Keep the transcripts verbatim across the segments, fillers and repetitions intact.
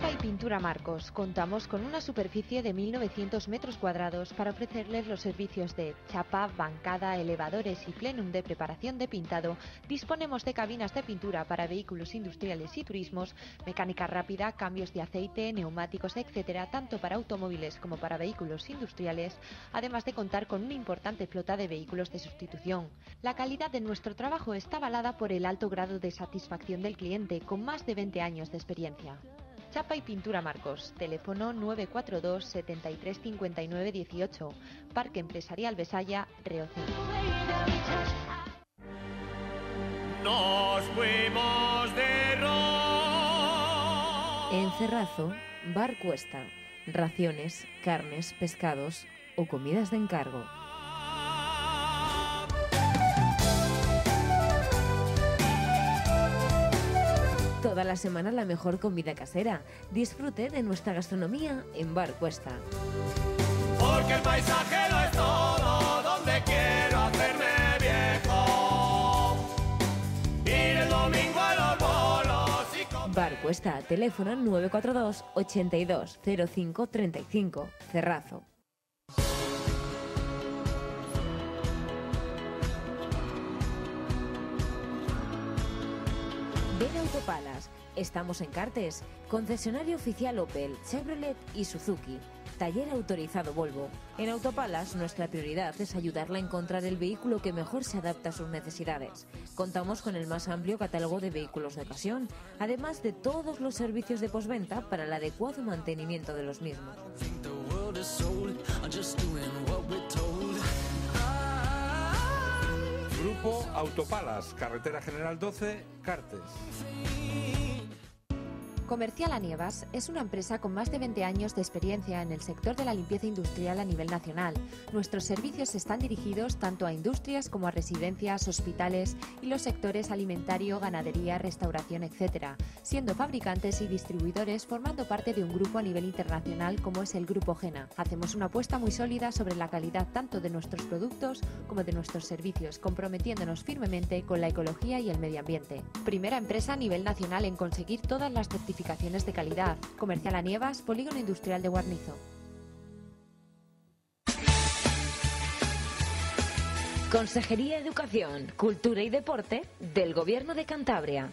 Chapa y Pintura Marcos. Contamos con una superficie de mil novecientos metros cuadrados para ofrecerles los servicios de chapa, bancada, elevadores y plenum de preparación de pintado. Disponemos de cabinas de pintura para vehículos industriales y turismos, mecánica rápida, cambios de aceite, neumáticos, etcétera, tanto para automóviles como para vehículos industriales, además de contar con una importante flota de vehículos de sustitución. La calidad de nuestro trabajo está avalada por el alto grado de satisfacción del cliente, con más de veinte años de experiencia. Chapa y Pintura Marcos, teléfono nueve cuatro dos, setenta y tres, cincuenta y nueve, dieciocho, Parque Empresarial Besaya, Reocín. Nos fuimos de ron. En Cerrazo, Bar Cuesta, raciones, carnes, pescados o comidas de encargo. Toda la semana la mejor comida casera. Disfrute de nuestra gastronomía en Bar Cuesta. Porque el paisaje lo es todo, donde quiero hacerme viejo. Ir el domingo a los bolos y comer. Bar Cuesta, teléfono nueve cuatro dos, ochenta y dos, cero cinco, treinta y cinco, Cerrazo. Ven a Autopalas. Estamos en Cartes, concesionario oficial Opel, Chevrolet y Suzuki, taller autorizado Volvo. En Autopalas nuestra prioridad es ayudarla a encontrar el vehículo que mejor se adapta a sus necesidades. Contamos con el más amplio catálogo de vehículos de ocasión, además de todos los servicios de postventa para el adecuado mantenimiento de los mismos. Grupo Autopalas, Carretera General doce, Cartes. Comercial Anievas es una empresa con más de veinte años de experiencia en el sector de la limpieza industrial a nivel nacional. Nuestros servicios están dirigidos tanto a industrias como a residencias, hospitales y los sectores alimentario, ganadería, restauración, etcétera, siendo fabricantes y distribuidores formando parte de un grupo a nivel internacional como es el Grupo Gena. Hacemos una apuesta muy sólida sobre la calidad tanto de nuestros productos como de nuestros servicios, comprometiéndonos firmemente con la ecología y el medio ambiente. Primera empresa a nivel nacional en conseguir todas las certificaciones de calidad. Comercial Anievas, Polígono Industrial de Guarnizo. Consejería de Educación, Cultura y Deporte del Gobierno de Cantabria.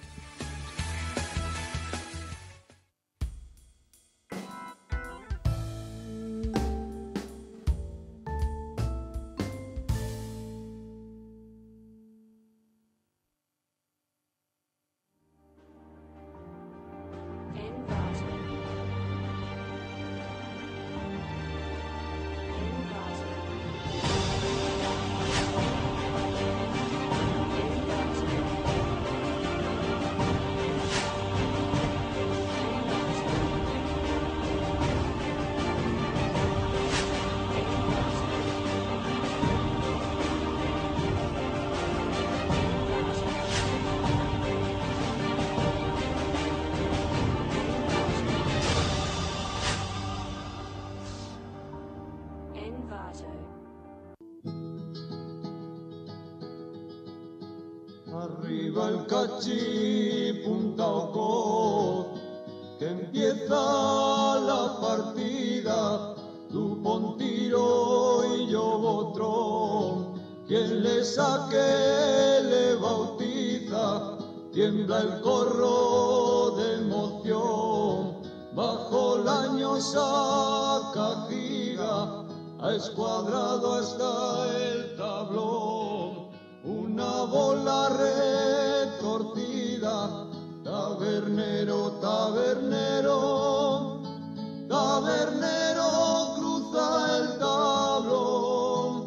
Arriba el cachí, punta Ocot, que empieza la partida, tú pon tiro y yo botrón, quien le saque le bautiza, tiembla el corro de emoción, bajo la añosa cajiga, a escuadrado hasta el tablón. Una bola retorcida, tabernero, tabernero, tabernero cruza el tablón,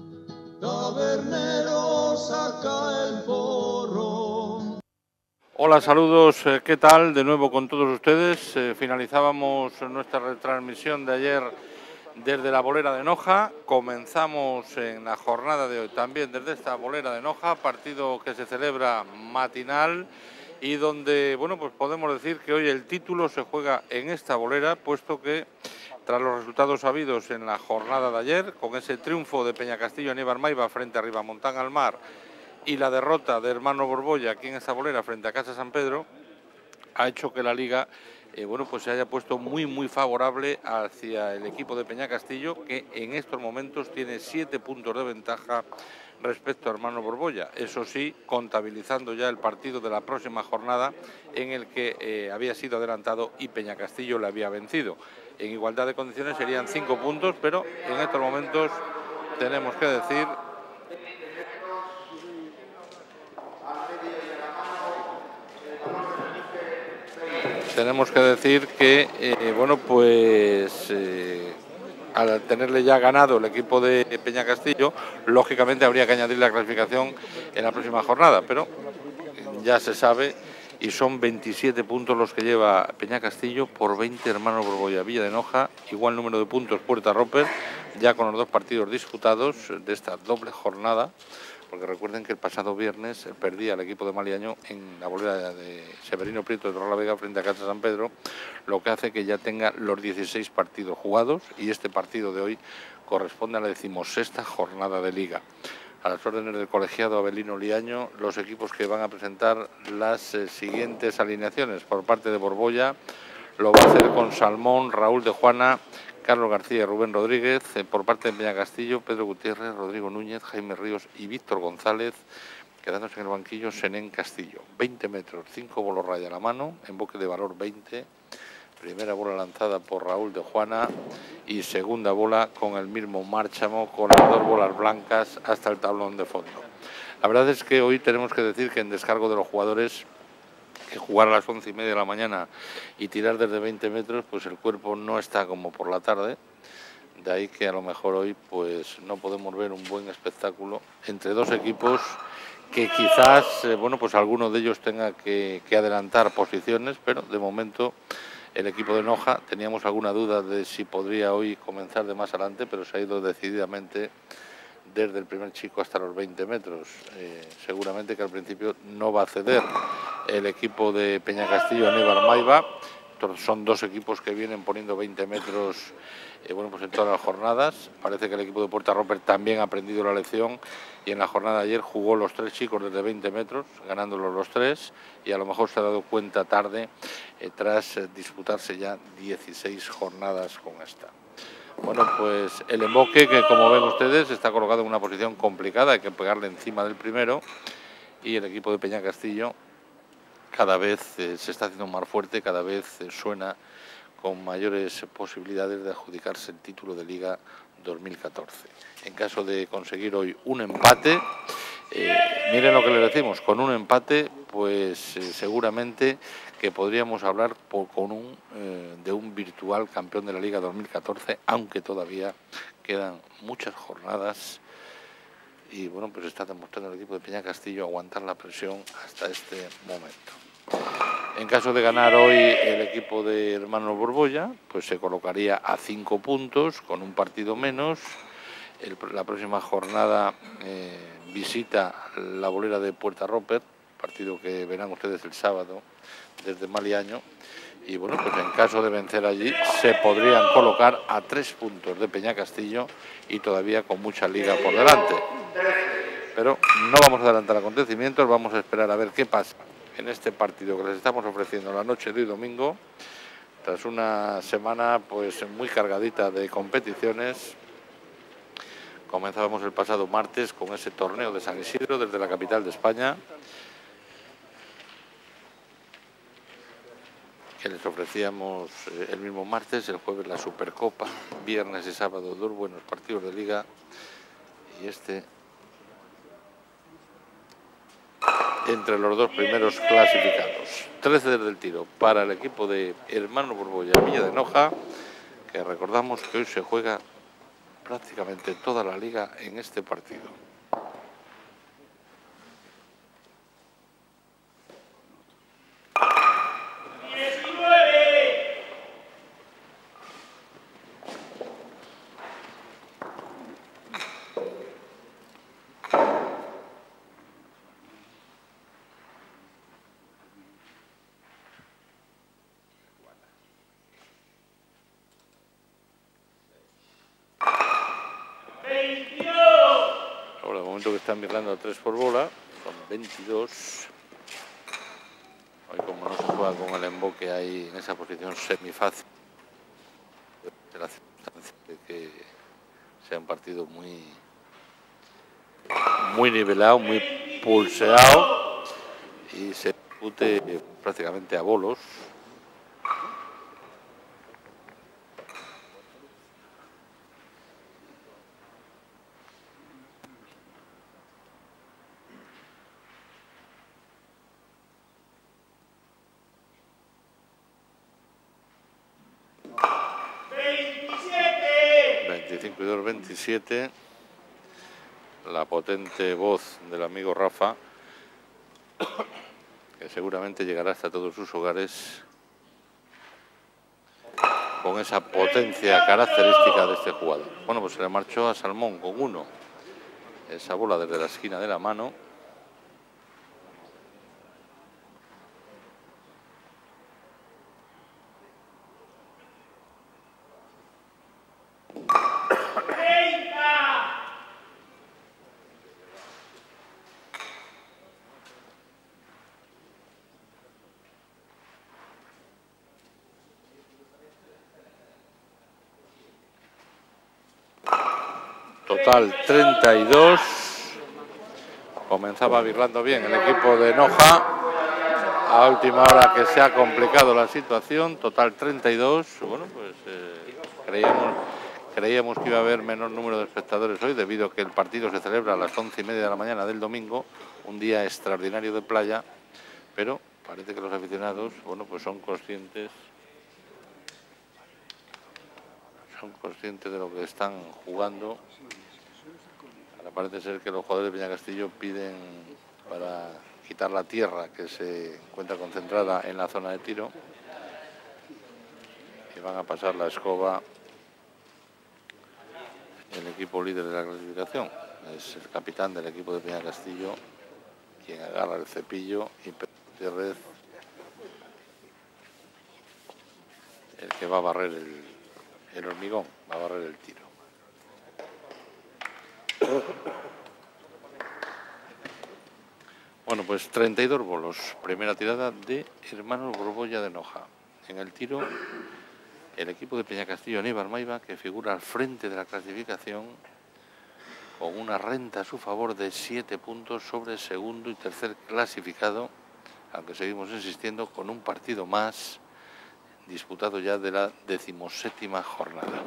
tabernero saca el porrón. Hola, saludos, ¿qué tal? De nuevo con todos ustedes. Eh, finalizábamos nuestra retransmisión de ayer desde la bolera de Noja. Comenzamos en la jornada de hoy también desde esta bolera de Noja, partido que se celebra matinal y donde, bueno, pues podemos decir que hoy el título se juega en esta bolera, puesto que tras los resultados habidos en la jornada de ayer, con ese triunfo de Peñacastillo Aníbal Maiva frente a Ribamontán al Mar y la derrota de Hermano Borbolla aquí en esta bolera frente a Casa San Pedro, ha hecho que la Liga eh, bueno, pues se haya puesto muy muy favorable hacia el equipo de Peñacastillo, que en estos momentos tiene siete puntos de ventaja respecto a Hermano Borbolla. Eso sí, contabilizando ya el partido de la próxima jornada en el que eh, había sido adelantado y Peñacastillo le había vencido. En igualdad de condiciones serían cinco puntos, pero en estos momentos tenemos que decir tenemos que decir que eh, bueno, pues eh, al tenerle ya ganado el equipo de Peñacastillo, lógicamente habría que añadir la clasificación en la próxima jornada, pero ya se sabe, y son veintisiete puntos los que lleva Peñacastillo por veinte Hermano Borbolla. Villa de Noja, igual número de puntos Puerta Roper, ya con los dos partidos disputados de esta doble jornada, porque recuerden que el pasado viernes perdía el equipo de Maliaño en la bolera de Severino Prieto de Torrelavega frente a Casa San Pedro, lo que hace que ya tenga los dieciséis partidos jugados, y este partido de hoy corresponde a la decimosexta jornada de Liga. A las órdenes del colegiado Abelino Liaño, los equipos que van a presentar las eh, siguientes alineaciones. Por parte de Borbolla lo va a hacer con Salmón, Raúl de Juana, Carlos García y Rubén Rodríguez. Eh, por parte de Peñacastillo, Pedro Gutiérrez, Rodrigo Núñez, Jaime Ríos y Víctor González. Quedándose en el banquillo, Senén Castillo. veinte metros, cinco bolos raya a la mano, emboque de valor veinte. Primera bola lanzada por Raúl de Juana y segunda bola con el mismo Márchamo, con las dos bolas blancas hasta el tablón de fondo. La verdad es que hoy tenemos que decir que en descargo de los jugadores, que jugar a las once y media de la mañana y tirar desde veinte metros, pues el cuerpo no está como por la tarde. De ahí que a lo mejor hoy pues no podemos ver un buen espectáculo entre dos equipos que quizás, eh, bueno, pues alguno de ellos tenga que, que adelantar posiciones, pero de momento el equipo de Noja, teníamos alguna duda de si podría hoy comenzar de más adelante, pero se ha ido decididamente desde el primer chico hasta los veinte metros. Eh, seguramente que al principio no va a ceder el equipo de Peñacastillo en Eibar Maiva. Son dos equipos que vienen poniendo veinte metros eh, bueno, pues en todas las jornadas. Parece que el equipo de Puerta Roper también ha aprendido la lección y en la jornada de ayer jugó los tres chicos desde veinte metros, ganándolos los tres, y a lo mejor se ha dado cuenta tarde eh, tras eh, disputarse ya dieciséis jornadas con esta. Bueno, pues el emboque, que como ven ustedes está colocado en una posición complicada, hay que pegarle encima del primero, y el equipo de Peñacastillo cada vez eh, se está haciendo más fuerte, cada vez eh, suena con mayores posibilidades de adjudicarse el título de Liga dos mil catorce. En caso de conseguir hoy un empate, eh, miren lo que les decimos, con un empate, pues eh, seguramente que podríamos hablar por, con un, eh, de un virtual campeón de la Liga dos mil catorce, aunque todavía quedan muchas jornadas. Y bueno, pues está demostrando el equipo de Peñacastillo aguantar la presión hasta este momento. En caso de ganar hoy el equipo de Hermanos Borbolla, pues se colocaría a cinco puntos con un partido menos. El, la próxima jornada eh, visita la bolera de Puerta Roper, partido que verán ustedes el sábado desde Maliaño. Y bueno, pues en caso de vencer allí se podrían colocar a tres puntos de Peñacastillo y todavía con mucha liga por delante. Pero no vamos a adelantar acontecimientos, vamos a esperar a ver qué pasa en este partido que les estamos ofreciendo la noche de hoy domingo, tras una semana pues muy cargadita de competiciones. Comenzábamos el pasado martes con ese torneo de San Isidro desde la capital de España, que les ofrecíamos el mismo martes, el jueves la Supercopa, viernes y sábado dos buenos partidos de Liga, y este entre los dos primeros clasificados. trece desde el tiro para el equipo de Hermanos Borbolla Villa de Noja, que recordamos que hoy se juega prácticamente toda la liga en este partido. Que están mirando a tres por bola, son veintidós. Hoy, como no se juega con el emboque ahí en esa posición semifácil, de la circunstancia de que sea un partido muy muy nivelado, muy pulseado y se dispute prácticamente a bolos. veinticinco y dos, veintisiete. La potente voz del amigo Rafa, que seguramente llegará hasta todos sus hogares con esa potencia característica de este jugador. Bueno, pues se le marchó a Salmón con uno. Esa bola desde la esquina de la mano. Total treinta y dos. Comenzaba virlando bien el equipo de Noja. A última hora que se ha complicado la situación. Total treinta y dos. Bueno, pues eh, creíamos, creíamos que iba a haber menor número de espectadores hoy, debido a que el partido se celebra a las once y media de la mañana del domingo, un día extraordinario de playa. Pero parece que los aficionados, bueno, pues son conscientes, son conscientes de lo que están jugando. Ahora parece ser que los jugadores de Peñacastillo piden para quitar la tierra que se encuentra concentrada en la zona de tiro y van a pasar la escoba el equipo líder de la clasificación. Es el capitán del equipo de Peñacastillo quien agarra el cepillo y Pedro Gutiérrez el que va a barrer el, el hormigón, va a barrer el tiro. Bueno, pues treinta y dos bolos. Primera tirada de Hermanos Borbolla de Noja. En el tiro, el equipo de Peñacastillo Aníbal Maiva, que figura al frente de la clasificación con una renta a su favor de siete puntos sobre segundo y tercer clasificado, aunque seguimos insistiendo con un partido más disputado ya de la decimoséptima jornada.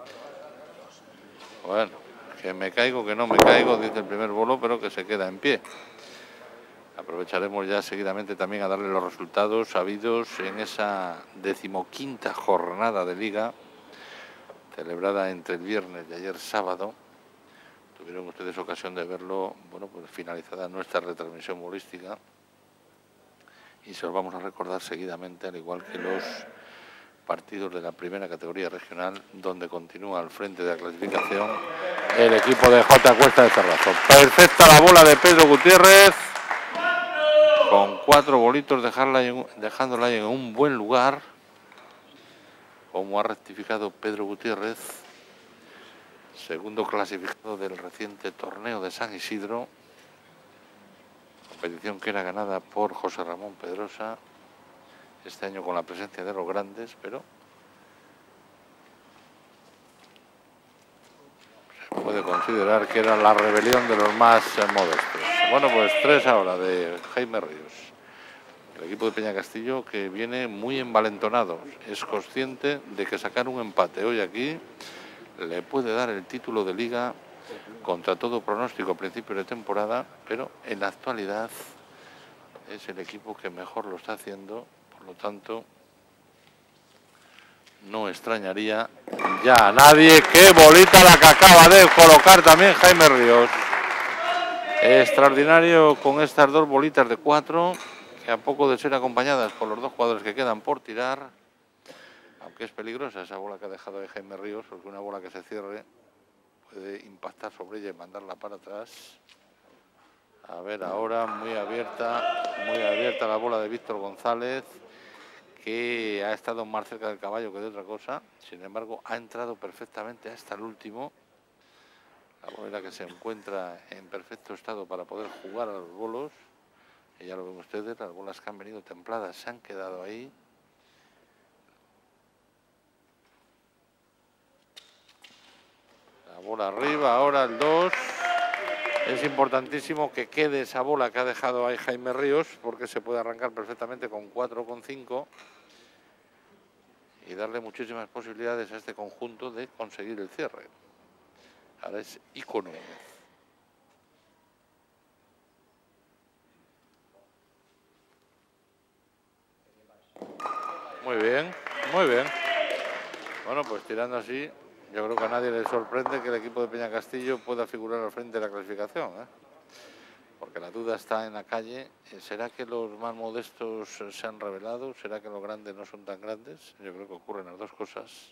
Bueno, que me caigo, que no me caigo, dice el primer bolo, pero que se queda en pie. Aprovecharemos ya seguidamente también a darle los resultados habidos en esa decimoquinta jornada de liga, celebrada entre el viernes y ayer sábado. Tuvieron ustedes ocasión de verlo, bueno, pues finalizada nuestra retransmisión bolística. Y se los vamos a recordar seguidamente, al igual que los partidos de la primera categoría regional, donde continúa al frente de la clasificación el equipo de J. Cuesta de Terrazo. Perfecta la bola de Pedro Gutiérrez, con cuatro bolitos dejarla en, dejándola en un buen lugar, como ha rectificado Pedro Gutiérrez, segundo clasificado del reciente torneo de San Isidro, competición que era ganada por José Ramón Pedrosa, este año con la presencia de los grandes, pero se puede considerar que era la rebelión de los más modestos. Bueno, pues tres ahora de Jaime Ríos. El equipo de Peñacastillo, que viene muy envalentonado, es consciente de que sacar un empate hoy aquí le puede dar el título de liga contra todo pronóstico a principios de temporada, pero en la actualidad es el equipo que mejor lo está haciendo. Por lo tanto, no extrañaría ya a nadie. ¡Qué bolita la que acaba de colocar también Jaime Ríos! Extraordinario con estas dos bolitas de cuatro, que a poco de ser acompañadas por los dos jugadores que quedan por tirar, aunque es peligrosa esa bola que ha dejado de Jaime Ríos, porque una bola que se cierre puede impactar sobre ella y mandarla para atrás. A ver ahora, muy abierta, muy abierta la bola de Víctor González, que ha estado más cerca del caballo que de otra cosa. Sin embargo, ha entrado perfectamente hasta el último. La bolera que se encuentra en perfecto estado para poder jugar a los bolos. Y ya lo ven ustedes, las bolas que han venido templadas se han quedado ahí. La bola arriba, ahora el dos. Es importantísimo que quede esa bola que ha dejado ahí Jaime Ríos, porque se puede arrancar perfectamente con cuatro con cinco y darle muchísimas posibilidades a este conjunto de conseguir el cierre. Ahora es Ico Núñez. Muy bien, muy bien. Bueno, pues tirando así, yo creo que a nadie le sorprende que el equipo de Peña Castillo pueda figurar al frente de la clasificación, ¿eh? Porque la duda está en la calle. ¿Será que los más modestos se han revelado? ¿Será que los grandes no son tan grandes? Yo creo que ocurren las dos cosas.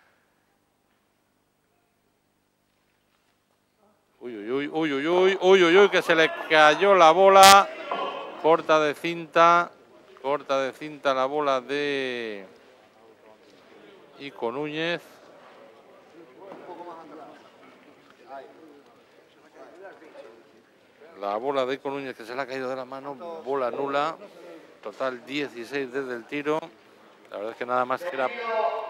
Uy, uy, uy, uy, uy, uy, uy, uy, uy, que se le cayó la bola. Corta de cinta, corta de cinta la bola de Ico Núñez. La bola de Ico Núñez que se le ha caído de la mano, bola nula, total dieciséis desde el tiro. La verdad es que nada más que era,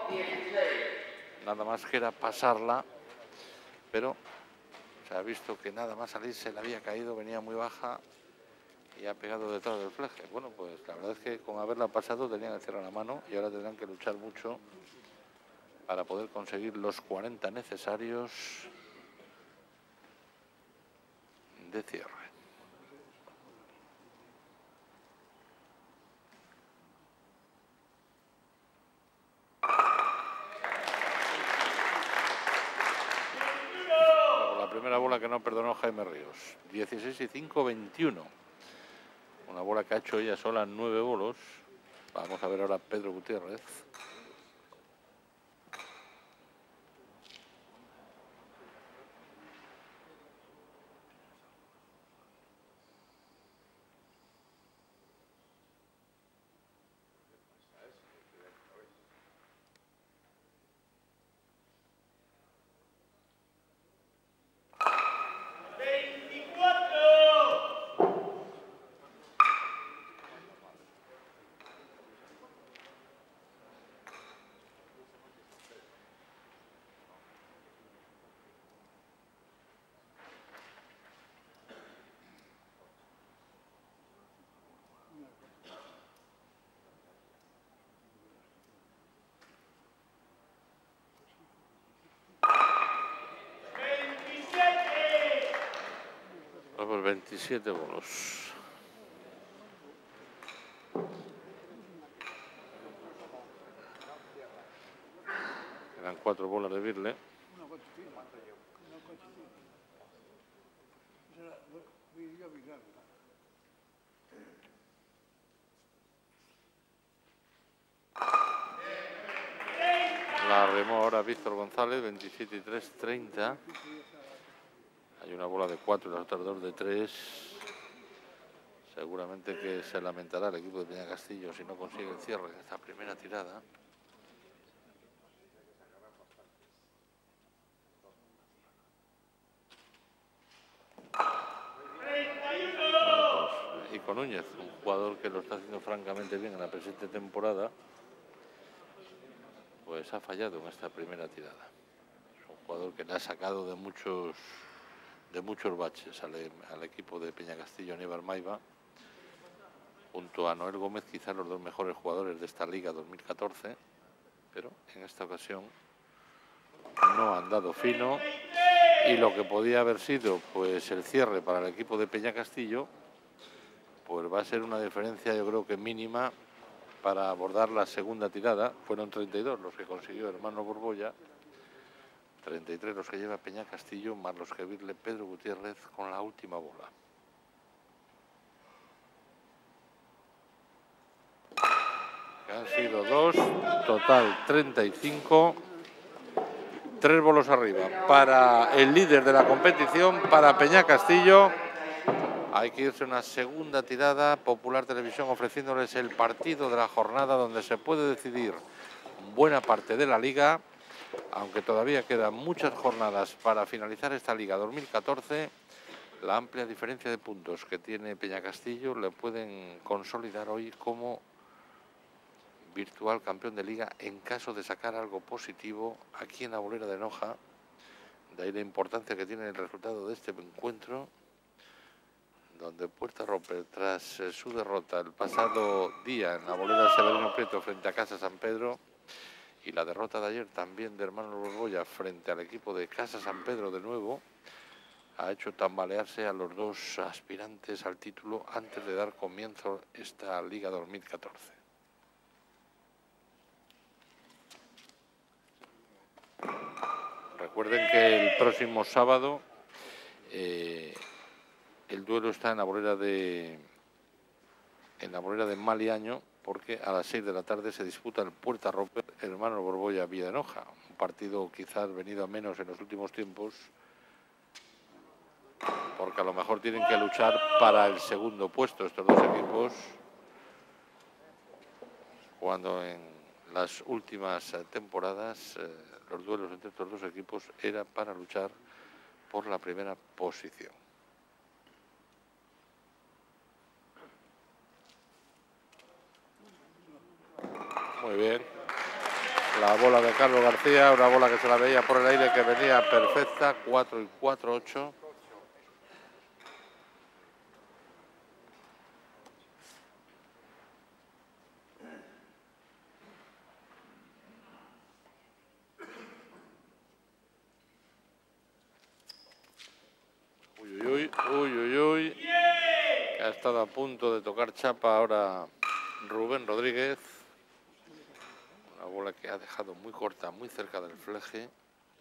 nada más que era pasarla, pero se ha visto que nada más salir se le había caído, venía muy baja y ha pegado detrás del fleje. Bueno, pues la verdad es que con haberla pasado tenían que cerrar la mano y ahora tendrán que luchar mucho para poder conseguir los cuarenta necesarios de cierre. La primera bola que no perdonó Jaime Ríos. dieciséis y cinco, veintiuno. Una bola que ha hecho ella sola nueve bolos. Vamos a ver ahora a Pedro Gutiérrez. Pues veintisiete bolos. Eran cuatro bolas de Birle. La remó ahora Víctor González, veintisiete y tres, treinta. Hay una bola de cuatro y las otras dos de tres. Seguramente que se lamentará el equipo de Peña Castillo si no consigue el cierre de esta primera tirada. Pues, Ico Núñez, un jugador que lo está haciendo francamente bien en la presente temporada, pues ha fallado en esta primera tirada. Es un jugador que le ha sacado de muchos de muchos baches al, al equipo de Peña Castillo, Aníbal Maiva, junto a Noel Gómez, quizás los dos mejores jugadores de esta Liga dos mil catorce, pero en esta ocasión no han dado fino y lo que podía haber sido pues el cierre para el equipo de Peña Castillo, pues va a ser una diferencia yo creo que mínima para abordar la segunda tirada. Fueron treinta y dos los que consiguió Hermano Borbolla, treinta y tres los que lleva Peña Castillo, más los que Birle Pedro Gutiérrez con la última bola. Que han sido dos, total treinta y cinco, tres bolos arriba. Para el líder de la competición, para Peña Castillo, hay que irse a una segunda tirada. Popular Televisión ofreciéndoles el partido de la jornada donde se puede decidir buena parte de la liga. Aunque todavía quedan muchas jornadas para finalizar esta Liga dos mil catorce, la amplia diferencia de puntos que tiene Peñacastillo le pueden consolidar hoy como virtual campeón de liga en caso de sacar algo positivo aquí en la Bolera de Noja. De ahí la importancia que tiene el resultado de este encuentro, donde Puerta Roper, tras eh, su derrota el pasado día en la Bolera Severino Prieto frente a Casa San Pedro, y la derrota de ayer también de Hermanos Borbolla frente al equipo de Casa San Pedro de nuevo, ha hecho tambalearse a los dos aspirantes al título antes de dar comienzo esta Liga dos mil catorce. Recuerden que el próximo sábado eh, el duelo está en la bolera de en la bolera de Maliaño, porque a las seis de la tarde se disputa el Puerta Roper Hermanos Borbolla Villanoja, un partido quizás venido a menos en los últimos tiempos, porque a lo mejor tienen que luchar para el segundo puesto estos dos equipos, cuando en las últimas temporadas eh, los duelos entre estos dos equipos era para luchar por la primera posición. Muy bien. La bola de Carlos García, una bola que se la veía por el aire que venía perfecta, cuatro y cuatro, ocho. Uy, uy, uy, uy, uy. Ha estado a punto de tocar chapa ahora Rubén Rodríguez. Una bola que ha dejado muy corta, muy cerca del fleje.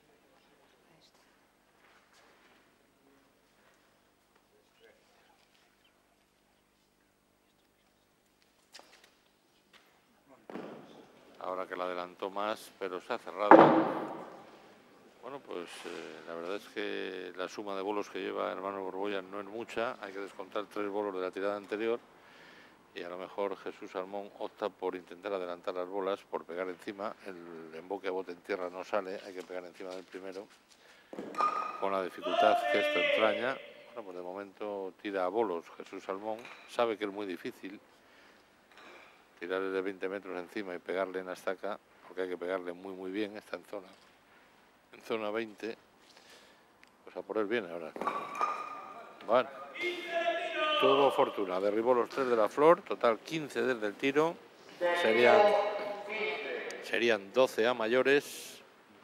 Ahora que la adelantó más, pero se ha cerrado. Bueno, pues eh, la verdad es que la suma de bolos que lleva Hermanos Borbolla no es mucha. Hay que descontar tres bolos de la tirada anterior. Y a lo mejor Jesús Salmón opta por intentar adelantar las bolas, por pegar encima. El emboque a bote en tierra no sale, hay que pegar encima del primero, con la dificultad que esto entraña. Bueno, pues de momento tira a bolos Jesús Salmón, sabe que es muy difícil tirarle de veinte metros encima y pegarle en la estaca, porque hay que pegarle muy muy bien, está en zona, en zona veinte, pues a por él viene ahora. Bueno. Tuvo fortuna, derribó los tres de la flor, total quince desde el tiro, serían, serían doce a mayores,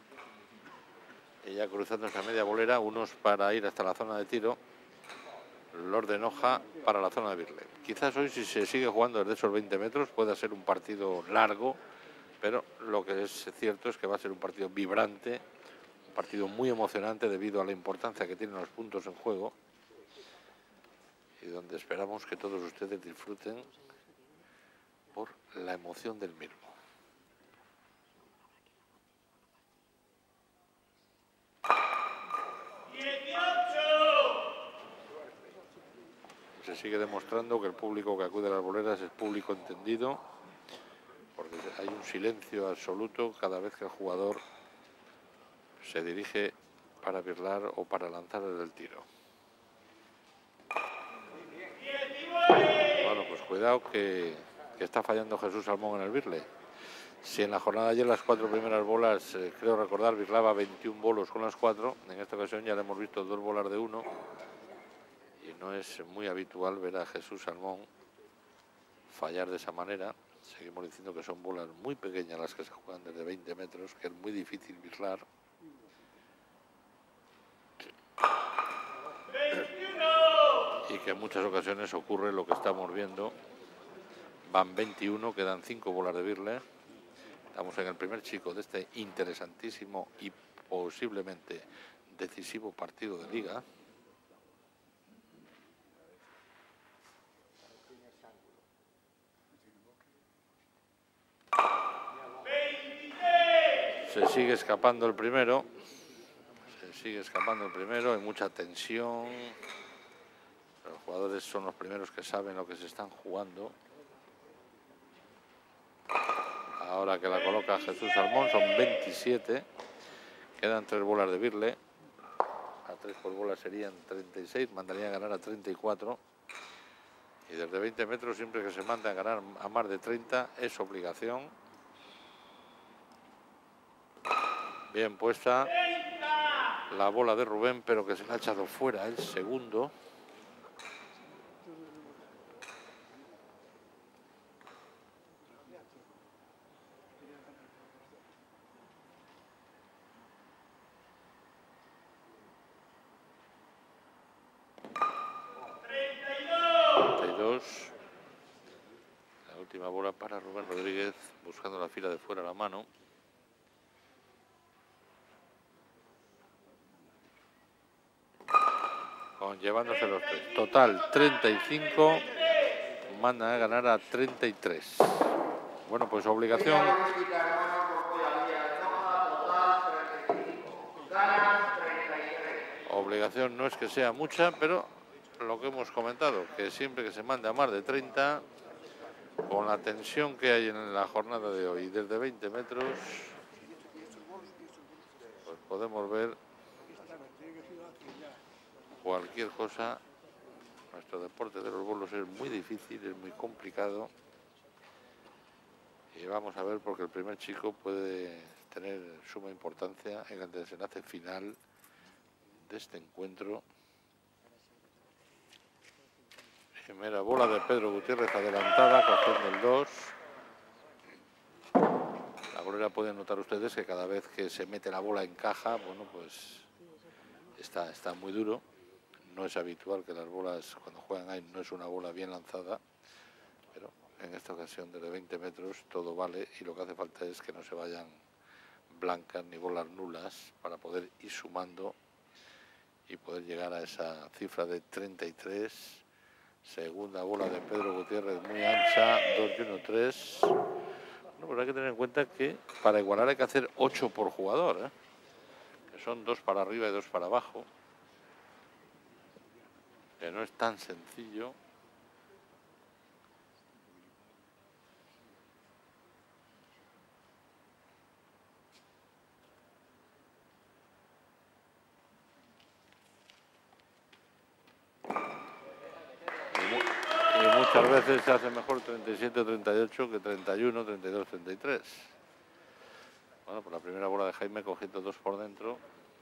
y ya cruzando esta media bolera, unos para ir hasta la zona de tiro, los de Noja para la zona de Birle. Quizás hoy, si se sigue jugando desde esos veinte metros, pueda ser un partido largo, pero lo que es cierto es que va a ser un partido vibrante, un partido muy emocionante debido a la importancia que tienen los puntos en juego, y donde esperamos que todos ustedes disfruten por la emoción del mismo. Se sigue demostrando que el público que acude a las boleras es público entendido, porque hay un silencio absoluto cada vez que el jugador se dirige para birlar o para lanzar desde el tiro. Bueno, pues cuidado que, que está fallando Jesús Salmón en el birle. Si en la jornada de ayer las cuatro primeras bolas, eh, creo recordar, birlaba veintiún bolos con las cuatro, en esta ocasión ya le hemos visto dos bolas de uno, y no es muy habitual ver a Jesús Salmón fallar de esa manera. Seguimos diciendo que son bolas muy pequeñas las que se juegan desde veinte metros, que es muy difícil birlar. Y que en muchas ocasiones ocurre lo que estamos viendo. Van veintiuno, quedan cinco bolas de birle. Estamos en el primer chico de este interesantísimo y posiblemente decisivo partido de liga. Se sigue escapando el primero. Se sigue escapando el primero. Hay mucha tensión. Los jugadores son los primeros que saben lo que se están jugando. Ahora que la coloca Jesús Salmón, son veintisiete. Quedan tres bolas de birle. tres por bola serían treinta y seis, mandaría a ganar a treinta y cuatro. Y desde veinte metros, siempre que se mande a ganar a más de treinta, es obligación. Bien puesta la bola de Rubén, pero que se le ha echado fuera el segundo. treinta y dos. La última bola para Rubén Rodríguez, buscando la fila de fuera a la mano. Con, llevándose los tres. Total treinta y cinco. Mandan a ganar a treinta y tres. Bueno, pues obligación. Obligación no es que sea mucha, pero lo que hemos comentado, que siempre que se mande a más de treinta, con la tensión que hay en la jornada de hoy, desde veinte metros, pues podemos ver cualquier cosa. Nuestro deporte de los bolos es muy difícil, es muy complicado. Y vamos a ver, porque el primer chico puede tener suma importancia en el desenlace final de este encuentro. Primera bola de Pedro Gutiérrez adelantada, cogiendo el dos. La bolera, pueden notar ustedes que cada vez que se mete la bola en caja, bueno, pues está, está muy duro. No es habitual que las bolas, cuando juegan ahí, no es una bola bien lanzada, pero en esta ocasión desde veinte metros todo vale, y lo que hace falta es que no se vayan blancas ni bolas nulas para poder ir sumando y poder llegar a esa cifra de treinta y tres. Segunda bola de Pedro Gutiérrez, muy ancha, dos y uno, tres. Bueno, pues hay que tener en cuenta que para igualar hay que hacer ocho por jugador, ¿eh? Que son dos para arriba y dos para abajo, que no es tan sencillo. Muchas veces se hace mejor treinta y siete treinta y ocho que treinta y uno, treinta y dos, treinta y tres. Bueno, pues la primera bola de Jaime cogiendo dos por dentro.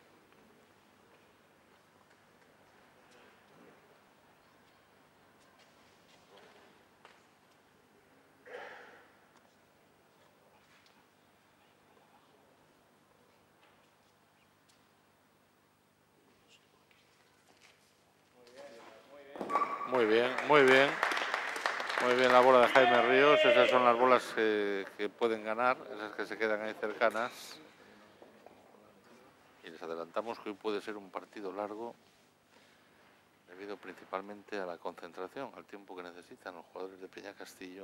Muy bien, muy bien. Muy bien la bola de Jaime Ríos. Esas son las bolas que, que pueden ganar, esas que se quedan ahí cercanas. Y les adelantamos que hoy puede ser un partido largo, debido principalmente a la concentración, al tiempo que necesitan los jugadores de Peña Castillo.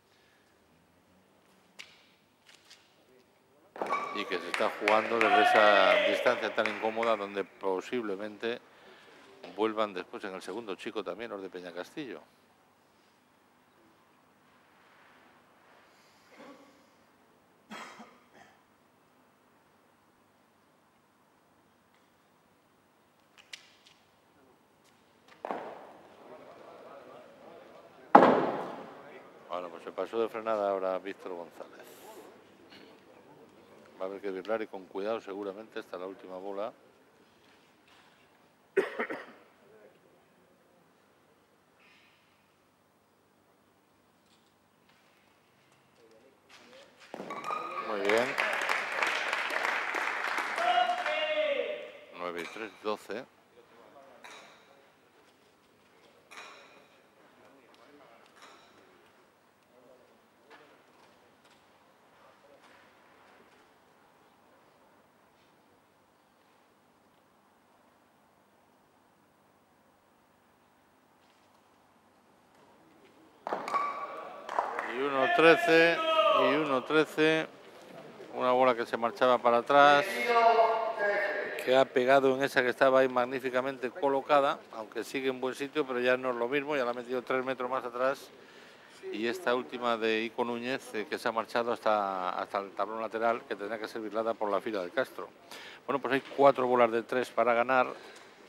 Y que se está jugando desde esa distancia tan incómoda, donde posiblemente vuelvan después en el segundo chico también los de Peña Castillo. Bueno, pues se pasó de frenada ahora Víctor González. Va a haber que virlar y con cuidado seguramente hasta la última bola. Muy bien. nueve y tres, doce. Y uno trece, y uno trece, una bola que se marchaba para atrás, que ha pegado en esa que estaba ahí magníficamente colocada, aunque sigue en buen sitio, pero ya no es lo mismo, ya la ha metido tres metros más atrás. Y esta última de Ico Núñez, eh, que se ha marchado hasta, hasta el tablón lateral, que tendrá que ser virlada por la fila del Castro. Bueno, pues hay cuatro bolas de tres para ganar,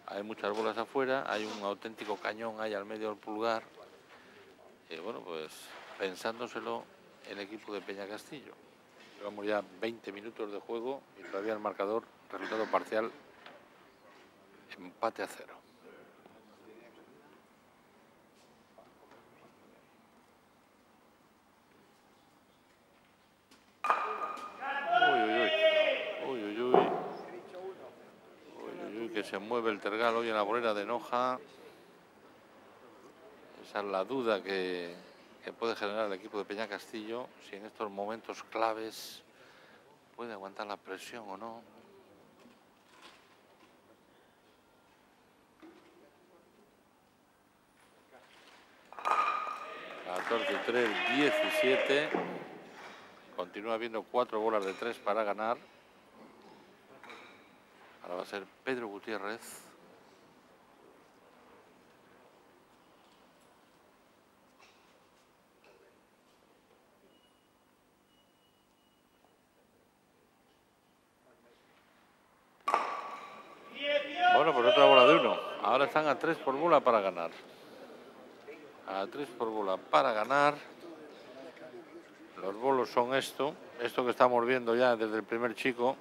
Hay muchas bolas afuera, hay un auténtico cañón ahí al medio del pulgar. Y bueno, pues pensándoselo el equipo de Peña Castillo. Llevamos ya veinte minutos de juego y todavía el marcador, resultado parcial, empate a cero. Uy, uy, uy. Uy, uy, uy. Uy, uy, uy, que se mueve el tergal hoy en la bolera de Noja. Esa es la duda que, que puede generar el equipo de Peña Castillo, si en estos momentos claves puede aguantar la presión o no. catorce tres, diecisiete. Continúa habiendo cuatro bolas de tres para ganar. Ahora va a ser Pedro Gutiérrez. Bueno, pues otra bola de uno. Ahora están a tres por bola para ganar. A tres por bola para ganar. Los bolos son esto. Esto que estamos viendo ya desde el primer chico.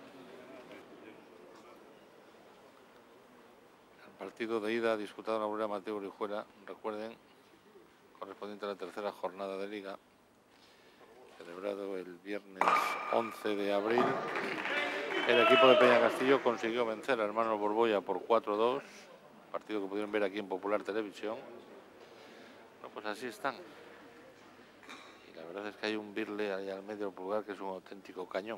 El partido de ida disputado en la bolera Mateo Orihuela. Recuerden, correspondiente a la tercera jornada de liga. Celebrado el viernes once de abril. El equipo de Peña Castillo consiguió vencer a Hermanos Borbolla por cuatro dos, partido que pudieron ver aquí en Popular Televisión. Bueno, pues así están. Y la verdad es que hay un birle ahí al medio del pulgar que es un auténtico cañón.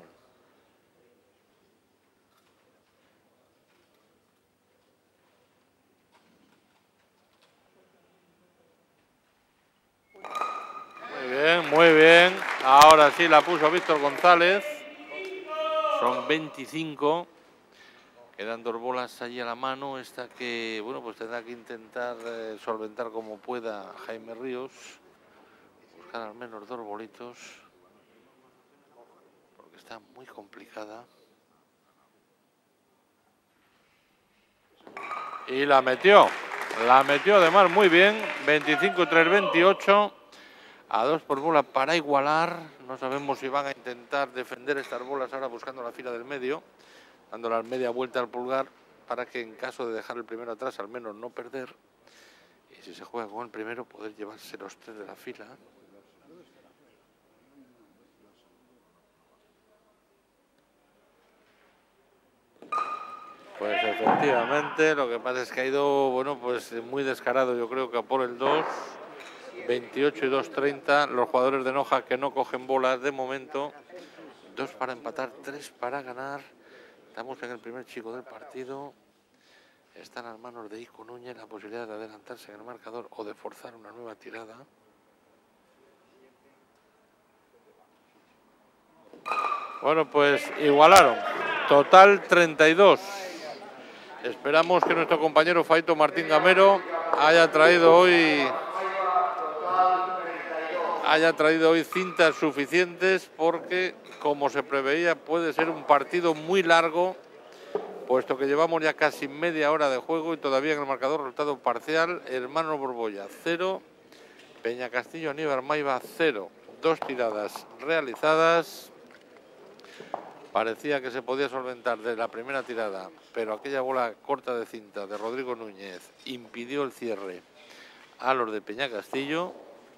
Muy bien, muy bien. Ahora sí la puso Víctor González. Son veinticinco. Quedan dos bolas allí a la mano. Esta que, bueno, pues tendrá que intentar eh, solventar como pueda Jaime Ríos. Buscar al menos dos bolitos. Porque está muy complicada. Y la metió. La metió además muy bien. veinticinco tres veintiocho. A dos por bola para igualar. No sabemos si van a intentar defender estas bolas ahora buscando la fila del medio, dándole la media vuelta al pulgar para que en caso de dejar el primero atrás al menos no perder. Y si se juega con el primero poder llevarse los tres de la fila. Pues efectivamente, lo que pasa es que ha ido, bueno, pues muy descarado, yo creo que a por el dos. veintiocho y dos treinta, los jugadores de Noja que no cogen bolas de momento. Dos para empatar, tres para ganar. Estamos en el primer chico del partido. Están a las manos de Ico Núñez la posibilidad de adelantarse en el marcador o de forzar una nueva tirada. Bueno, pues igualaron. Total treinta y dos. Esperamos que nuestro compañero Faito Martín Gamero haya traído hoy... haya traído hoy cintas suficientes porque, como se preveía, puede ser un partido muy largo, puesto que llevamos ya casi media hora de juego y todavía en el marcador resultado parcial, Hermanos Borbolla cero, Peña Castillo Aníbal Maiva cero. Dos tiradas realizadas. Parecía que se podía solventar de la primera tirada, pero aquella bola corta de cinta de Rodrigo Núñez impidió el cierre a los de Peña Castillo.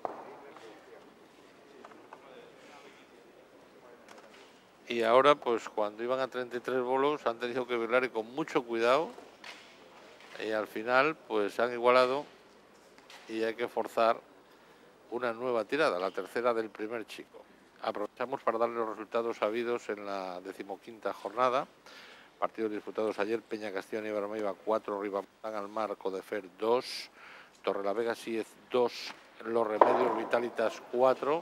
Y ahora, pues cuando iban a treinta y tres bolos, han tenido que velar y con mucho cuidado. Y al final, pues se han igualado y hay que forzar una nueva tirada, la tercera del primer chico. Aprovechamos para darle los resultados sabidos en la decimoquinta jornada. Partidos disputados ayer: Peña Castillo Aníbal Maiva cuatro, Ribamán Almar Codefer dos, Torrelavega Siez dos, Los Remedios Vitalitas cuatro.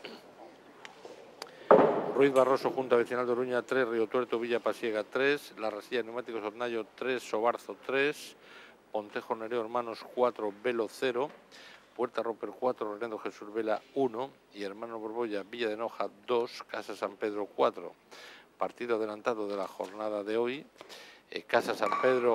Ruiz Barroso, Junta Vecinal de Oruña tres, Río Tuerto, Villa Pasiega tres, La Rasilla Neumáticos Hornayo tres, Sobarzo tres, Pontejo Nereo Hermanos cuatro, Velo cero, Puerta Roper cuatro, Renéndo Jesús Vela uno y Hermanos Borbolla Villa de Noja dos, Casa San Pedro cuatro. Partido adelantado de la jornada de hoy. Eh, Casa San Pedro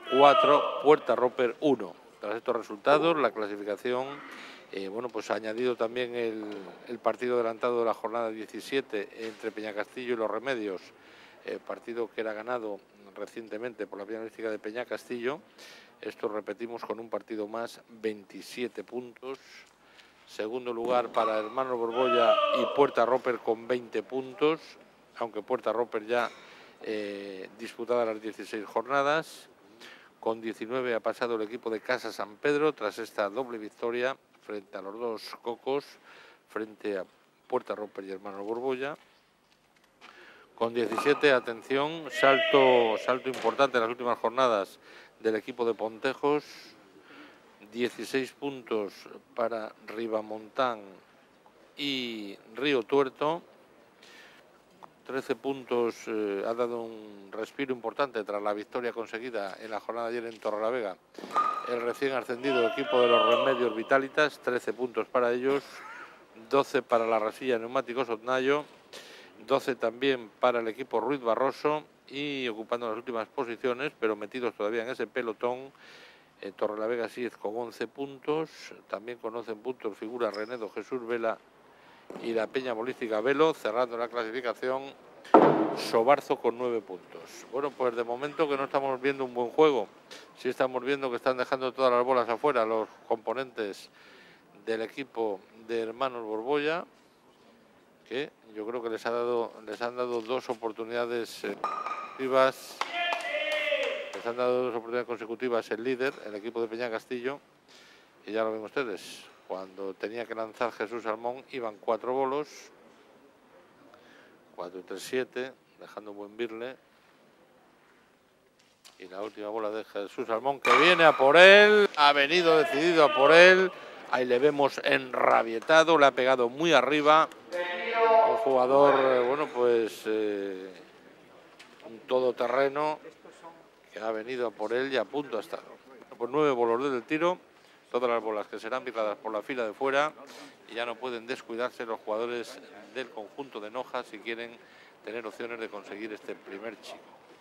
cuatro, Puerta Roper uno. Tras estos resultados, la clasificación, eh, bueno, pues ha añadido también el, el partido adelantado de la jornada diecisiete entre Peñacastillo y Los Remedios, eh, partido que era ganado recientemente por la pianística de Peñacastillo. Esto repetimos con un partido más, veintisiete puntos. Segundo lugar para Hermanos Borbolla y Puerta Roper con veinte puntos, aunque Puerta Roper ya eh, disputada las dieciséis jornadas. Con diecinueve ha pasado el equipo de Casa San Pedro tras esta doble victoria frente a los dos Cocos, frente a Puerta Roper y Hermanos Borbolla. Con diecisiete, atención, salto, salto importante en las últimas jornadas del equipo de Pontejos. dieciséis puntos para Ribamontán y Río Tuerto. trece puntos, eh, ha dado un respiro importante tras la victoria conseguida en la jornada de ayer en Torrelavega. El recién ascendido equipo de Los Remedios Vitalitas, trece puntos para ellos, doce para la Rasilla Neumáticos Otnayo, doce también para el equipo Ruiz Barroso y ocupando las últimas posiciones, pero metidos todavía en ese pelotón, eh, Torrelavega Síez con once puntos, también con once puntos figura Renedo Jesús Vela y la Peña Bolística Velo, cerrando la clasificación Sobarzo con nueve puntos. Bueno, pues de momento que no estamos viendo un buen juego, sí estamos viendo que están dejando todas las bolas afuera los componentes del equipo de Hermanos Borbolla, que yo creo que les ha dado, les han dado dos oportunidades eh, consecutivas, les han dado dos oportunidades consecutivas el líder, el equipo de Peñacastillo, y ya lo ven ustedes. Cuando tenía que lanzar Jesús Salmón iban cuatro bolos, cuatro y tres, siete, dejando un buen birle. Y la última bola de Jesús Salmón que viene a por él, ha venido decidido a por él. Ahí le vemos enrabietado, le ha pegado muy arriba. Un jugador, eh, bueno, pues eh, un todoterreno que ha venido a por él y a punto ha estado. Pues nueve bolos desde el tiro. Todas las bolas que serán picadas por la fila de fuera y ya no pueden descuidarse los jugadores del conjunto de Noja si quieren tener opciones de conseguir este primer chico.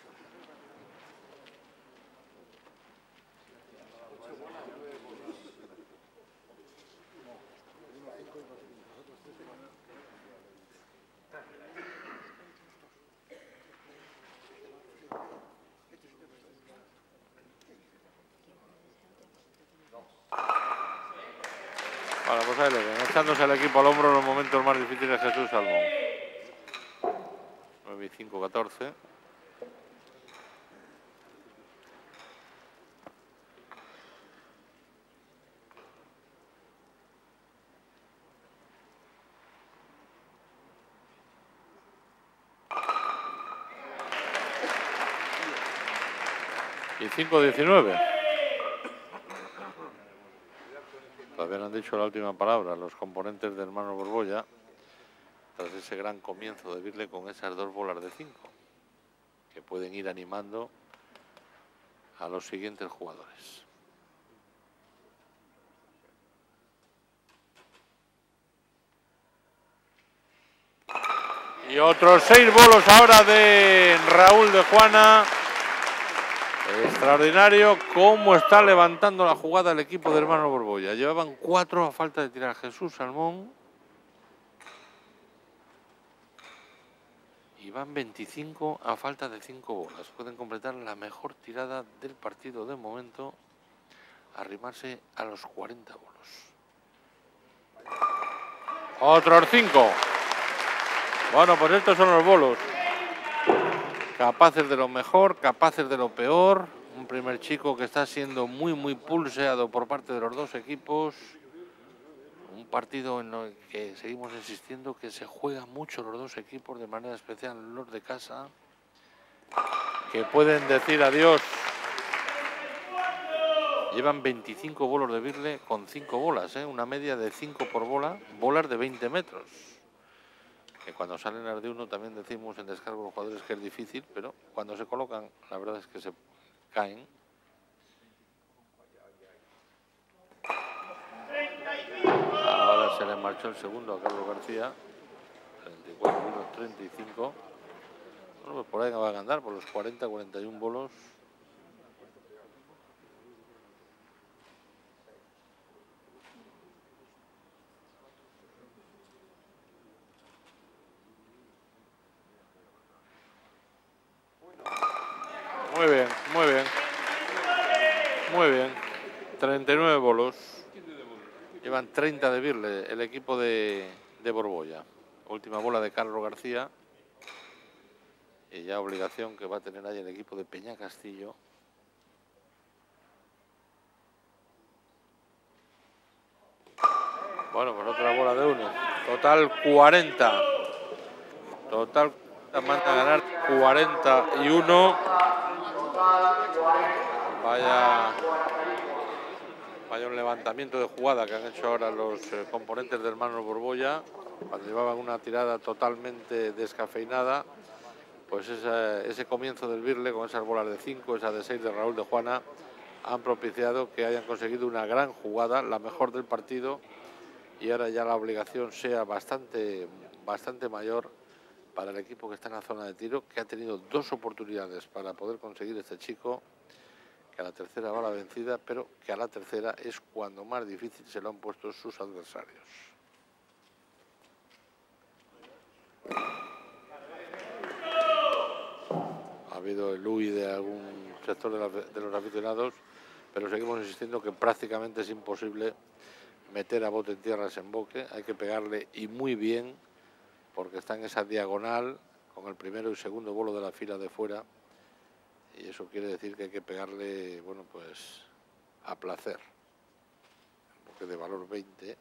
Bueno, pues ahí le ven, echándose al equipo al hombro en los momentos más difíciles Jesús Salmón. nueve y cinco, catorce. Y cinco diecinueve. Todavía no han dicho la última palabra los componentes de Hermanos Borbolla tras ese gran comienzo de Birle con esas dos bolas de cinco que pueden ir animando a los siguientes jugadores. Y otros seis bolos ahora de Raúl de Juana. Extraordinario cómo está levantando la jugada el equipo de Hermanos Borbolla. Llevaban cuatro a falta de tirar Jesús Salmón. Y van veinticinco a falta de cinco bolas. Pueden completar la mejor tirada del partido de momento. Arrimarse a los cuarenta bolos. Otros cinco. Bueno, pues estos son los bolos. Capaces de lo mejor, capaces de lo peor. Un primer chico que está siendo muy, muy pulseado por parte de los dos equipos. Un partido en el que seguimos insistiendo que se juegan mucho los dos equipos, de manera especial los de casa, que pueden decir adiós. Llevan veinticinco bolos de birle con cinco bolas, ¿eh? Una media de cinco por bola, bolas de veinte metros. Que cuando salen las de uno también decimos en descargo los jugadores que es difícil, pero cuando se colocan la verdad es que se caen. Ahora se le marchó el segundo a Carlos García, treinta y cuatro bolos, treinta y cinco. Bueno, pues por ahí van a andar, por los cuarenta, cuarenta y uno bolos. treinta y nueve bolos. Llevan treinta de birle el equipo de, de Borbolla. Última bola de Carlos García. Y ya obligación que va a tener ahí el equipo de Peña Castillo. Bueno, pues otra bola de uno. Total cuarenta. Total manda a ganar cuarenta y uno. Vaya, vaya un levantamiento de jugada que han hecho ahora los eh, componentes del Hermanos Borbolla. Cuando llevaban una tirada totalmente descafeinada, pues esa, ese comienzo del birle con esas bolas de cinco, esa de seis de Raúl de Juana, han propiciado que hayan conseguido una gran jugada, la mejor del partido, y ahora ya la obligación sea bastante, bastante mayor para el equipo que está en la zona de tiro, que ha tenido dos oportunidades para poder conseguir este chico, que a la tercera va la vencida, pero que a la tercera es cuando más difícil se lo han puesto sus adversarios. Ha habido el huí de algún sector de, la, de los aficionados, pero seguimos insistiendo que prácticamente es imposible meter a bote en tierra ese emboque. Hay que pegarle y muy bien, porque está en esa diagonal con el primero y segundo bolo de la fila de fuera, y eso quiere decir que hay que pegarle, bueno, pues a placer. Emboque de valor veinte.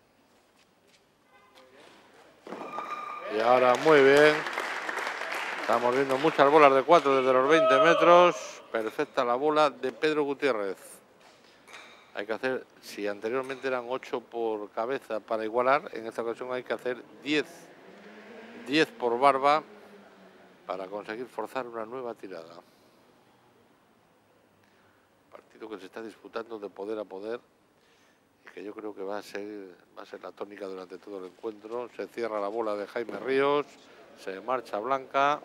Y ahora muy bien. Estamos viendo muchas bolas de cuatro desde los veinte metros. Perfecta la bola de Pedro Gutiérrez. Hay que hacer, si anteriormente eran ocho por cabeza para igualar, en esta ocasión hay que hacer diez. diez por barba para conseguir forzar una nueva tirada. Partido que se está disputando de poder a poder y que yo creo que va a ser, va a ser la tónica durante todo el encuentro. Se cierra la bola de Jaime Ríos, se marcha Blanca.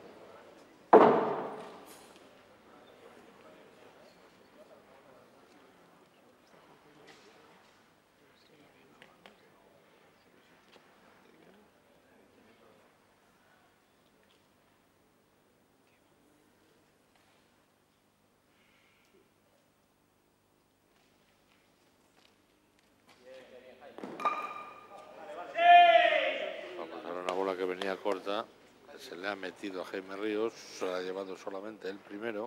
Que venía corta, se le ha metido a Jaime Ríos, se ha llevado solamente el primero.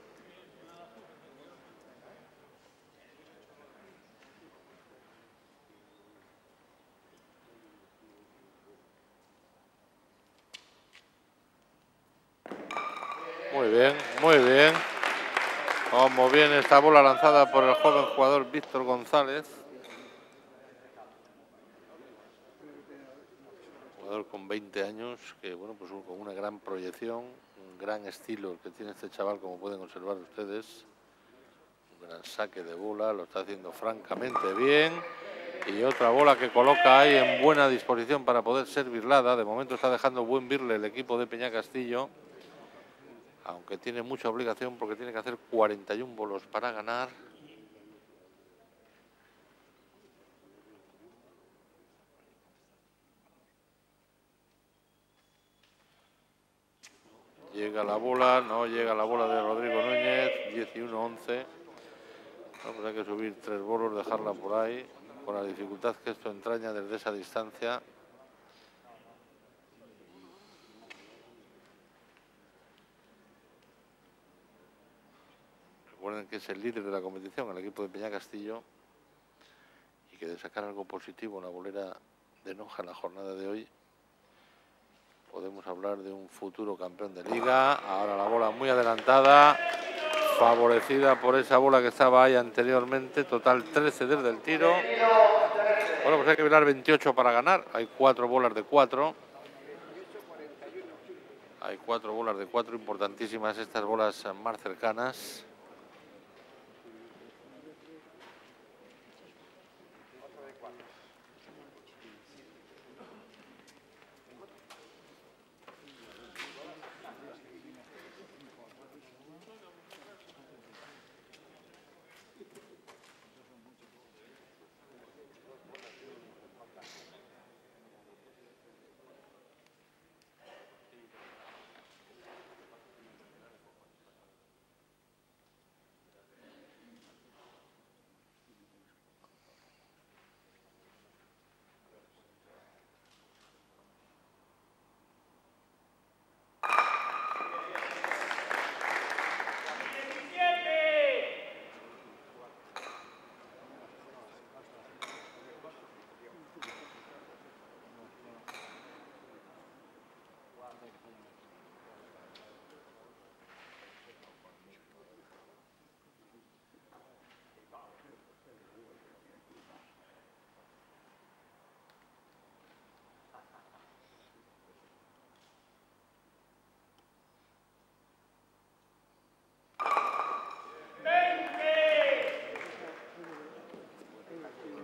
Muy bien, muy bien. Como viene esta bola lanzada por el joven jugador Víctor González. Con veinte años, que bueno, pues con una gran proyección, un gran estilo que tiene este chaval, como pueden observar ustedes. Un gran saque de bola, lo está haciendo francamente bien. Y otra bola que coloca ahí en buena disposición para poder ser birlada. De momento está dejando buen birle el equipo de Peña Castillo, aunque tiene mucha obligación porque tiene que hacer cuarenta y uno bolos para ganar. Llega la bola, no llega la bola de Rodrigo Núñez, dieciuno once. Vamos a tener que subir tres bolos, dejarla por ahí, con la dificultad que esto entraña desde esa distancia. Recuerden que es el líder de la competición, el equipo de Peña Castillo, y que de sacar algo positivo en la bolera de Noja en la jornada de hoy, podemos hablar de un futuro campeón de liga. Ahora la bola muy adelantada, favorecida por esa bola que estaba ahí anteriormente. Total trece desde el tiro. Bueno, pues hay que mirar veintiocho para ganar. Hay cuatro bolas de cuatro. Hay cuatro bolas de cuatro, importantísimas estas bolas más cercanas.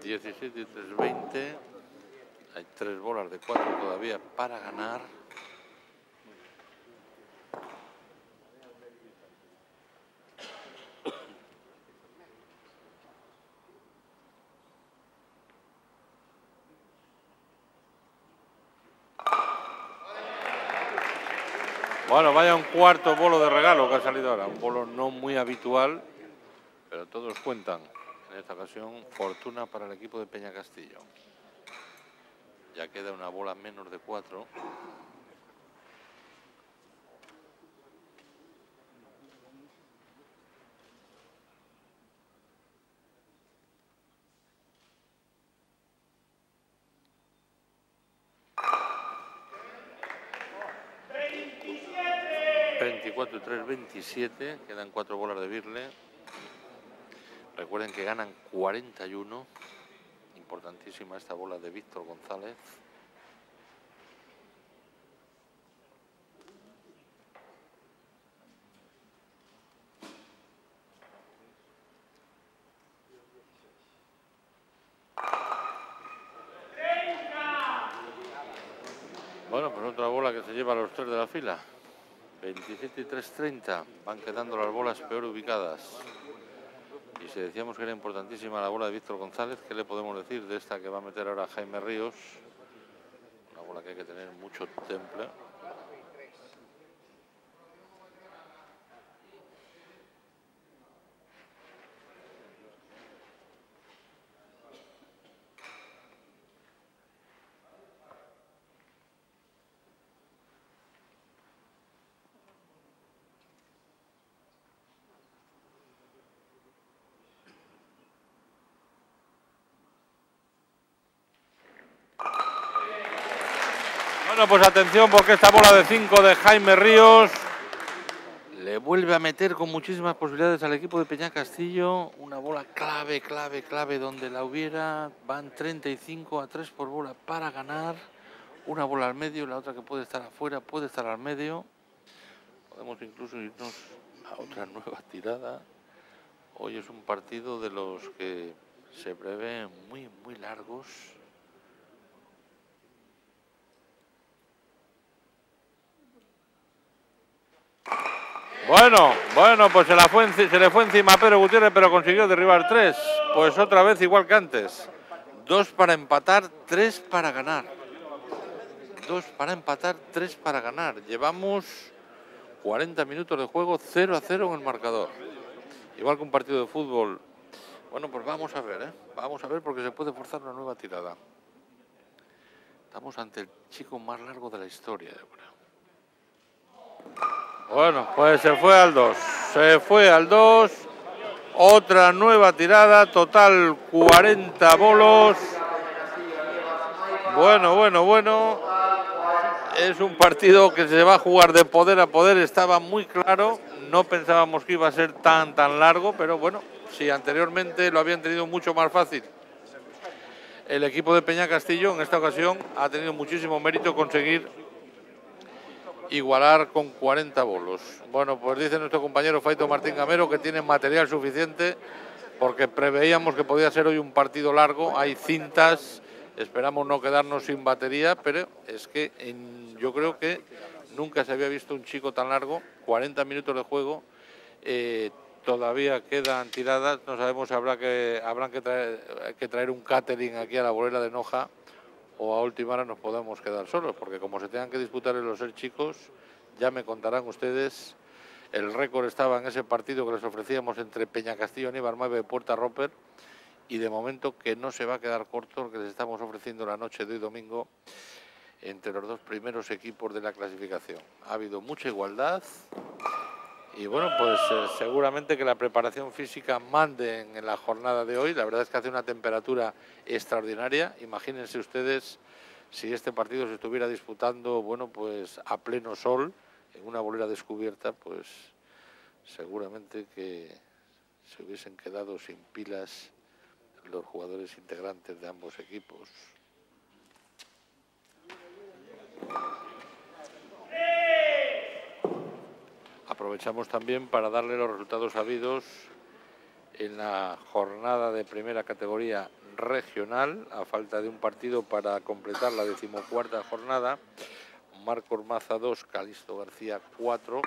diecisiete y tres, veinte. Hay tres bolas de cuatro todavía para ganar. Bueno, vaya un cuarto bolo de regalo que ha salido ahora. Un bolo no muy habitual, pero todos cuentan. En esta ocasión, fortuna para el equipo de Peñacastillo. Ya queda una bola menos de cuatro. veinticuatro y tres, veintisiete. Quedan cuatro bolas de birle. Recuerden que ganan cuarenta y uno. Importantísima esta bola de Víctor González. Bueno, pues otra bola que se lleva a los tres de la fila. veintisiete y tres, treinta. Van quedando las bolas peor ubicadas. Y si decíamos que era importantísima la bola de Víctor González, ¿qué le podemos decir de esta que va a meter ahora Jaime Ríos? Una bola que hay que tener mucho temple. Bueno, pues atención porque esta bola de cinco de Jaime Ríos le vuelve a meter con muchísimas posibilidades al equipo de Peñacastillo. Una bola clave, clave, clave donde la hubiera. Van treinta y cinco a tres por bola para ganar. Una bola al medio, la otra que puede estar afuera puede estar al medio. Podemos incluso irnos a otra nueva tirada. Hoy es un partido de los que se prevén muy, muy largos. Bueno, bueno, pues se, la fue, se le fue encima a Pedro Gutiérrez, pero consiguió derribar tres. Pues otra vez igual que antes. Dos para empatar, tres para ganar. Dos para empatar, tres para ganar. Llevamos cuarenta minutos de juego, cero a cero en el marcador. Igual que un partido de fútbol. Bueno, pues vamos a ver, ¿eh? Vamos a ver porque se puede forzar una nueva tirada. Estamos ante el chico más largo de la historia, yo creo. Bueno, pues se fue al dos. Se fue al dos. Otra nueva tirada. Total cuarenta bolos. Bueno, bueno, bueno. Es un partido que se va a jugar de poder a poder. Estaba muy claro. No pensábamos que iba a ser tan, tan largo. Pero bueno, si anteriormente lo habían tenido mucho más fácil el equipo de Peñacastillo, en esta ocasión ha tenido muchísimo mérito conseguir igualar con cuarenta bolos. Bueno, pues dice nuestro compañero Faito Martín Gamero que tiene material suficiente porque preveíamos que podía ser hoy un partido largo. Hay cintas, esperamos no quedarnos sin batería, pero es que en, yo creo que nunca se había visto un chico tan largo. Cuarenta minutos de juego, eh, todavía quedan tiradas. No sabemos si habrá que, habrán que traer, que traer un catering aquí a la bolera de Noja, o a última hora nos podemos quedar solos, porque como se tengan que disputar en los seis chicos, ya me contarán ustedes. El récord estaba en ese partido que les ofrecíamos entre Peñacastillo, Aníbal Mabe y Puerta Roper, y de momento que no se va a quedar corto el que les estamos ofreciendo la noche de hoy domingo entre los dos primeros equipos de la clasificación. Ha habido mucha igualdad y bueno, pues eh, seguramente que la preparación física mande en, en la jornada de hoy. La verdad es que hace una temperatura extraordinaria. Imagínense ustedes si este partido se estuviera disputando, bueno, pues a pleno sol, en una bolera descubierta, pues seguramente que se hubiesen quedado sin pilas los jugadores integrantes de ambos equipos. Aprovechamos también para darle los resultados sabidos en la jornada de primera categoría regional, a falta de un partido para completar la decimocuarta jornada. Marcos Maza dos, Calixto García cuatro.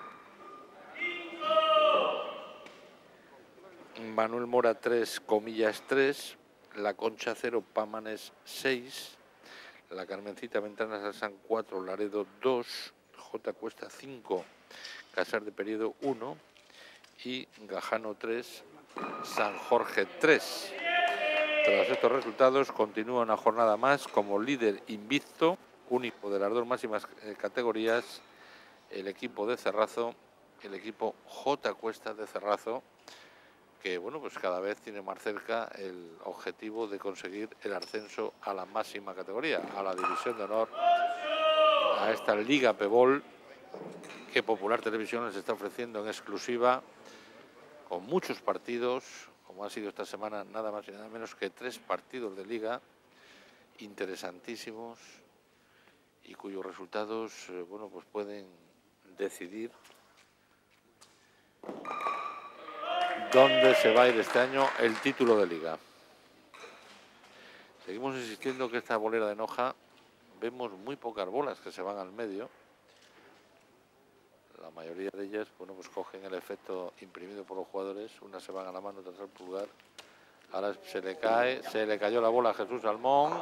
Manuel Mora tres, Comillas tres. La Concha cero, Pámanes seis. La Carmencita Ventanas Alsán cuatro, Laredo dos. J. Cuesta cinco, Casar de Periodo uno. Y Gajano tres, San Jorge tres. Tras estos resultados continúa una jornada más como líder invicto, único de las dos máximas eh, categorías, el equipo de Cerrazo, el equipo J. Cuesta de Cerrazo, que bueno, pues cada vez tiene más cerca el objetivo de conseguir el ascenso a la máxima categoría, a la División de Honor, a esta Liga Pebol que Popular Televisión les está ofreciendo en exclusiva, con muchos partidos, como ha sido esta semana, nada más y nada menos que tres partidos de liga interesantísimos y cuyos resultados, eh, bueno, pues pueden decidir dónde se va a ir este año el título de liga. Seguimos insistiendo que esta bolera de Noja vemos muy pocas bolas que se van al medio. La mayoría de ellas, bueno, pues cogen el efecto imprimido por los jugadores. Unas se van a la mano, otras al pulgar. Ahora se le cae, se le cayó la bola a Jesús Salmón.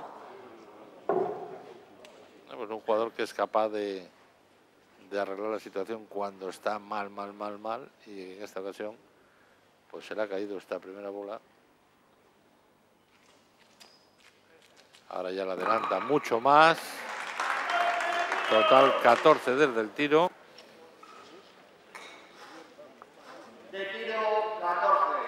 Pues un jugador que es capaz de, de arreglar la situación cuando está mal, mal, mal, mal. Y en esta ocasión, pues se le ha caído esta primera bola. Ahora ya la adelanta mucho más. Total catorce desde el tiro. De tiro catorce.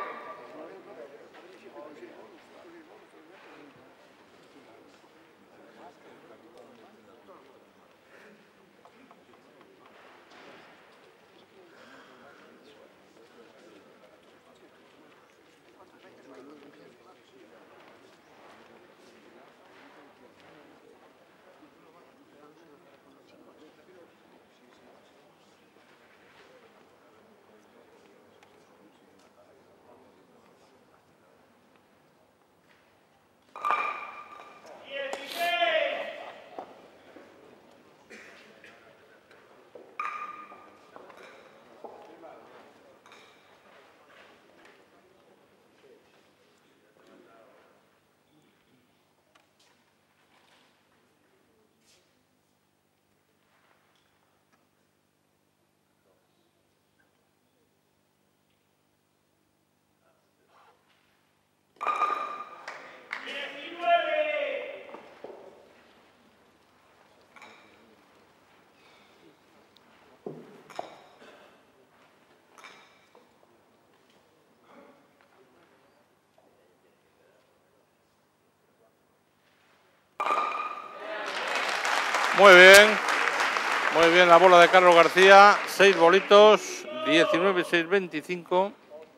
Muy bien, muy bien la bola de Carlos García, seis bolitos, diecinueve seis veinticinco.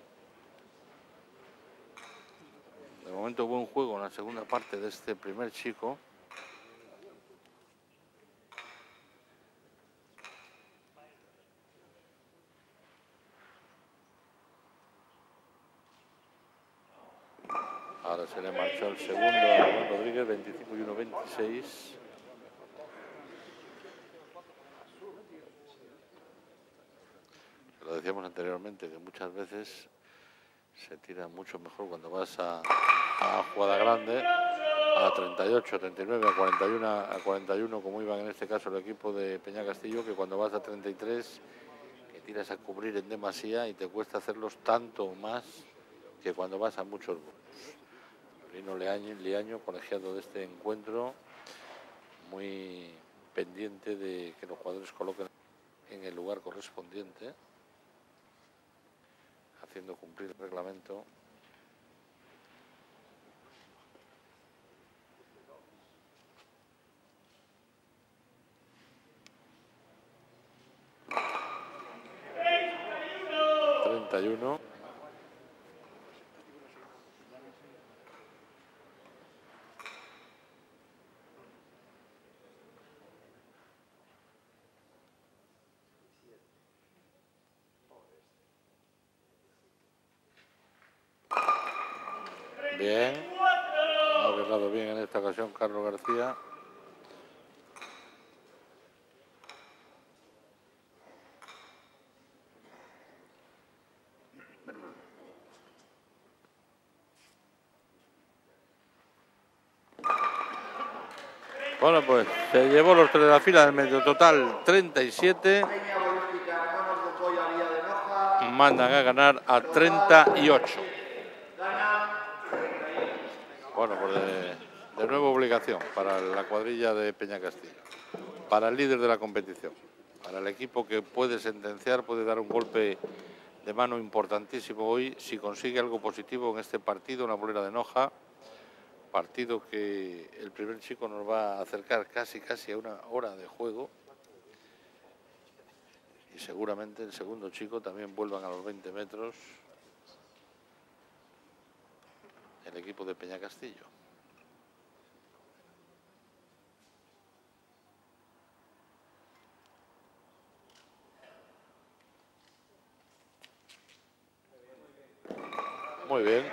De momento buen juego en la segunda parte de este primer chico. Ahora se le marchó el segundo a Juan Rodríguez, veinticinco y uno veintiséis. Lo decíamos anteriormente, que muchas veces se tira mucho mejor cuando vas a, a jugada grande, a treinta y ocho, treinta y nueve, a cuarenta y uno, a cuarenta y uno, como iban en este caso el equipo de Peña Castillo, que cuando vas a treinta y tres, que tiras a cubrir en demasía y te cuesta hacerlos tanto más que cuando vas a muchos bolos. Lino Leaño, Liaño, colegiado de este encuentro, muy pendiente de que los jugadores coloquen en el lugar correspondiente, haciendo cumplir el reglamento. treinta y uno. Bien. esta ocasión Carlos García. Bueno, pues se llevó los tres de la fila del medio, total treinta y siete. Mandan a ganar a treinta y ocho. Bueno, pues de, de nuevo obligación para la cuadrilla de Peñacastillo, para el líder de la competición, para el equipo que puede sentenciar, puede dar un golpe de mano importantísimo hoy si consigue algo positivo en este partido, en la Bolera de Noja. Partido que el primer chico nos va a acercar casi casi a una hora de juego. Y seguramente el segundo chico también vuelvan a los veinte metros el equipo de Peñacastillo. Muy bien.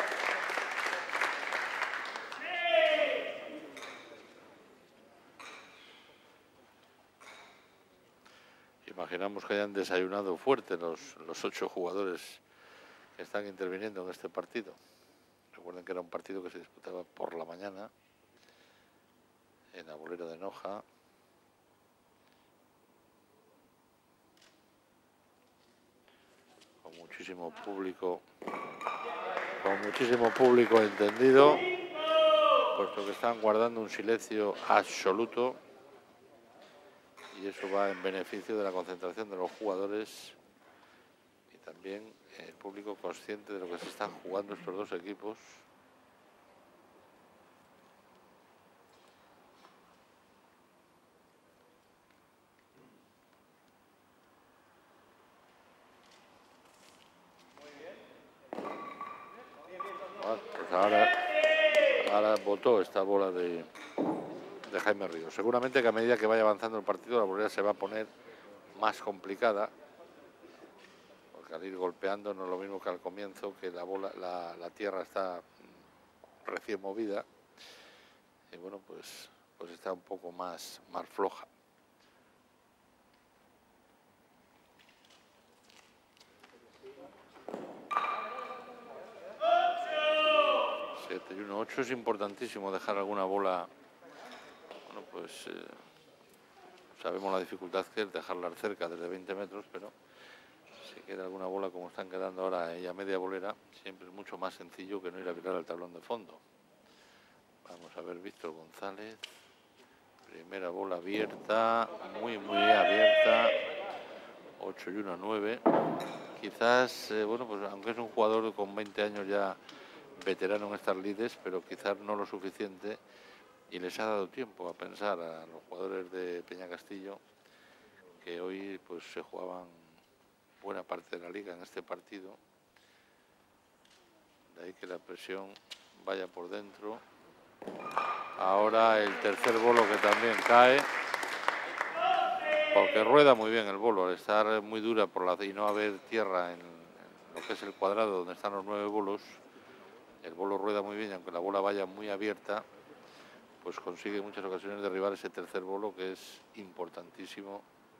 Imaginamos que hayan desayunado fuerte los, los ocho jugadores que están interviniendo en este partido. Recuerden que era un partido que se disputaba por la mañana en la Bolera de Noja. Con muchísimo público, con muchísimo público entendido, puesto que están guardando un silencio absoluto. Y eso va en beneficio de la concentración de los jugadores y también el público consciente de lo que se están jugando estos dos equipos. Bueno, pues ahora, ahora votó esta bola de... de Jaime Ríos. Seguramente que a medida que vaya avanzando el partido la bolera se va a poner más complicada, porque al ir golpeando no es lo mismo que al comienzo, que la bola, la, la tierra está recién movida y bueno, pues, pues está un poco más, más floja. siete y uno, ocho es importantísimo dejar alguna bola. Bueno, pues eh, sabemos la dificultad que es dejarlas cerca desde veinte metros, pero si queda alguna bola como están quedando ahora ella media bolera, siempre es mucho más sencillo que no ir a mirar al tablón de fondo. Vamos a ver Víctor González. Primera bola abierta, muy muy abierta. ocho y uno, nueve. Quizás, eh, bueno, pues aunque es un jugador con veinte años ya veterano en estas lides, pero quizás no lo suficiente. Y les ha dado tiempo a pensar a los jugadores de Peñacastillo que hoy pues se jugaban buena parte de la liga en este partido. De ahí que la presión vaya por dentro. Ahora el tercer bolo que también cae, porque rueda muy bien el bolo al estar muy dura por la y no haber tierra en, en lo que es el cuadrado donde están los nueve bolos. El bolo rueda muy bien, aunque la bola vaya muy abierta, pues consigue en muchas ocasiones derribar ese tercer bolo que es importantísimo.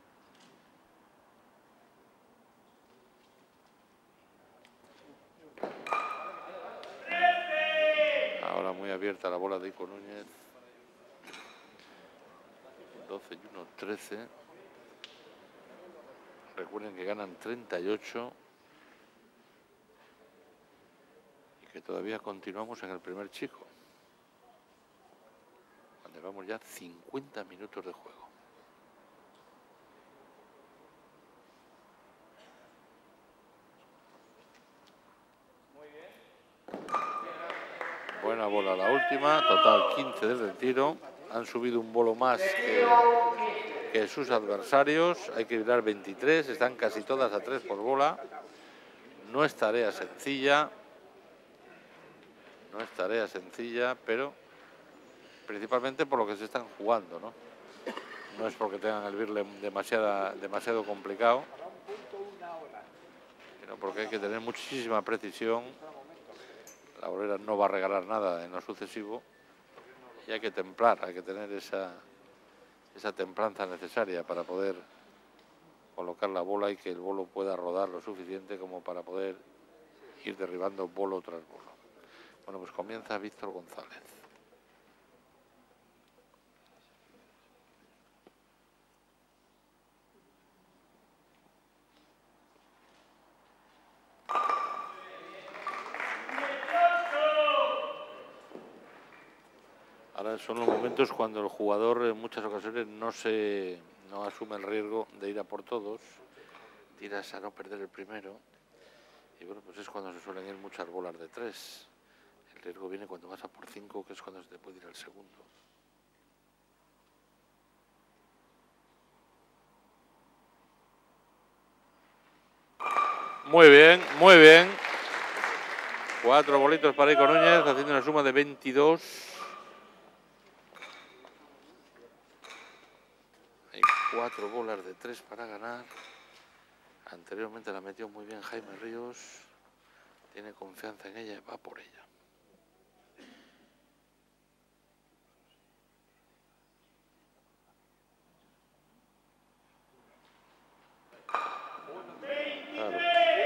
Ahora muy abierta la bola de Ico Núñez. doce y uno, trece. Recuerden que ganan treinta y ocho y que todavía continuamos en el primer chico. Llevamos ya cincuenta minutos de juego. Muy bien. Buena bola la última, total quince desde el tiro. Han subido un bolo más que, que sus adversarios. Hay que tirar veintitrés, están casi todas a tres por bola. No es tarea sencilla. No es tarea sencilla, pero principalmente por lo que se están jugando, ¿no? No es porque tengan el birle demasiada, demasiado complicado, sino porque hay que tener muchísima precisión. La bolera no va a regalar nada en lo sucesivo y hay que templar, hay que tener esa, esa templanza necesaria para poder colocar la bola y que el bolo pueda rodar lo suficiente como para poder ir derribando bolo tras bolo. Bueno, pues comienza Víctor González. Ahora son los momentos cuando el jugador en muchas ocasiones no se no asume el riesgo de ir a por todos, tiras a no perder el primero, y bueno, pues es cuando se suelen ir muchas bolas de tres. El riesgo viene cuando vas a por cinco, que es cuando se te puede ir al segundo. Muy bien, muy bien. Cuatro bolitos para Ico Núñez, haciendo una suma de veintidós. Hay cuatro bolas de tres para ganar. Anteriormente la metió muy bien Jaime Ríos. Tiene confianza en ella y va por ella. Claro.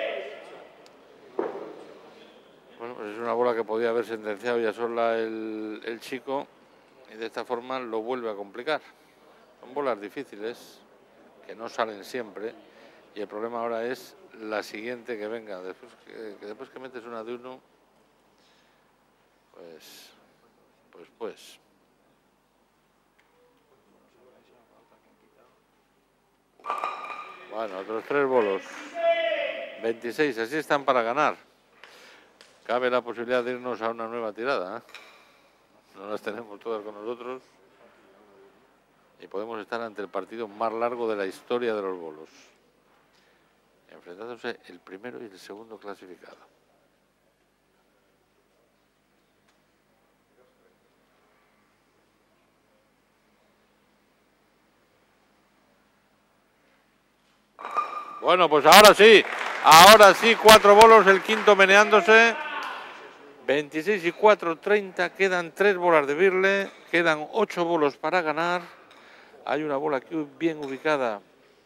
Bueno, pues es una bola que podía haber sentenciado ya sola el, el chico, y de esta forma lo vuelve a complicar. Son bolas difíciles que no salen siempre, y el problema ahora es la siguiente que venga. Después que, que después que metes una de uno, pues, pues, pues. Bueno, otros tres bolos. veintiséis, así están para ganar. Cabe la posibilidad de irnos a una nueva tirada, ¿eh? No las tenemos todas con nosotros. Y podemos estar ante el partido más largo de la historia de los bolos, enfrentándose el primero y el segundo clasificado. Bueno, pues ahora sí, ahora sí, cuatro bolos, el quinto meneándose. veintiséis y cuatro, treinta, quedan tres bolas de birle, quedan ocho bolos para ganar. Hay una bola aquí bien ubicada.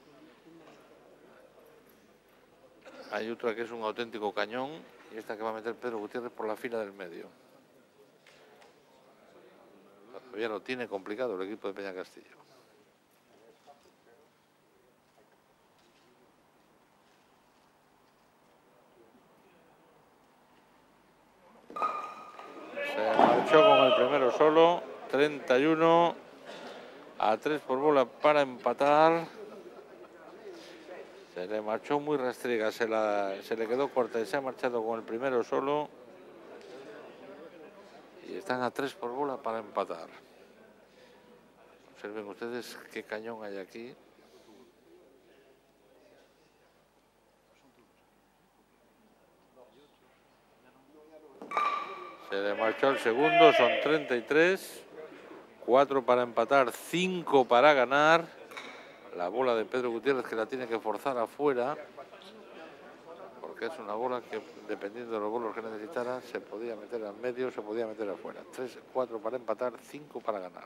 Hay otra que es un auténtico cañón, y esta que va a meter Pedro Gutiérrez por la fila del medio. Todavía lo tiene complicado el equipo de Peña Castillo. Se marchó con el primero solo, treinta y uno a tres por bola para empatar. Se le marchó muy rastriga, se, la, se le quedó corta y se ha marchado con el primero solo. Y están a tres por bola para empatar. Observen ustedes qué cañón hay aquí. Se le marchó el segundo, son treinta y tres. cuatro para empatar, cinco para ganar. La bola de Pedro Gutiérrez, que la tiene que forzar afuera, porque es una bola que, dependiendo de los bolos que necesitara, se podía meter al medio, se podía meter afuera. tres, cuatro para empatar, cinco para ganar.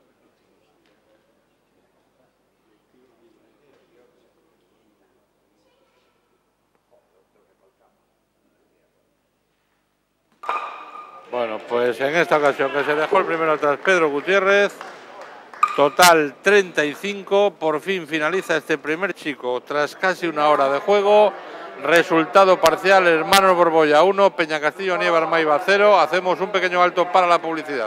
Bueno, pues en esta ocasión que se dejó el primero tras Pedro Gutiérrez, total treinta y cinco, por fin finaliza este primer chico tras casi una hora de juego. Resultado parcial: Hermanos Borbolla uno, Peña Castillo Nieva Armaiva cero. Hacemos un pequeño alto para la publicidad.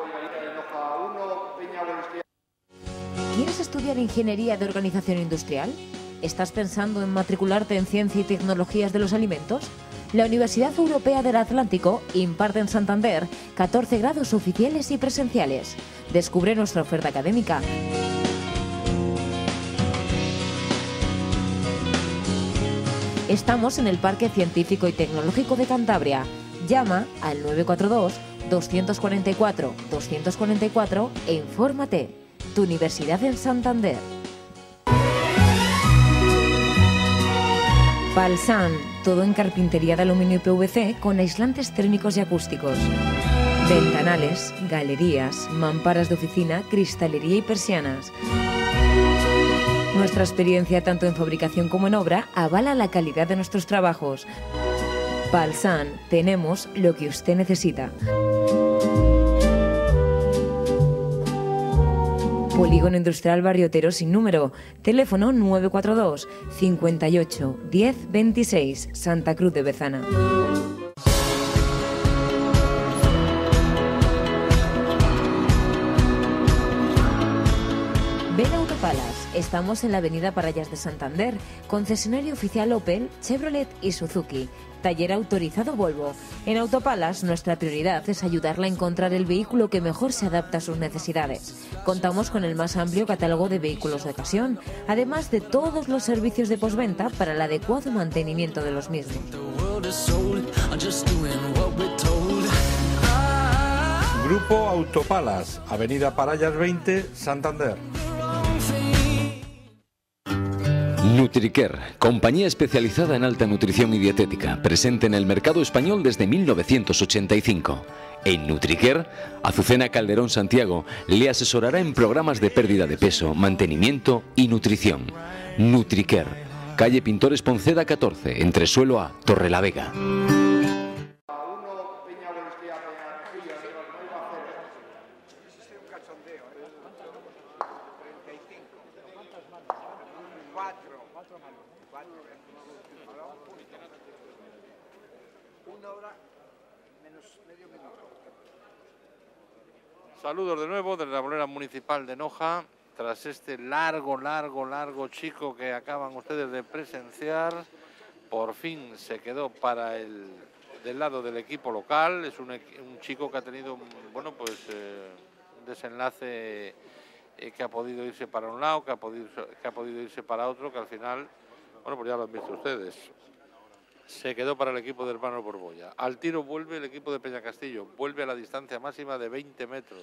¿Quieres estudiar Ingeniería de Organización Industrial? ¿Estás pensando en matricularte en Ciencia y Tecnologías de los Alimentos? La Universidad Europea del Atlántico imparte en Santander catorce grados oficiales y presenciales. Descubre nuestra oferta académica. Estamos en el Parque Científico y Tecnológico de Cantabria. Llama al nueve cuatro dos, dos cuatro cuatro, dos cuatro cuatro e infórmate. Tu Universidad en Santander. Palsan, todo en carpintería de aluminio y P V C con aislantes térmicos y acústicos. Ventanales, galerías, mamparas de oficina, cristalería y persianas. Nuestra experiencia tanto en fabricación como en obra avala la calidad de nuestros trabajos. Palsan, tenemos lo que usted necesita. Polígono Industrial Barrio Otero sin número. Teléfono nueve cuatro dos, cincuenta y ocho, diez veintiséis, Santa Cruz de Bezana. Ven a Autopalas. Estamos en la avenida Parallas de Santander. Concesionario oficial Opel, Chevrolet y Suzuki. Taller autorizado Volvo. En Autopalas, nuestra prioridad es ayudarla a encontrar el vehículo que mejor se adapta a sus necesidades. Contamos con el más amplio catálogo de vehículos de ocasión, además de todos los servicios de postventa para el adecuado mantenimiento de los mismos. Grupo Autopalas, avenida Parallas veinte, Santander. Nutricare, compañía especializada en alta nutrición y dietética, presente en el mercado español desde mil novecientos ochenta y cinco. En Nutricare, Azucena Calderón Santiago le asesorará en programas de pérdida de peso, mantenimiento y nutrición. Nutricare, calle Pintores Ponceda catorce, entresuelo A, Torrelavega. Saludos de nuevo desde la bolera municipal de Noja, tras este largo, largo, largo chico que acaban ustedes de presenciar. Por fin se quedó para el del lado del equipo local. Es un, un chico que ha tenido, bueno, pues eh, un desenlace eh, que ha podido irse para un lado, que ha podido, que ha podido irse para otro, que al final, bueno, pues ya lo han visto ustedes. Se quedó para el equipo de Hermanos Borbolla. Al tiro vuelve el equipo de Peñacastillo. Vuelve a la distancia máxima de veinte metros.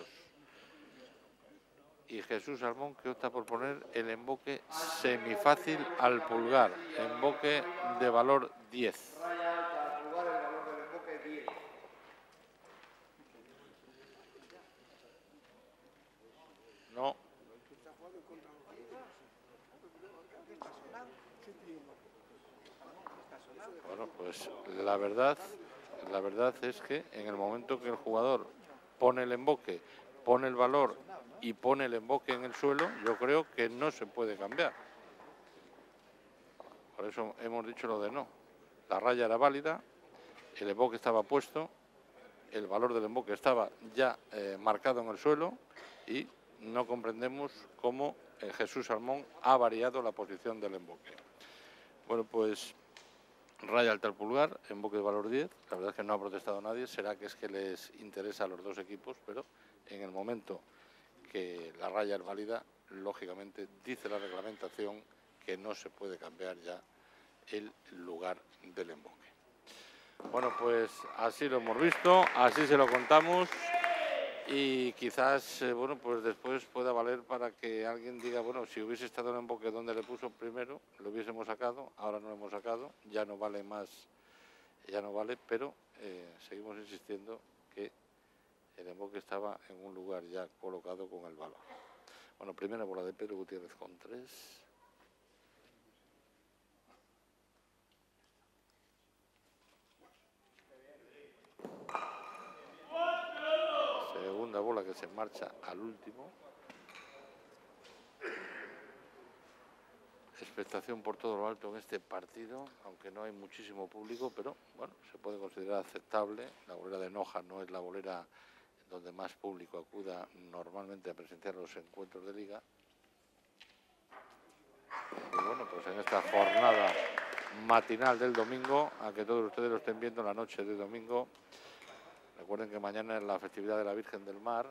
Y Jesús Salmón, que opta por poner el emboque semifácil al pulgar. Emboque de valor diez. No. Bueno, pues la verdad, la verdad es que en el momento que el jugador pone el emboque, pone el valor y pone el emboque en el suelo, yo creo que no se puede cambiar. Por eso hemos dicho lo de no. La raya era válida, el emboque estaba puesto, el valor del emboque estaba ya eh, marcado en el suelo y no comprendemos cómo eh, Jesús Salmón ha variado la posición del emboque. Bueno, pues raya alta al pulgar, emboque de valor diez. La verdad es que no ha protestado nadie. Será que es que les interesa a los dos equipos, pero en el momento que la raya es válida, lógicamente dice la reglamentación que no se puede cambiar ya el lugar del emboque. Bueno, pues así lo hemos visto, así se lo contamos y quizás, eh, bueno, pues después pueda valer para que alguien diga, bueno, si hubiese estado en el emboque donde le puso primero, lo hubiésemos sacado, ahora no lo hemos sacado, ya no vale más, ya no vale, pero eh, seguimos insistiendo que el emboque estaba en un lugar ya colocado con el valor. Bueno, primera bola de Pedro Gutiérrez con tres. Segunda bola que se marcha al último. Expectación por todo lo alto en este partido, aunque no hay muchísimo público, pero bueno, se puede considerar aceptable. La bolera de Noja no es la bolera donde más público acuda normalmente a presenciar los encuentros de liga. Y bueno, pues en esta jornada matinal del domingo, a que todos ustedes lo estén viendo la noche de domingo, recuerden que mañana es la festividad de la Virgen del Mar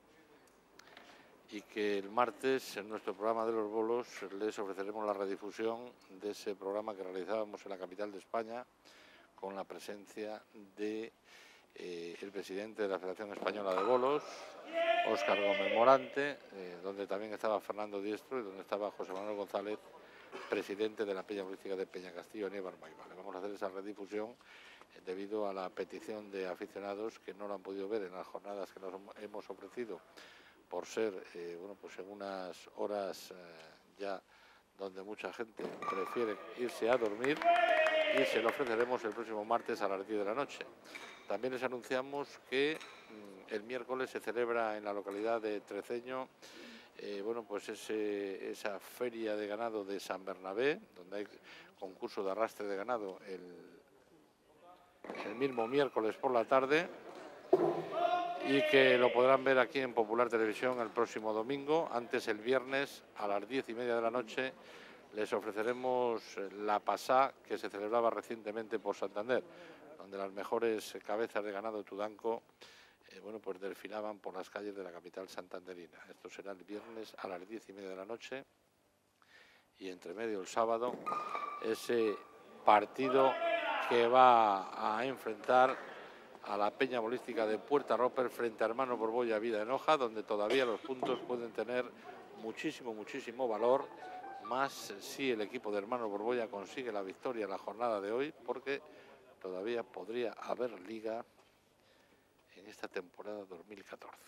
y que el martes en nuestro programa de los bolos les ofreceremos la redifusión de ese programa que realizábamos en la capital de España con la presencia de Eh, el presidente de la Federación Española de Bolos, Óscar Gómez Morante, eh, donde también estaba Fernando Diestro y donde estaba José Manuel González presidente de la Peña Bolística de Peñacastillo, Aníbal Maivale. Vamos a hacer esa redifusión debido a la petición de aficionados que no lo han podido ver en las jornadas que nos hemos ofrecido, por ser eh, bueno, pues en unas horas eh, ya donde mucha gente prefiere irse a dormir, y se lo ofreceremos el próximo martes a las diez de la noche. También les anunciamos que mmm, el miércoles se celebra en la localidad de Treceño eh, bueno, pues ese, esa feria de ganado de San Bernabé, donde hay concurso de arrastre de ganado el, el mismo miércoles por la tarde, y que lo podrán ver aquí en Popular Televisión el próximo domingo. Antes, el viernes a las diez y media de la noche, les ofreceremos la pasá que se celebraba recientemente por Santander, donde las mejores cabezas de ganado tudanco eh, bueno, pues desfilaban por las calles de la capital santanderina. Esto será el viernes a las diez y media de la noche, y entre medio el sábado ese partido que va a enfrentar a la Peña Bolística de Puerta Roper frente a Hermano Borbolla Vida en Hoja, donde todavía los puntos pueden tener muchísimo, muchísimo valor, más si el equipo de Hermano Borbolla consigue la victoria en la jornada de hoy, porque todavía podría haber liga en esta temporada dos mil catorce.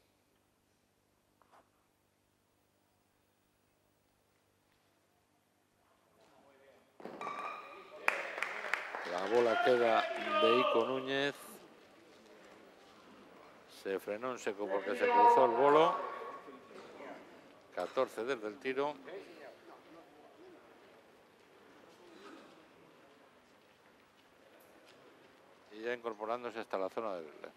La bola queda de Ico Núñez. Se frenó en seco porque se cruzó el bolo. catorce desde el tiro. Y ya incorporándose hasta la zona de verde.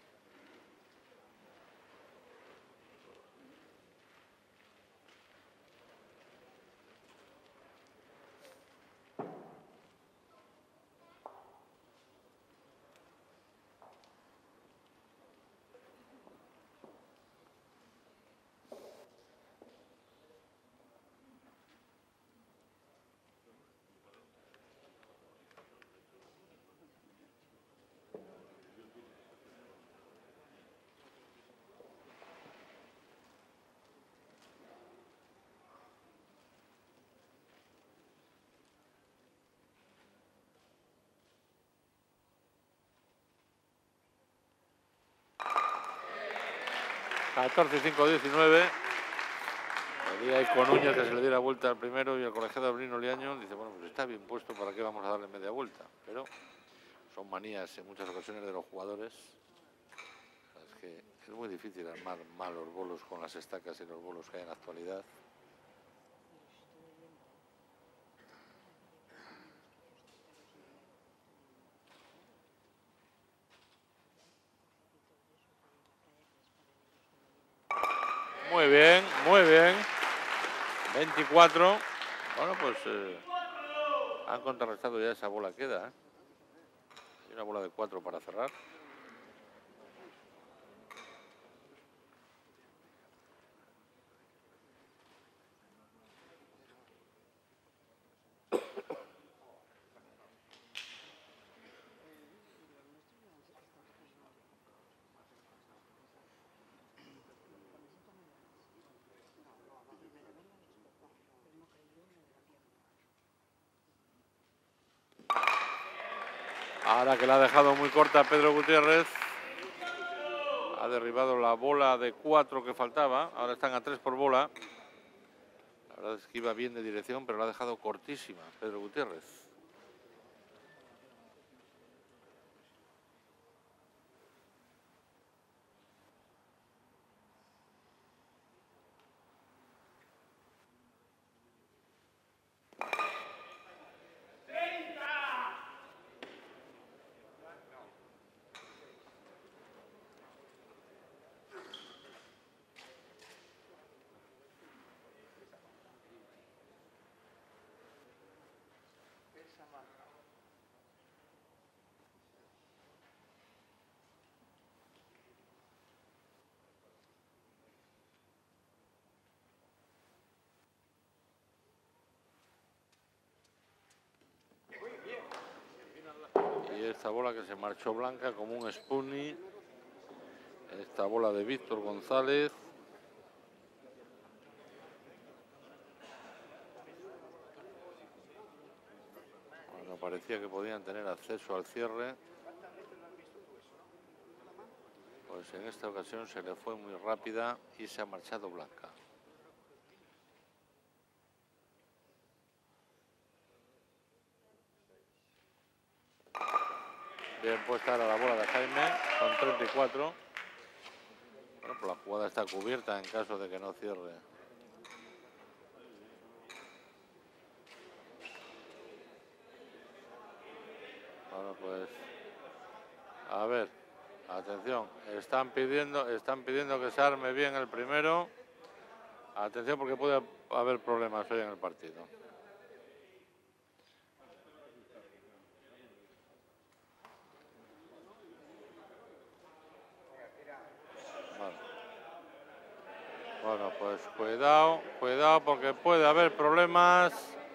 catorce cinco diecinueve. Pedía Ico Núñez que se le diera vuelta al primero, y el colegiado Abrino Liaño dice, bueno, pues está bien puesto, ¿para qué vamos a darle media vuelta? Pero son manías en muchas ocasiones de los jugadores. Es que es muy difícil armar mal los bolos con las estacas y los bolos que hay en la actualidad. Muy bien, muy bien. veinticuatro. Bueno, pues eh, han contrarrestado ya esa bola queda. ¿eh? Hay una bola de cuatro para cerrar. Ahora que la ha dejado muy corta Pedro Gutiérrez, ha derribado la bola de cuatro que faltaba. Ahora están a tres por bola. La verdad es que iba bien de dirección, pero la ha dejado cortísima Pedro Gutiérrez. Y esta bola que se marchó blanca como un Spoonie. Esta bola de Víctor González. parecía que podían tener acceso al cierre. Pues en esta ocasión se le fue muy rápida y se ha marchado blanca. Bien puesta ahora la bola de Jaime con treinta y cuatro. Bueno, pues la jugada está cubierta en caso de que no cierre. Bueno, pues a ver, atención, están pidiendo, están pidiendo que se arme bien el primero. Atención porque puede haber problemas hoy en el partido. Bueno, pues cuidado, cuidado porque puede haber problemas.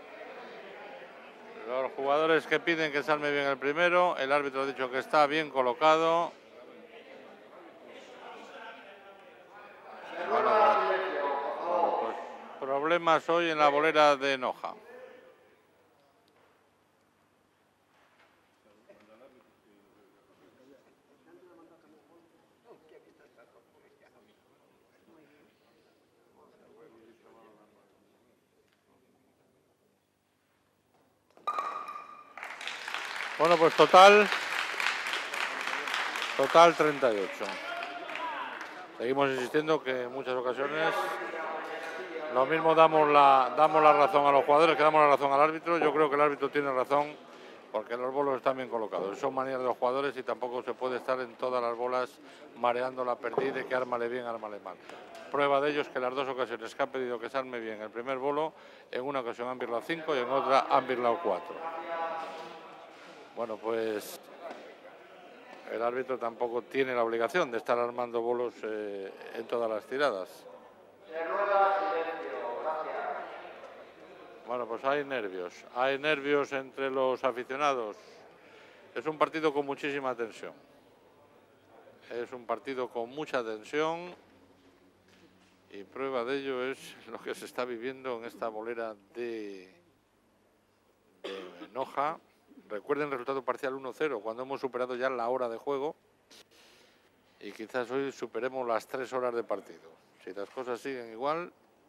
Los jugadores que piden que salme bien el primero, el árbitro ha dicho que está bien colocado. Bueno, pues, bueno, pues problemas hoy en la bolera de Noja. Bueno, pues total, total treinta y ocho. Seguimos insistiendo que en muchas ocasiones lo mismo damos la, damos la razón a los jugadores que damos la razón al árbitro. Yo creo que el árbitro tiene razón porque los bolos están bien colocados. Son manías de los jugadores y tampoco se puede estar en todas las bolas mareando la perdida y que ármale bien, ármale mal. Prueba de ello es que las dos ocasiones que han pedido que se arme bien el primer bolo, en una ocasión han birlado cinco y en otra han birlado cuatro. Bueno, pues el árbitro tampoco tiene la obligación de estar armando bolos eh, en todas las tiradas. Bueno, pues hay nervios, hay nervios entre los aficionados. Es un partido con muchísima tensión. Es un partido con mucha tensión y prueba de ello es lo que se está viviendo en esta bolera de, de Noja. Recuerden el resultado parcial uno cero cuando hemos superado ya la hora de juego y quizás hoy superemos las tres horas de partido. Si las cosas siguen igual,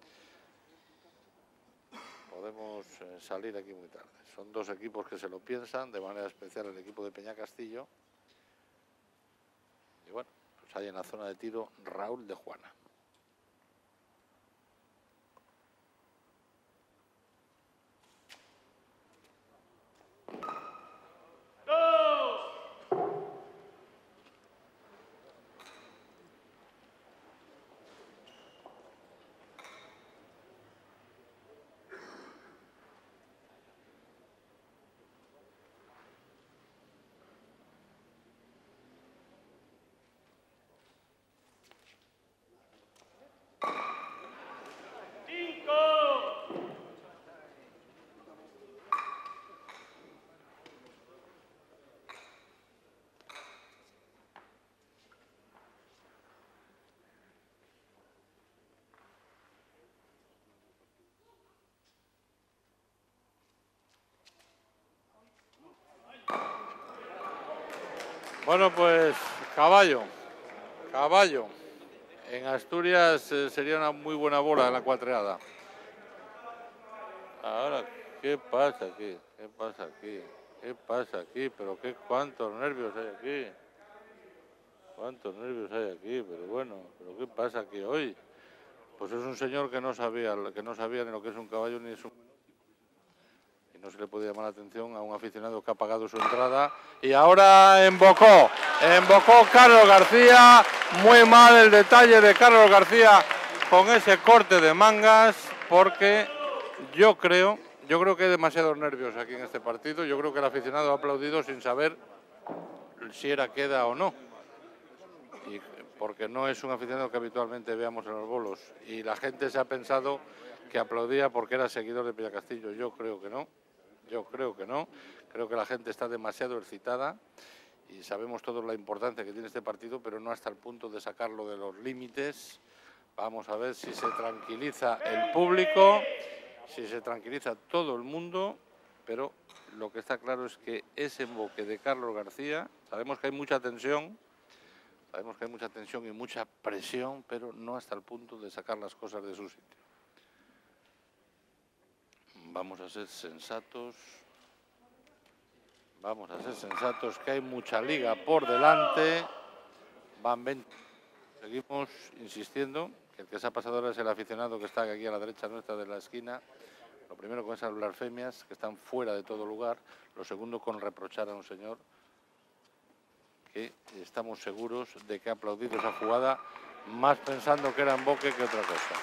podemos eh, salir aquí muy tarde. Son dos equipos que se lo piensan, de manera especial el equipo de Peñacastillo. Y bueno, pues hay en la zona de tiro Raúl de Juana. Bueno, pues caballo, caballo. En Asturias eh, sería una muy buena bola en la cuatreada. Ahora, ¿qué pasa aquí? ¿Qué pasa aquí? ¿Qué pasa aquí? Pero qué cuántos nervios hay aquí. ¿Cuántos nervios hay aquí? Pero bueno, ¿pero qué pasa aquí hoy? Pues es un señor que no sabía, que no sabía ni lo que es un caballo ni es un... Y no se le puede llamar la atención a un aficionado que ha pagado su entrada. Y ahora embocó, embocó Carlos García. Muy mal el detalle de Carlos García con ese corte de mangas, porque yo creo, yo creo que hay demasiados nervios aquí en este partido. Yo creo que el aficionado ha aplaudido sin saber si era queda o no. Y porque no es un aficionado que habitualmente veamos en los bolos. Y la gente se ha pensado que aplaudía porque era seguidor de Peñacastillo. Yo creo que no. Yo creo que no. Creo que la gente está demasiado excitada y sabemos todos la importancia que tiene este partido, pero no hasta el punto de sacarlo de los límites. Vamos a ver si se tranquiliza el público, si se tranquiliza todo el mundo pero lo que está claro es que ese emboque de Carlos García, sabemos que hay mucha tensión, sabemos que hay mucha tensión y mucha presión, pero no hasta el punto de sacar las cosas de su sitio. Vamos a ser sensatos, vamos a ser sensatos, que hay mucha liga por delante. Van veinte. Seguimos insistiendo que el que se ha pasado ahora es el aficionado que está aquí a la derecha nuestra de la esquina. Lo primero con esas blasfemias que están fuera de todo lugar. Lo segundo con reprochar a un señor que estamos seguros de que ha aplaudido esa jugada más pensando que era emboque que otra cosa.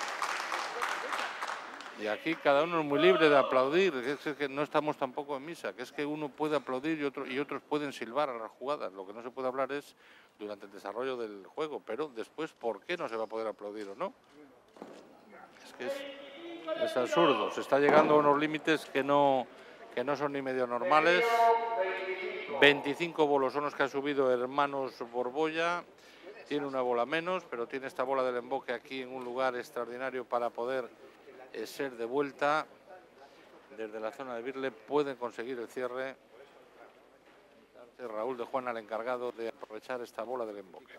Y aquí cada uno es muy libre de aplaudir, es que no estamos tampoco en misa, que es que uno puede aplaudir y, otro, y otros pueden silbar a las jugadas. Lo que no se puede hablar es durante el desarrollo del juego, pero después, ¿por qué no se va a poder aplaudir o no? Es que es, es absurdo, se está llegando a unos límites que no, que no son ni medio normales. veinticinco bolos son los que ha subido Hermanos Borbolla, tiene una bola menos, pero tiene esta bola del emboque aquí en un lugar extraordinario para poder eh, ser de vuelta. Desde la zona de Birle pueden conseguir el cierre. Raúl de Juana, el encargado de aprovechar esta bola del emboque.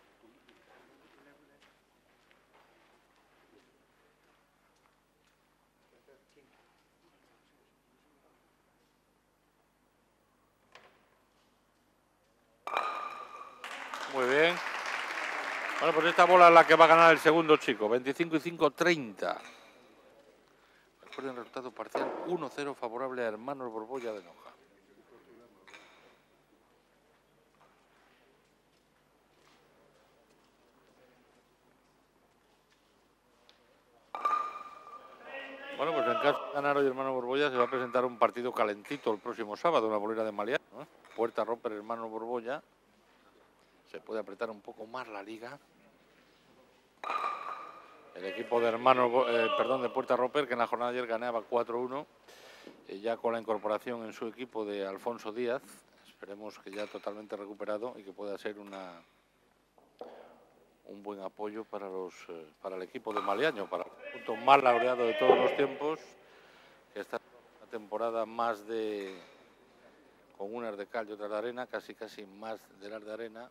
Muy bien. Bueno, pues esta bola es la que va a ganar el segundo chico. veinticinco y cinco, treinta. Recuerden el resultado parcial uno cero favorable a Hermanos Borbolla de Noja. Bueno, pues en caso de ganar hoy Hermano Borbolla se va a presentar un partido calentito el próximo sábado en la bolera de Maliano, ¿eh? Puerta Roper, Hermano Borbolla. Se puede apretar un poco más la liga. El equipo de Hermano, eh, perdón, de Puerta Roper, que en la jornada de ayer ganaba cuatro uno, eh, ya con la incorporación en su equipo de Alfonso Díaz. Esperemos que ya totalmente recuperado y que pueda ser una un buen apoyo para los eh, para el equipo de Maliaño, para el punto más laureado de todos los tiempos, que está una temporada más de con unas de cal y otras de arena, casi casi más de las de arena.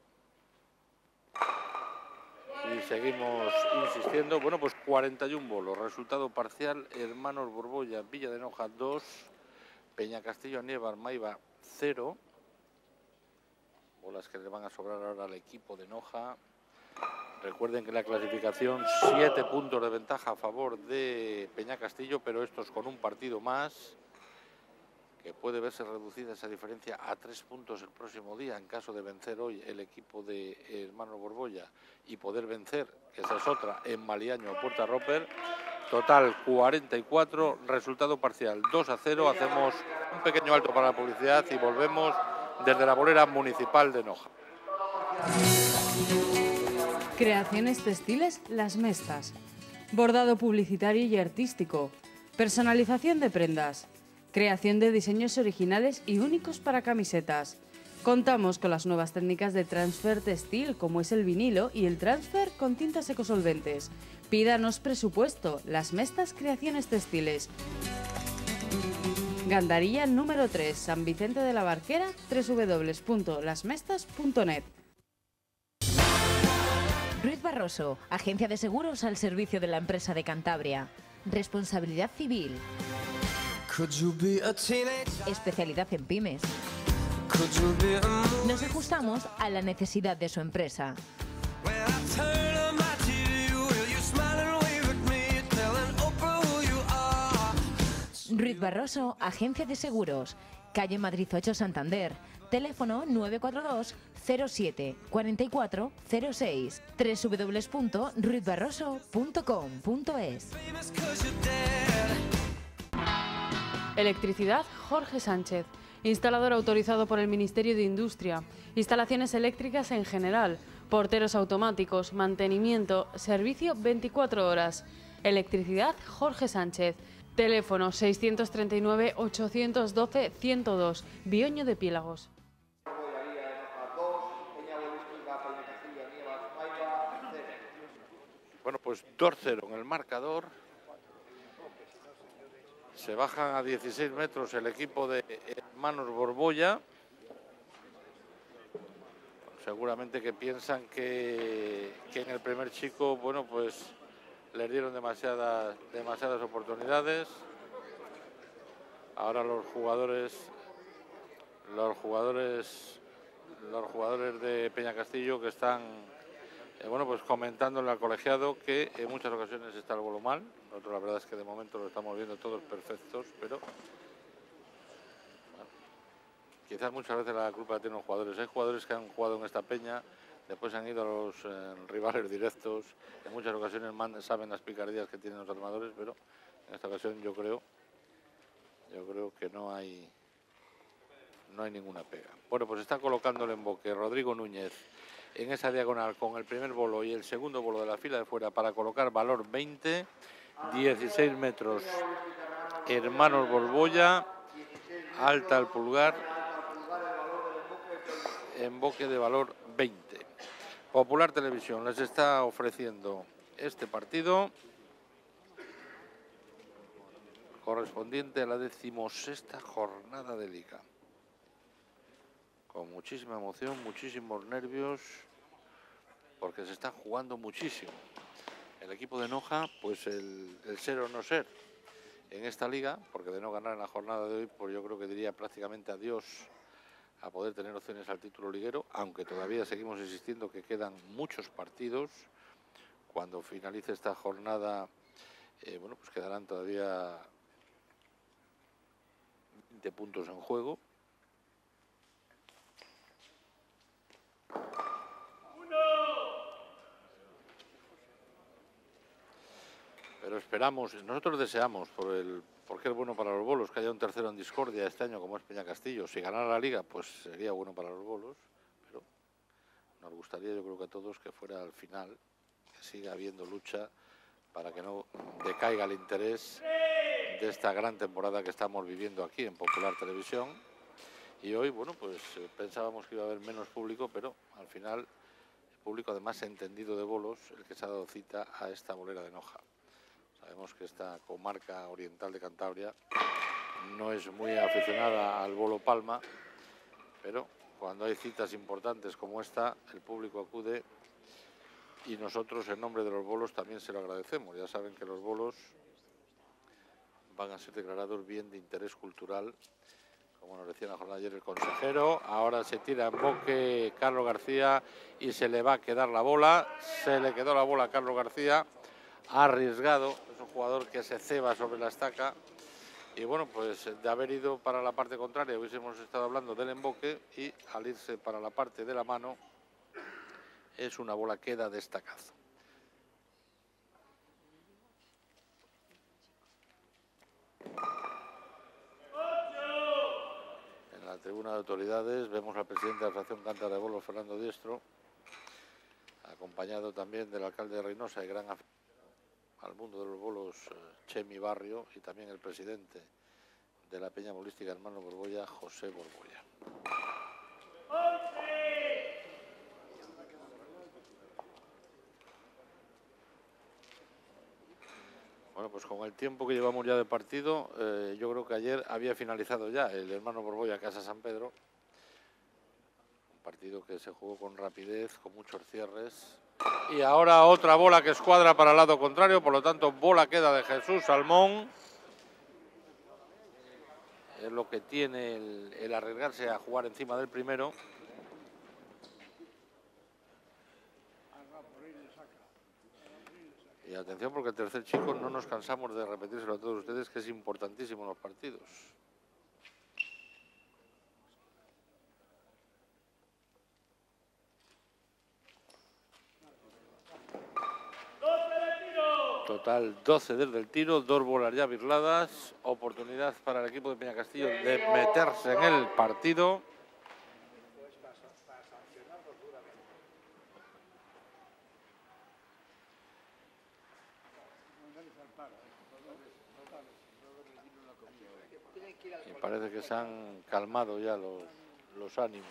Y seguimos insistiendo. Bueno, pues cuarenta y uno bolos, resultado parcial: Hermanos Borbolla, Villa de Noja dos, Peñacastillo, Aníbal, Maiva cero. Bolas que le van a sobrar ahora al equipo de Noja. Recuerden que la clasificación, siete puntos de ventaja a favor de Peñacastillo, pero estos con un partido más, que puede verse reducida esa diferencia a tres puntos el próximo día en caso de vencer hoy el equipo de Hermano Borbolla y poder vencer, que esa es otra, en Maliaño o Puerta Roper. Total cuarenta y cuatro, resultado parcial dos a cero. Hacemos un pequeño alto para la publicidad y volvemos desde la bolera municipal de Noja. Creaciones textiles Las Mestas. Bordado publicitario y artístico. Personalización de prendas. Creación de diseños originales y únicos para camisetas. Contamos con las nuevas técnicas de transfer textil, como es el vinilo y el transfer con tintas ecosolventes. Pídanos presupuesto. Las Mestas Creaciones Textiles. Gandarilla número tres, San Vicente de la Barquera, doble u doble u doble u punto las mestas punto net. Ruiz Barroso, agencia de seguros al servicio de la empresa de Cantabria. Responsabilidad civil. Especialidad en pymes. Nos ajustamos a la necesidad de su empresa. Ruiz Barroso, agencia de seguros. Calle Madrid ocho, Santander. Teléfono nueve cuatro dos, cero siete, cuatro cuatro cero seis. doble u doble u doble u punto ruiz barroso punto com punto es. Electricidad Jorge Sánchez. Instalador autorizado por el Ministerio de Industria. Instalaciones eléctricas en general. Porteros automáticos. Mantenimiento. Servicio veinticuatro horas. Electricidad Jorge Sánchez. Teléfono seiscientos treinta y nueve, ochocientos doce, ciento dos. Bioño de Piélagos. Bueno, pues dos cero en el marcador. Se bajan a dieciséis metros el equipo de Hermanos Borbolla. Seguramente que piensan que, que en el primer chico, bueno, pues les dieron demasiadas, demasiadas oportunidades. Ahora los jugadores, los jugadores, los jugadores de Peña Castillo que están, eh, bueno, pues comentándole al colegiado que en muchas ocasiones está el bolo mal. Nosotros la verdad es que de momento lo estamos viendo todos perfectos, pero bueno, quizás muchas veces la culpa la tienen los jugadores. Hay jugadores que han jugado en esta peña, después han ido a los eh, rivales directos, en muchas ocasiones man, saben las picardías que tienen los armadores, pero en esta ocasión yo creo, yo creo que no hay, no hay ninguna pega. Bueno, pues está colocando el emboque Rodrigo Núñez en esa diagonal con el primer bolo y el segundo bolo de la fila de fuera para colocar valor veinte, dieciséis metros. Hermanos Borbolla, alta al pulgar, emboque de valor veinte. Popular Televisión les está ofreciendo este partido correspondiente a la decimosexta jornada de liga. Con muchísima emoción, muchísimos nervios, porque se está jugando muchísimo. El equipo de Noja, pues el, el ser o no ser en esta liga, porque de no ganar en la jornada de hoy, pues yo creo que diría prácticamente adiós a poder tener opciones al título liguero, aunque todavía seguimos insistiendo que quedan muchos partidos. Cuando finalice esta jornada, eh, bueno, pues quedarán todavía veinte puntos en juego. Pero esperamos, nosotros deseamos, por el, porque es bueno para los bolos, que haya un tercero en discordia este año como es Peña Castillo. Si ganara la liga, pues sería bueno para los bolos, pero nos gustaría, yo creo que a todos, que fuera al final, que siga habiendo lucha para que no decaiga el interés de esta gran temporada que estamos viviendo aquí en Popular Televisión. Y hoy, bueno, pues pensábamos que iba a haber menos público, pero al final el público además entendido de bolos, el que se ha dado cita a esta bolera de Noja. Sabemos que esta comarca oriental de Cantabria no es muy aficionada al bolo palma, pero cuando hay citas importantes como esta, el público acude y nosotros en nombre de los bolos también se lo agradecemos. Ya saben que los bolos van a ser declarados bien de interés cultural, como nos decía en la jornada de ayer el consejero. Ahora se tira en boque Carlos García y se le va a quedar la bola. Se le quedó la bola a Carlos García, arriesgado, es un jugador que se ceba sobre la estaca. Y bueno, pues de haber ido para la parte contraria hubiésemos estado hablando del emboque, y al irse para la parte de la mano es una bola que da destacazo. En la tribuna de autoridades vemos al presidente de la Asociación Cántabra de Bolos, Fernando Diestro, acompañado también del alcalde de Reynosa y gran aficionado al mundo de los bolos, Chemi Barrio, y también el presidente de la Peña Bolística Hermano Borbolla, José Borbolla. Bueno, pues con el tiempo que llevamos ya de partido, eh, yo creo que ayer había finalizado ya el Hermano Borbolla Casa San Pedro. Un partido que se jugó con rapidez, con muchos cierres. Y ahora otra bola que escuadra para el lado contrario, por lo tanto bola queda de Jesús Salmón. Es lo que tiene el, el arriesgarse a jugar encima del primero. Y atención, porque el tercer chico no nos cansamos de repetírselo a todos ustedes, que es importantísimo en los partidos. Total doce desde el tiro, dos bolas ya birladas, oportunidad para el equipo de Peña Castillo de meterse en el partido. Y parece que se han calmado ya los, los ánimos.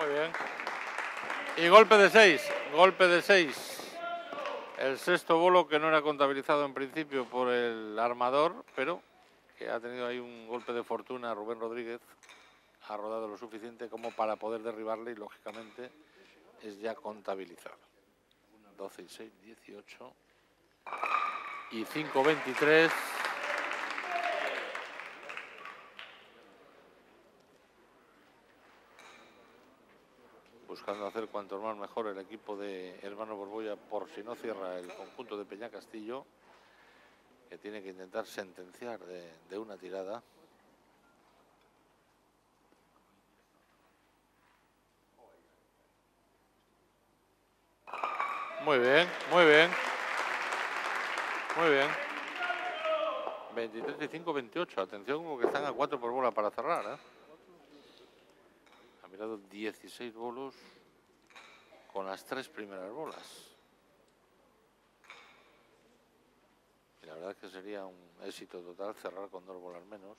Muy bien. Y golpe de seis, golpe de seis. El sexto bolo que no era contabilizado en principio por el armador, pero que ha tenido ahí un golpe de fortuna. Rubén Rodríguez ha rodado lo suficiente como para poder derribarle y lógicamente es ya contabilizado. doce y seis, dieciocho. Y cinco, veintitrés. Buscando hacer cuanto más mejor el equipo de Hermano Borbolla, por si no cierra el conjunto de Peñacastillo, que tiene que intentar sentenciar de, de una tirada. Muy bien, muy bien. Muy bien. veintitrés y cinco, veintiocho. Atención, porque están a cuatro por bola para cerrar, ¿eh? Ha mirado dieciséis bolos con las tres primeras bolas. Y la verdad es que sería un éxito total cerrar con dos bolas menos.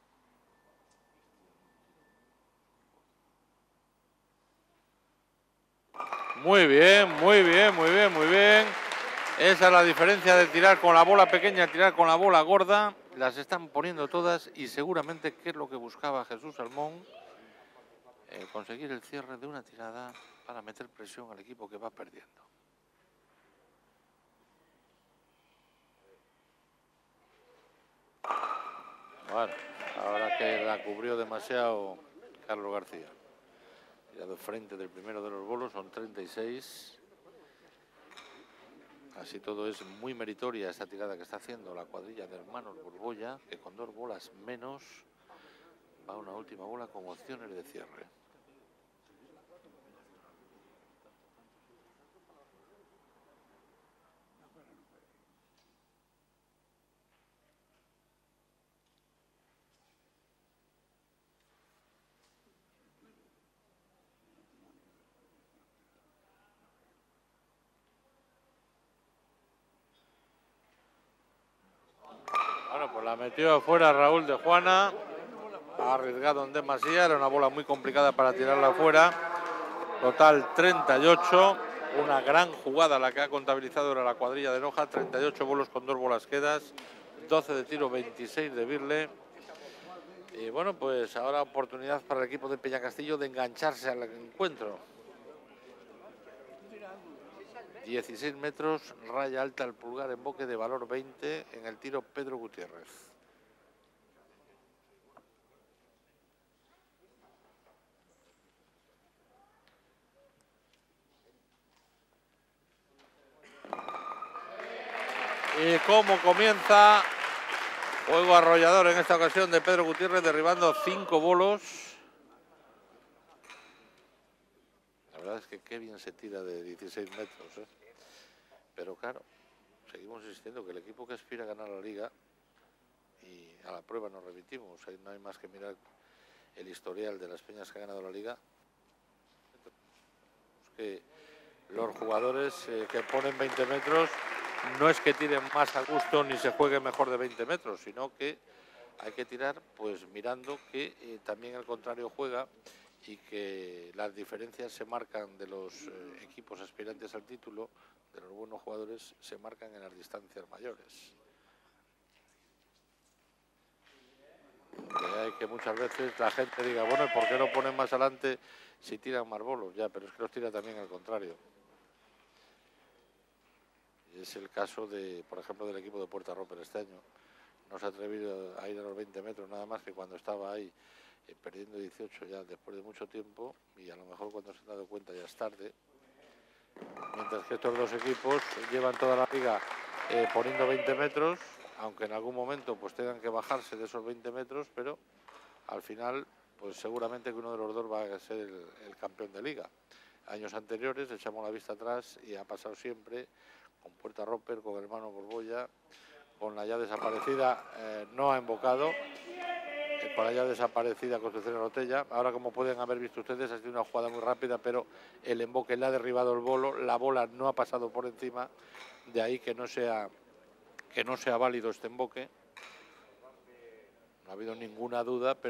Muy bien, muy bien, muy bien, muy bien. Esa es la diferencia de tirar con la bola pequeña y tirar con la bola gorda. Las están poniendo todas y seguramente que es lo que buscaba Jesús Salmón. Eh, conseguir el cierre de una tirada para meter presión al equipo que va perdiendo. Bueno, ahora que la cubrió demasiado Carlos García. Tirado frente del primero de los bolos, son treinta y seis. Así todo es muy meritoria esta tirada que está haciendo la cuadrilla de Hermanos Borbolla, que con dos bolas menos va a una última bola con opciones de cierre. Bueno, pues la metió afuera Raúl de Juana. Ha arriesgado en demasía. Era una bola muy complicada para tirarla afuera. Total treinta y ocho. Una gran jugada la que ha contabilizado ahora la cuadrilla de Noja. treinta y ocho bolos con dos bolas quedas. doce de tiro, veintiséis de birle. Y bueno, pues ahora oportunidad para el equipo de Peñacastillo de engancharse al encuentro. dieciséis metros, raya alta al pulgar, emboque de valor veinte en el tiro Pedro Gutiérrez. Y cómo comienza, juego arrollador en esta ocasión de Pedro Gutiérrez, derribando cinco bolos. La verdad es que qué bien se tira de dieciséis metros, ¿eh? Pero claro, seguimos insistiendo que el equipo que aspira a ganar la liga, y a la prueba nos remitimos, ahí no hay más que mirar el historial de las peñas que ha ganado la liga, que los jugadores eh, que ponen veinte metros no es que tiren más a gusto ni se juegue mejor de veinte metros, sino que hay que tirar pues mirando que eh, también el contrario juega y que las diferencias se marcan de los eh, equipos aspirantes al título, de los buenos jugadores, se marcan en las distancias mayores. Que hay que muchas veces la gente diga, bueno, ¿por qué no ponen más adelante si tiran más bolos? Ya, pero es que los tira también al contrario. Y es el caso de, por ejemplo, del equipo de Puerta Roper este año. No se ha atrevido a ir a los veinte metros nada más que cuando estaba ahí eh, perdiendo dieciocho ya después de mucho tiempo, y a lo mejor cuando se han dado cuenta ya es tarde. Mientras que estos dos equipos llevan toda la liga eh, poniendo veinte metros, aunque en algún momento pues tengan que bajarse de esos veinte metros, pero al final pues seguramente que uno de los dos va a ser el, el campeón de liga. Años anteriores, echamos la vista atrás y ha pasado siempre con Puerta Roper, con Hermano Borbolla, con la ya desaparecida, eh, no ha embocado, eh, con la ya desaparecida Concepción Rotella. Ahora, como pueden haber visto ustedes, ha sido una jugada muy rápida, pero el emboque le ha derribado el bolo, la bola no ha pasado por encima, de ahí que no sea, que no sea válido este emboque. No ha habido ninguna duda, pero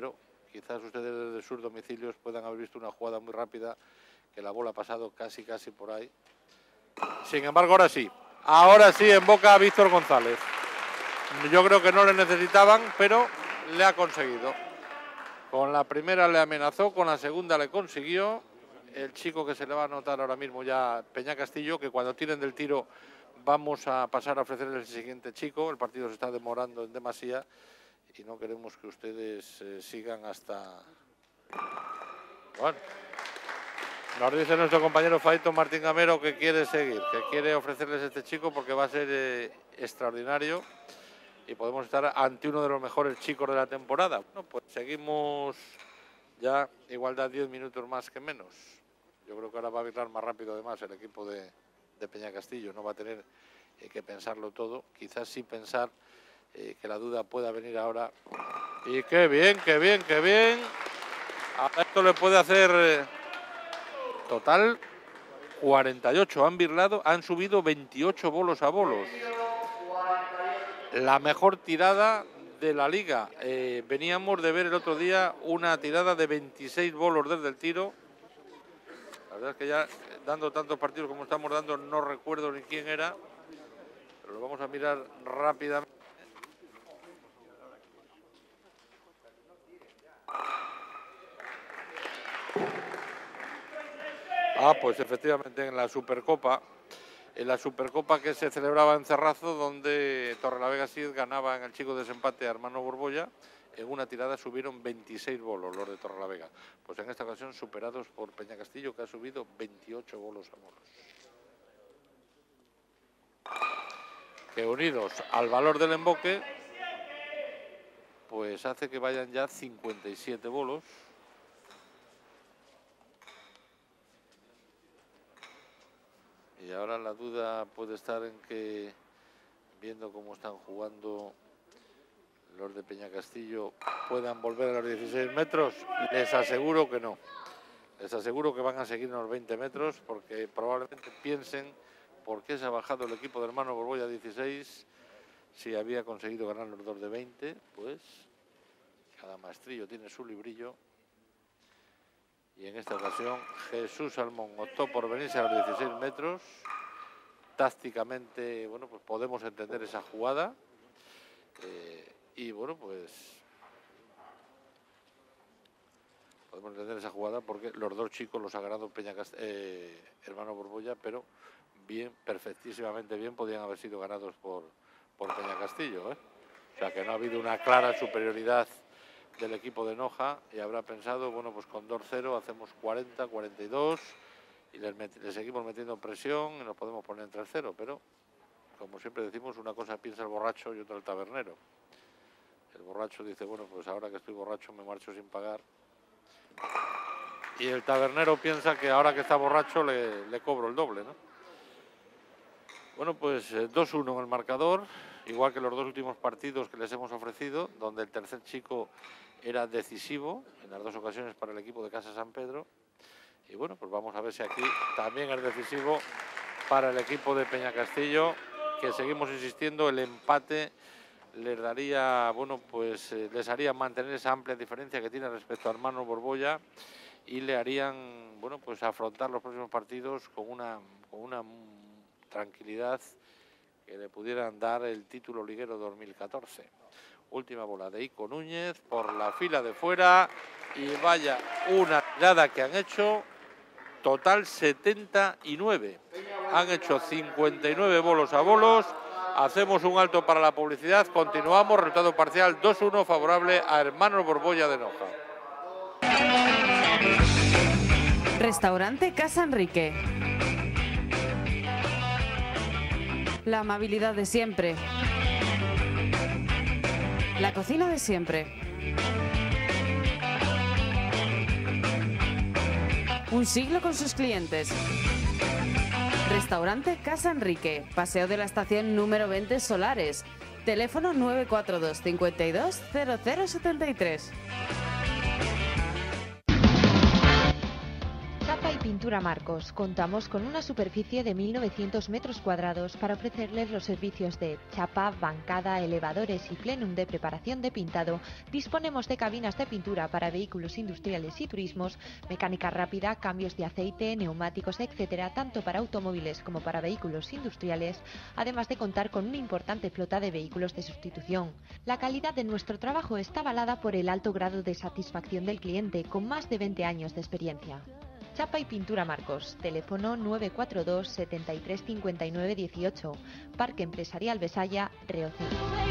quizás ustedes desde sus domicilios puedan haber visto una jugada muy rápida, que la bola ha pasado casi casi por ahí. Sin embargo, ahora sí, ahora sí emboca a Víctor González. Yo creo que no le necesitaban, pero le ha conseguido. Con la primera le amenazó, con la segunda le consiguió. El chico que se le va a notar ahora mismo ya, Peña Castillo, que cuando tiren del tiro vamos a pasar a ofrecerles el siguiente chico. El partido se está demorando en demasía y no queremos que ustedes eh, sigan hasta... Bueno, nos dice nuestro compañero Faito Martín Gamero que quiere seguir, que quiere ofrecerles este chico porque va a ser eh, extraordinario y podemos estar ante uno de los mejores chicos de la temporada. Bueno, pues seguimos ya, igualdad diez minutos más que menos. Yo creo que ahora va a vibrar más rápido además el equipo de, de Peña Castillo, no va a tener eh, que pensarlo todo, quizás sí pensar eh, que la duda pueda venir ahora. Y qué bien, qué bien, qué bien. A esto le puede hacer eh, total cuarenta y ocho, han birlado, han subido veintiocho bolos a bolos. La mejor tirada de la liga. Eh, veníamos de ver el otro día una tirada de veintiséis bolos desde el tiro. La verdad es que ya dando tantos partidos como estamos dando no recuerdo ni quién era, pero lo vamos a mirar rápidamente. Ah, pues efectivamente en la Supercopa, en la Supercopa que se celebraba en Cerrazo, donde Torrelavega Sid ganaba en el chico desempate a Hermano Borbolla, en una tirada subieron veintiséis bolos los de Torrelavega. Pues en esta ocasión superados por Peña Castillo, que ha subido veintiocho bolos a bolos. Que unidos al valor del emboque, pues hace que vayan ya cincuenta y siete bolos. Y ahora la duda puede estar en que, viendo cómo están jugando los de Peña Castillo, puedan volver a los dieciséis metros. Les aseguro que no. Les aseguro que van a seguir en los veinte metros, porque probablemente piensen por qué se ha bajado el equipo de Hermano Borbolla a dieciséis si había conseguido ganar los dos de veinte. Pues cada maestrillo tiene su librillo. Y en esta ocasión Jesús Salmón optó por venirse a los dieciséis metros. Tácticamente, bueno, pues podemos entender esa jugada. Eh, y bueno, pues podemos entender esa jugada porque los dos chicos los ha ganado Peña Cast eh, Hermano Borbolla, pero bien, perfectísimamente bien, podían haber sido ganados por, por Peña Castillo, ¿eh? O sea que no ha habido una clara superioridad del equipo de Noja y habrá pensado, bueno, pues con dos cero hacemos cuarenta, cuarenta y dos y les, les seguimos metiendo presión y nos podemos poner en tres cero, pero como siempre decimos, una cosa piensa el borracho y otra el tabernero. El borracho dice, bueno, pues ahora que estoy borracho me marcho sin pagar. Y el tabernero piensa que ahora que está borracho le, le cobro el doble, ¿no? Bueno, pues eh, dos uno en el marcador, igual que los dos últimos partidos que les hemos ofrecido, donde el tercer chico era decisivo en las dos ocasiones para el equipo de Casa San Pedro. Y bueno, pues vamos a ver si aquí también es decisivo para el equipo de Peña Castillo, que seguimos insistiendo, el empate les daría, bueno, pues eh, les haría mantener esa amplia diferencia que tiene respecto a Hermano Borbolla y le harían, bueno, pues afrontar los próximos partidos con una, con una tranquilidad que le pudieran dar el título liguero dos mil catorce. Última bola de Ico Núñez por la fila de fuera y vaya una tirada que han hecho, total setenta y nueve. Han hecho cincuenta y nueve bolos a bolos. Hacemos un alto para la publicidad. Continuamos. Resultado parcial dos uno favorable a Hermanos Borbolla de Noja. Restaurante Casa Enrique. La amabilidad de siempre. La cocina de siempre. Un siglo con sus clientes. Restaurante Casa Enrique, Paseo de la Estación número veinte Solares. Teléfono nueve cuatro dos, cincuenta y dos, cero cero setenta y tres. Chapa y Pintura Marcos. Contamos con una superficie de mil novecientos metros cuadrados para ofrecerles los servicios de chapa, bancada, elevadores y plenum de preparación de pintado. Disponemos de cabinas de pintura para vehículos industriales y turismos, mecánica rápida, cambios de aceite, neumáticos, etcétera, tanto para automóviles como para vehículos industriales, además de contar con una importante flota de vehículos de sustitución. La calidad de nuestro trabajo está avalada por el alto grado de satisfacción del cliente, con más de veinte años de experiencia. Chapa y Pintura Marcos, teléfono nueve cuatro dos, setenta y tres, cincuenta y nueve, dieciocho, Parque Empresarial Besaya, Reocín.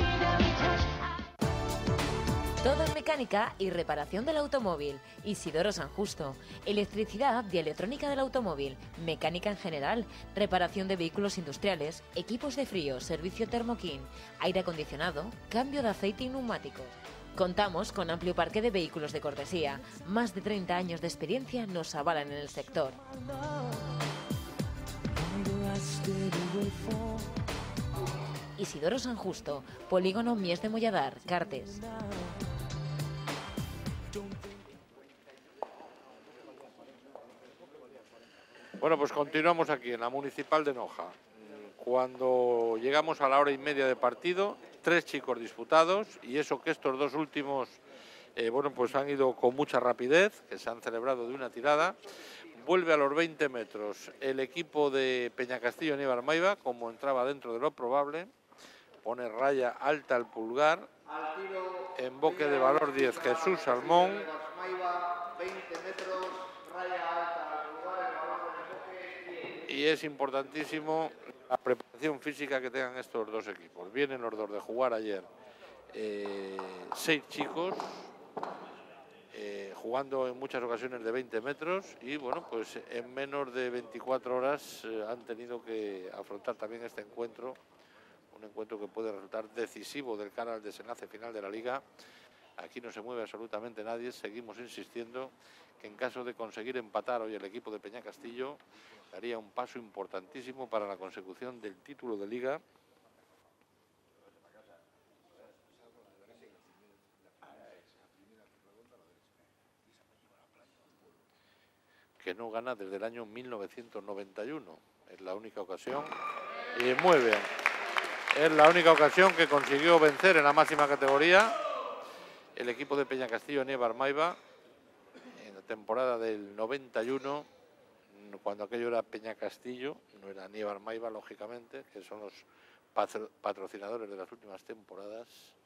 Todo en mecánica y reparación del automóvil. Isidoro San Justo. Electricidad y electrónica del automóvil. Mecánica en general. Reparación de vehículos industriales. Equipos de frío. Servicio Thermokin. Aire acondicionado. Cambio de aceite y neumáticos. Contamos con amplio parque de vehículos de cortesía. Más de treinta años de experiencia nos avalan en el sector. Isidoro San Justo, Polígono Mies de Molladar, Cartes. Bueno, pues continuamos aquí en la Municipal de Noja. Cuando llegamos a la hora y media de partido, tres chicos disputados, y eso que estos dos últimos, eh, bueno, pues han ido con mucha rapidez, que se han celebrado de una tirada. Vuelve a los veinte metros el equipo de Peñacastillo Nievar Maiva, como entraba dentro de lo probable. Pone raya alta al pulgar. Emboque de valor diez, Jesús Salmón. Y es importantísimo la preparación física que tengan estos dos equipos. Vienen los dos de jugar ayer eh, seis chicos, eh, jugando en muchas ocasiones de veinte metros, y bueno, pues en menos de veinticuatro horas eh, han tenido que afrontar también este encuentro, un encuentro que puede resultar decisivo del cara al desenlace final de la liga. Aquí no se mueve absolutamente nadie, seguimos insistiendo que en caso de conseguir empatar hoy el equipo de Peñacastillo, daría un paso importantísimo para la consecución del título de liga. Que no gana desde el año mil novecientos noventa y uno. Es la única ocasión. Y muy bien. Es la única ocasión que consiguió vencer en la máxima categoría el equipo de Peñacastillo Nievar Maiva en la temporada del noventa y uno, cuando aquello era Peñacastillo, no era Nievar Maiva, lógicamente, que son los patro patrocinadores de las últimas temporadas.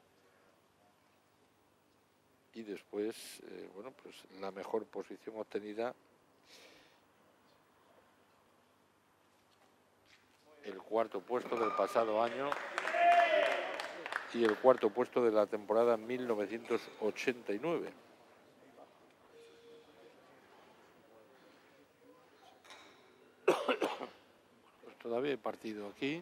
Y después, eh, bueno, pues la mejor posición obtenida, el cuarto puesto del pasado año y el cuarto puesto de la temporada mil novecientos ochenta y nueve. Pues todavía hay partido aquí.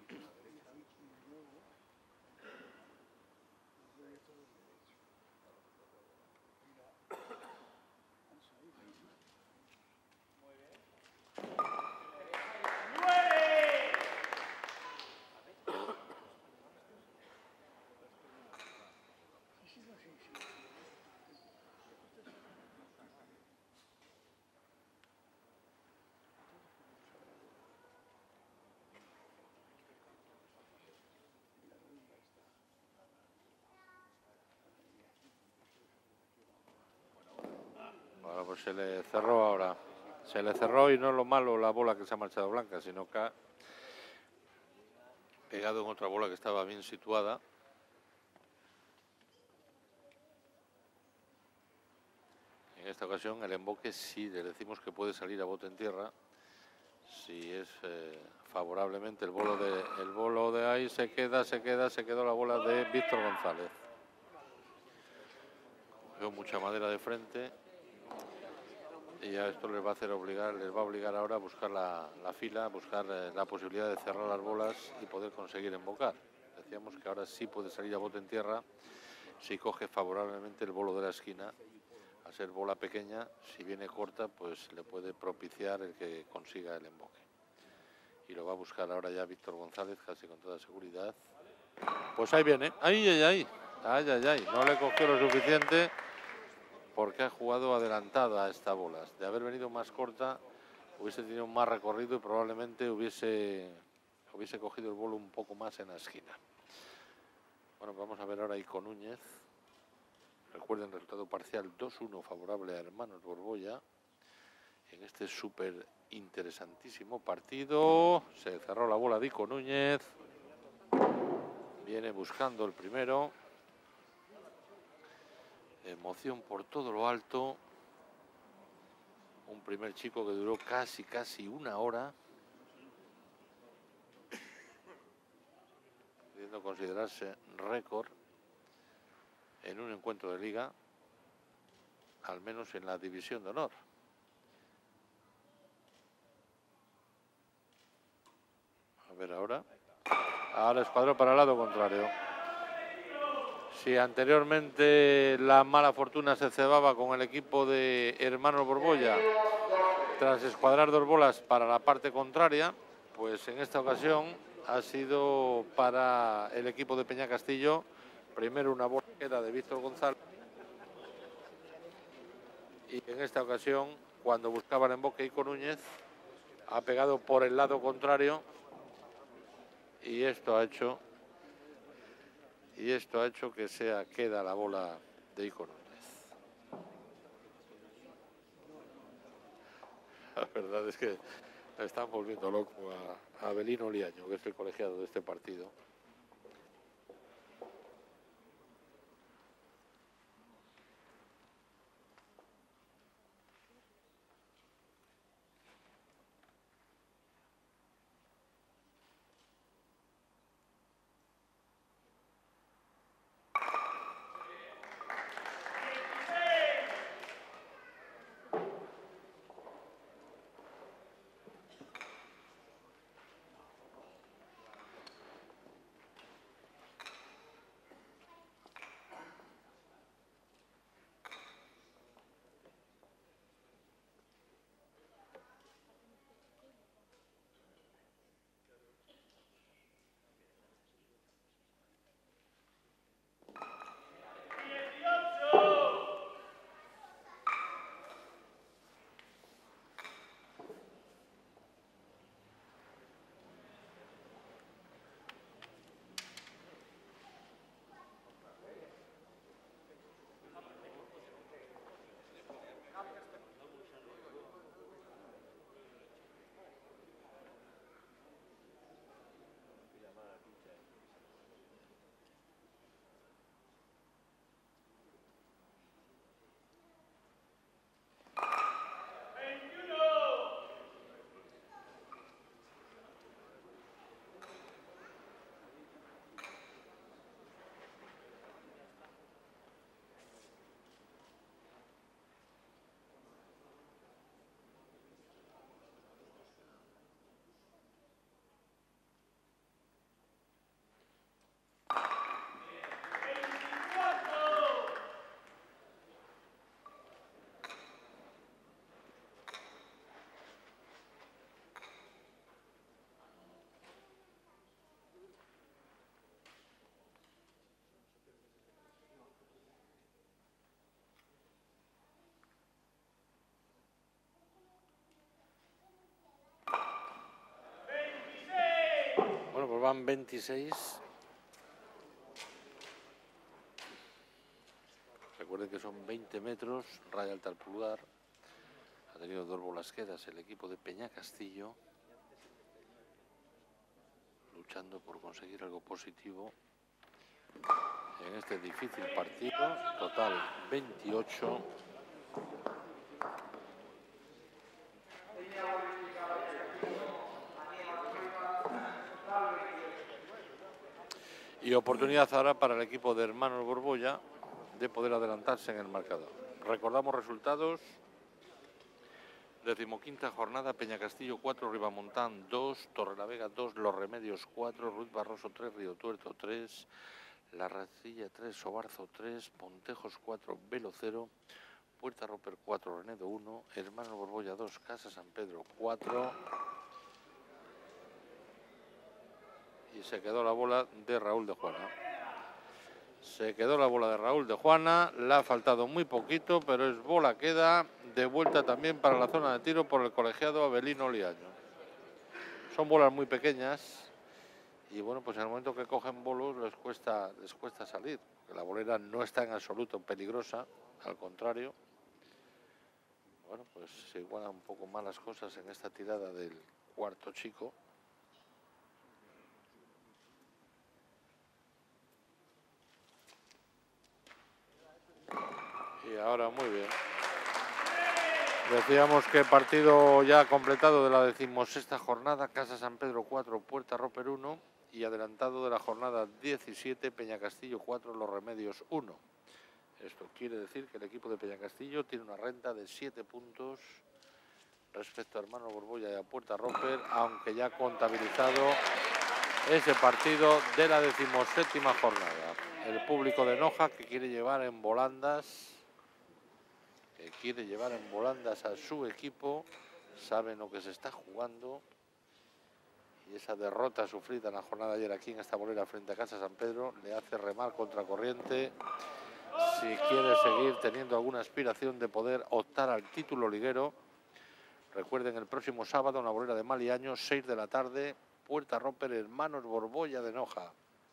Bueno, pues se le cerró ahora. Se le cerró, y no es lo malo la bola que se ha marchado blanca, sino que ha pegado en otra bola que estaba bien situada. En esta ocasión el emboque sí le decimos que puede salir a bote en tierra si es eh, favorablemente el bolo de el bolo de ahí. Se queda, se queda, se quedó la bola de Víctor González. Cogió mucha madera de frente y a esto les va a hacer obligar, les va a obligar ahora a buscar la, la fila, a buscar eh, la posibilidad de cerrar las bolas y poder conseguir embocar. Decíamos que ahora sí puede salir a bote en tierra si coge favorablemente el bolo de la esquina. Al ser bola pequeña, si viene corta, pues le puede propiciar el que consiga el emboque. Y lo va a buscar ahora ya Víctor González, casi con toda seguridad. Pues ahí viene. ¡Ay, ay, ay! ¡Ay, ay, ay! No le cogió lo suficiente porque ha jugado adelantada a esta bola. De haber venido más corta, hubiese tenido más recorrido y probablemente hubiese, hubiese cogido el bolo un poco más en la esquina. Bueno, vamos a ver ahora Ico Núñez. Recuerden, resultado parcial dos uno favorable a Hermanos Borbolla. En este súper interesantísimo partido se cerró la bola de Ico Núñez. Viene buscando el primero. Emoción por todo lo alto. Un primer chico que duró casi, casi una hora. Pudiendo considerarse récord en un encuentro de liga, al menos en la división de honor. A ver ahora. Ahora escuadrón para el lado contrario. Si anteriormente la mala fortuna se cebaba con el equipo de Hermanos Borbolla tras escuadrar dos bolas para la parte contraria, pues en esta ocasión ha sido para el equipo de Peña Castillo. Primero una bola queda de Víctor González. Y en esta ocasión, cuando buscaba el emboque Ico Núñez, ha pegado por el lado contrario. Y esto ha hecho, y esto ha hecho que sea queda la bola de Ico Núñez. La verdad es que me están volviendo loco a, a Abelino Liaño, que es el colegiado de este partido. Van veintiséis. Recuerden que son veinte metros, raya alta al pulgar. Ha tenido dos bolas quedas el equipo de Peña Castillo, luchando por conseguir algo positivo en este difícil partido. Total veintiocho. Y oportunidad ahora para el equipo de Hermanos Borbolla de poder adelantarse en el marcador. Recordamos resultados. Decimoquinta jornada, Peña Castillo cuatro, Ribamontán dos, Torrelavega dos, Los Remedios cuatro, Ruiz Barroso tres, Río Tuerto tres, La Racilla tres, Sobarzo tres, Pontejos cuatro, Velo cero, Puerta Roper cuatro, Renedo uno, Hermanos Borbolla dos, Casa San Pedro cuatro. Y se quedó la bola de Raúl de Juana. Se quedó la bola de Raúl de Juana. Le ha faltado muy poquito, pero es bola queda de vuelta también para la zona de tiro por el colegiado Abelino Liaño. Son bolas muy pequeñas y bueno, pues en el momento que cogen bolos les cuesta, les cuesta salir. La bolera no está en absoluto peligrosa, al contrario. Bueno, pues se igualan un poco más las cosas en esta tirada del cuarto chico. Y ahora muy bien. Decíamos que partido ya completado de la decimosexta jornada, Casa San Pedro cuatro, Puerta Roper uno, y adelantado de la jornada diecisiete, Peñacastillo cuatro, Los Remedios uno. Esto quiere decir que el equipo de Peñacastillo tiene una renta de siete puntos respecto a Hermano Borbolla y a Puerta Roper, aunque ya ha contabilizado ese partido de la decimoséptima jornada. El público de Noja que quiere llevar en volandas que quiere llevar en volandas a su equipo, saben lo que se está jugando, y esa derrota sufrida en la jornada de ayer aquí en esta bolera frente a Casa San Pedro le hace remar contracorriente si quiere seguir teniendo alguna aspiración de poder optar al título liguero. Recuerden, el próximo sábado en la bolera de Maliaño, seis de la tarde, Puerta Roper, Hermanos Borbolla de Noja.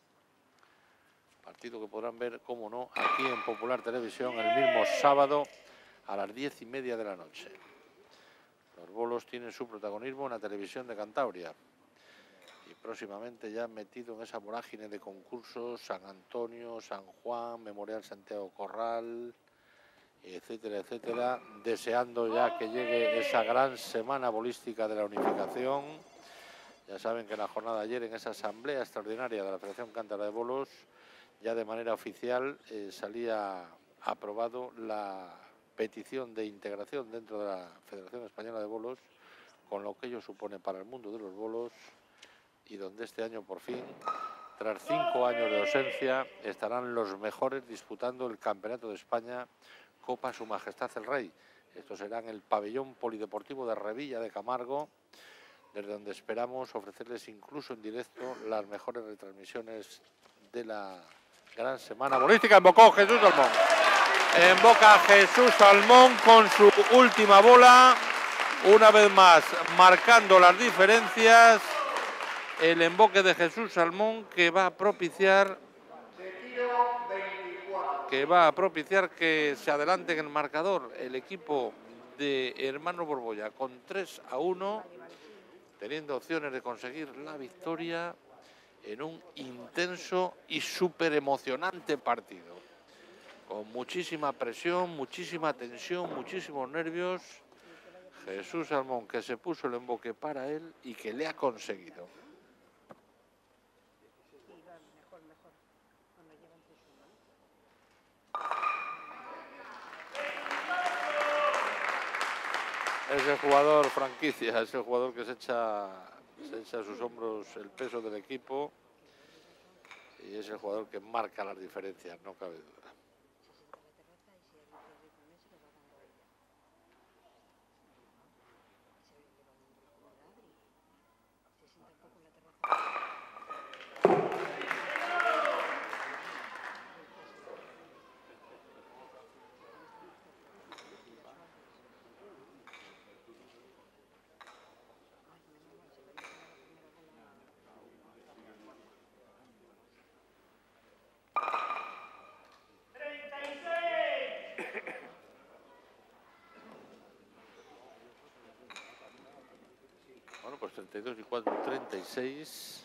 Partido que podrán ver, como no, aquí en Popular Televisión el mismo sábado a las diez y media de la noche. Los bolos tienen su protagonismo en la televisión de Cantabria y próximamente ya metido en esa vorágine de concursos, San Antonio, San Juan, Memorial Santiago Corral, etcétera, etcétera, deseando ya que llegue esa gran semana bolística de la unificación. Ya saben que en la jornada de ayer, en esa asamblea extraordinaria de la Federación Cántabra de Bolos, ya de manera oficial eh, salía aprobado la petición de integración dentro de la Federación Española de Bolos, con lo que ello supone para el mundo de los bolos, y donde este año por fin, tras cinco años de ausencia, estarán los mejores disputando el Campeonato de España Copa Su Majestad el Rey. Esto será en el pabellón polideportivo de Revilla de Camargo, desde donde esperamos ofrecerles incluso en directo las mejores retransmisiones de la gran semana bolística. Embocó Jesús Salmón. Emboca Jesús Salmón con su última bola, una vez más marcando las diferencias. El emboque de Jesús Salmón que va a propiciar que va a propiciar que se adelante en el marcador el equipo de Hermano Borbolla con tres a uno, teniendo opciones de conseguir la victoria en un intenso y súper emocionante partido, con muchísima presión, muchísima tensión, muchísimos nervios. Jesús Salmón, que se puso el emboque para él y que le ha conseguido. Es el jugador franquicia, es el jugador que se echa, se echa a sus hombros el peso del equipo y es el jugador que marca las diferencias, no cabe duda. Bueno, pues treinta y dos y cuatro, treinta y seis.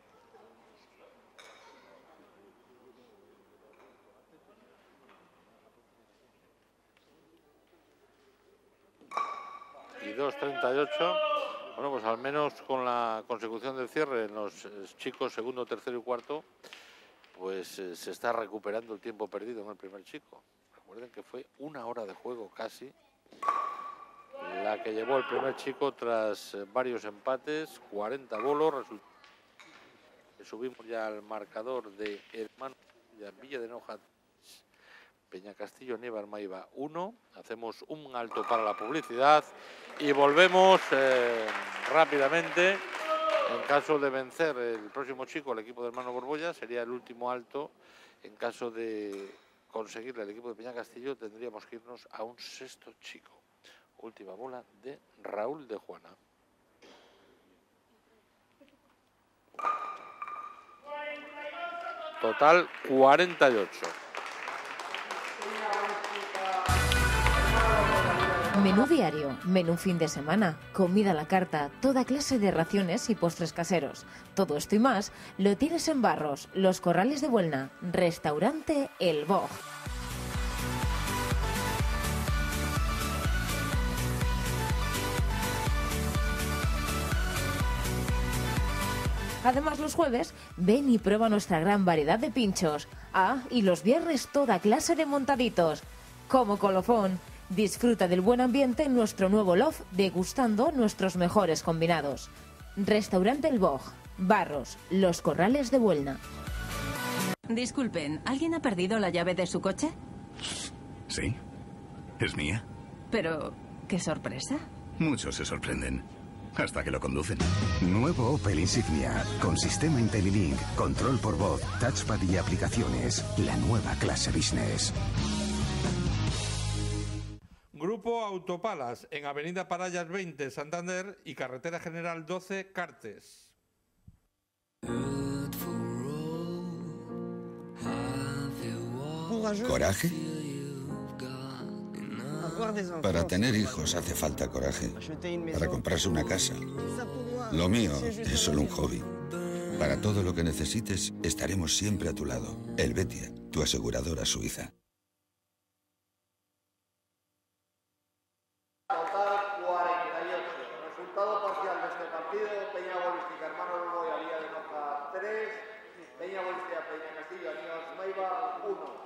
Y dos treinta y ocho. Bueno, pues al menos con la consecución del cierre en los chicos segundo, tercero y cuarto, pues eh, se está recuperando el tiempo perdido en el primer chico. Recuerden que fue una hora de juego casi la que llevó el primer chico tras eh, varios empates, cuarenta bolos. Subimos ya al marcador de Hermano de Villa de Noja, Peñacastillo Nieva Armaiva uno. Hacemos un alto para la publicidad y volvemos eh, rápidamente. En caso de vencer el próximo chico, el equipo de Hermano Borbolla, sería el último alto. En caso de conseguirle el equipo de Peñacastillo, tendríamos que irnos a un sexto chico. Última bola de Raúl de Juana. Total cuarenta y ocho. Menú diario, menú fin de semana, comida a la carta, toda clase de raciones y postres caseros. Todo esto y más lo tienes en Barros, Los Corrales de Buelna, Restaurante El Boj. Además, los jueves, ven y prueba nuestra gran variedad de pinchos. Ah, y los viernes toda clase de montaditos. Como colofón, disfruta del buen ambiente en nuestro nuevo loft, degustando nuestros mejores combinados. Restaurante El Boj, Barros, Los Corrales de Buelna. Disculpen, ¿alguien ha perdido la llave de su coche? Sí, es mía. Pero, ¿qué sorpresa? Muchos se sorprenden. Hasta que lo conducen. Nuevo Opel Insignia, con sistema IntelliLink, control por voz, touchpad y aplicaciones. La nueva clase business. Grupo Autopalas, en Avenida Parallas veinte, Santander, y Carretera General doce, Cartes. ¿Coraje? Para tener hijos hace falta coraje. Para comprarse una casa. Lo mío es solo un hobby. Para todo lo que necesites, estaremos siempre a tu lado. Helvetia, tu aseguradora suiza. Total cuarenta y ocho. Resultado parcial de este partido: Peña Bolística, Hermano Loboya, Villa de Noja tres, Peña Bolística, Peña Castillo, Aníbal Maiva uno.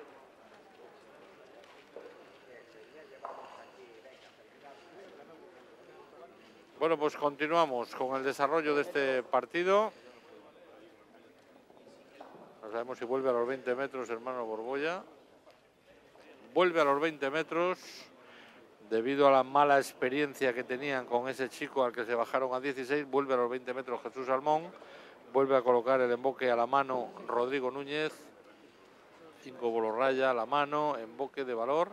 Bueno, pues continuamos con el desarrollo de este partido. No sabemos si vuelve a los veinte metros, Hermano Borbolla. Vuelve a los veinte metros debido a la mala experiencia que tenían con ese chico al que se bajaron a dieciséis. Vuelve a los veinte metros Jesús Salmón. Vuelve a colocar el emboque a la mano Rodrigo Núñez. Cinco bolos raya a la mano, emboque de valor.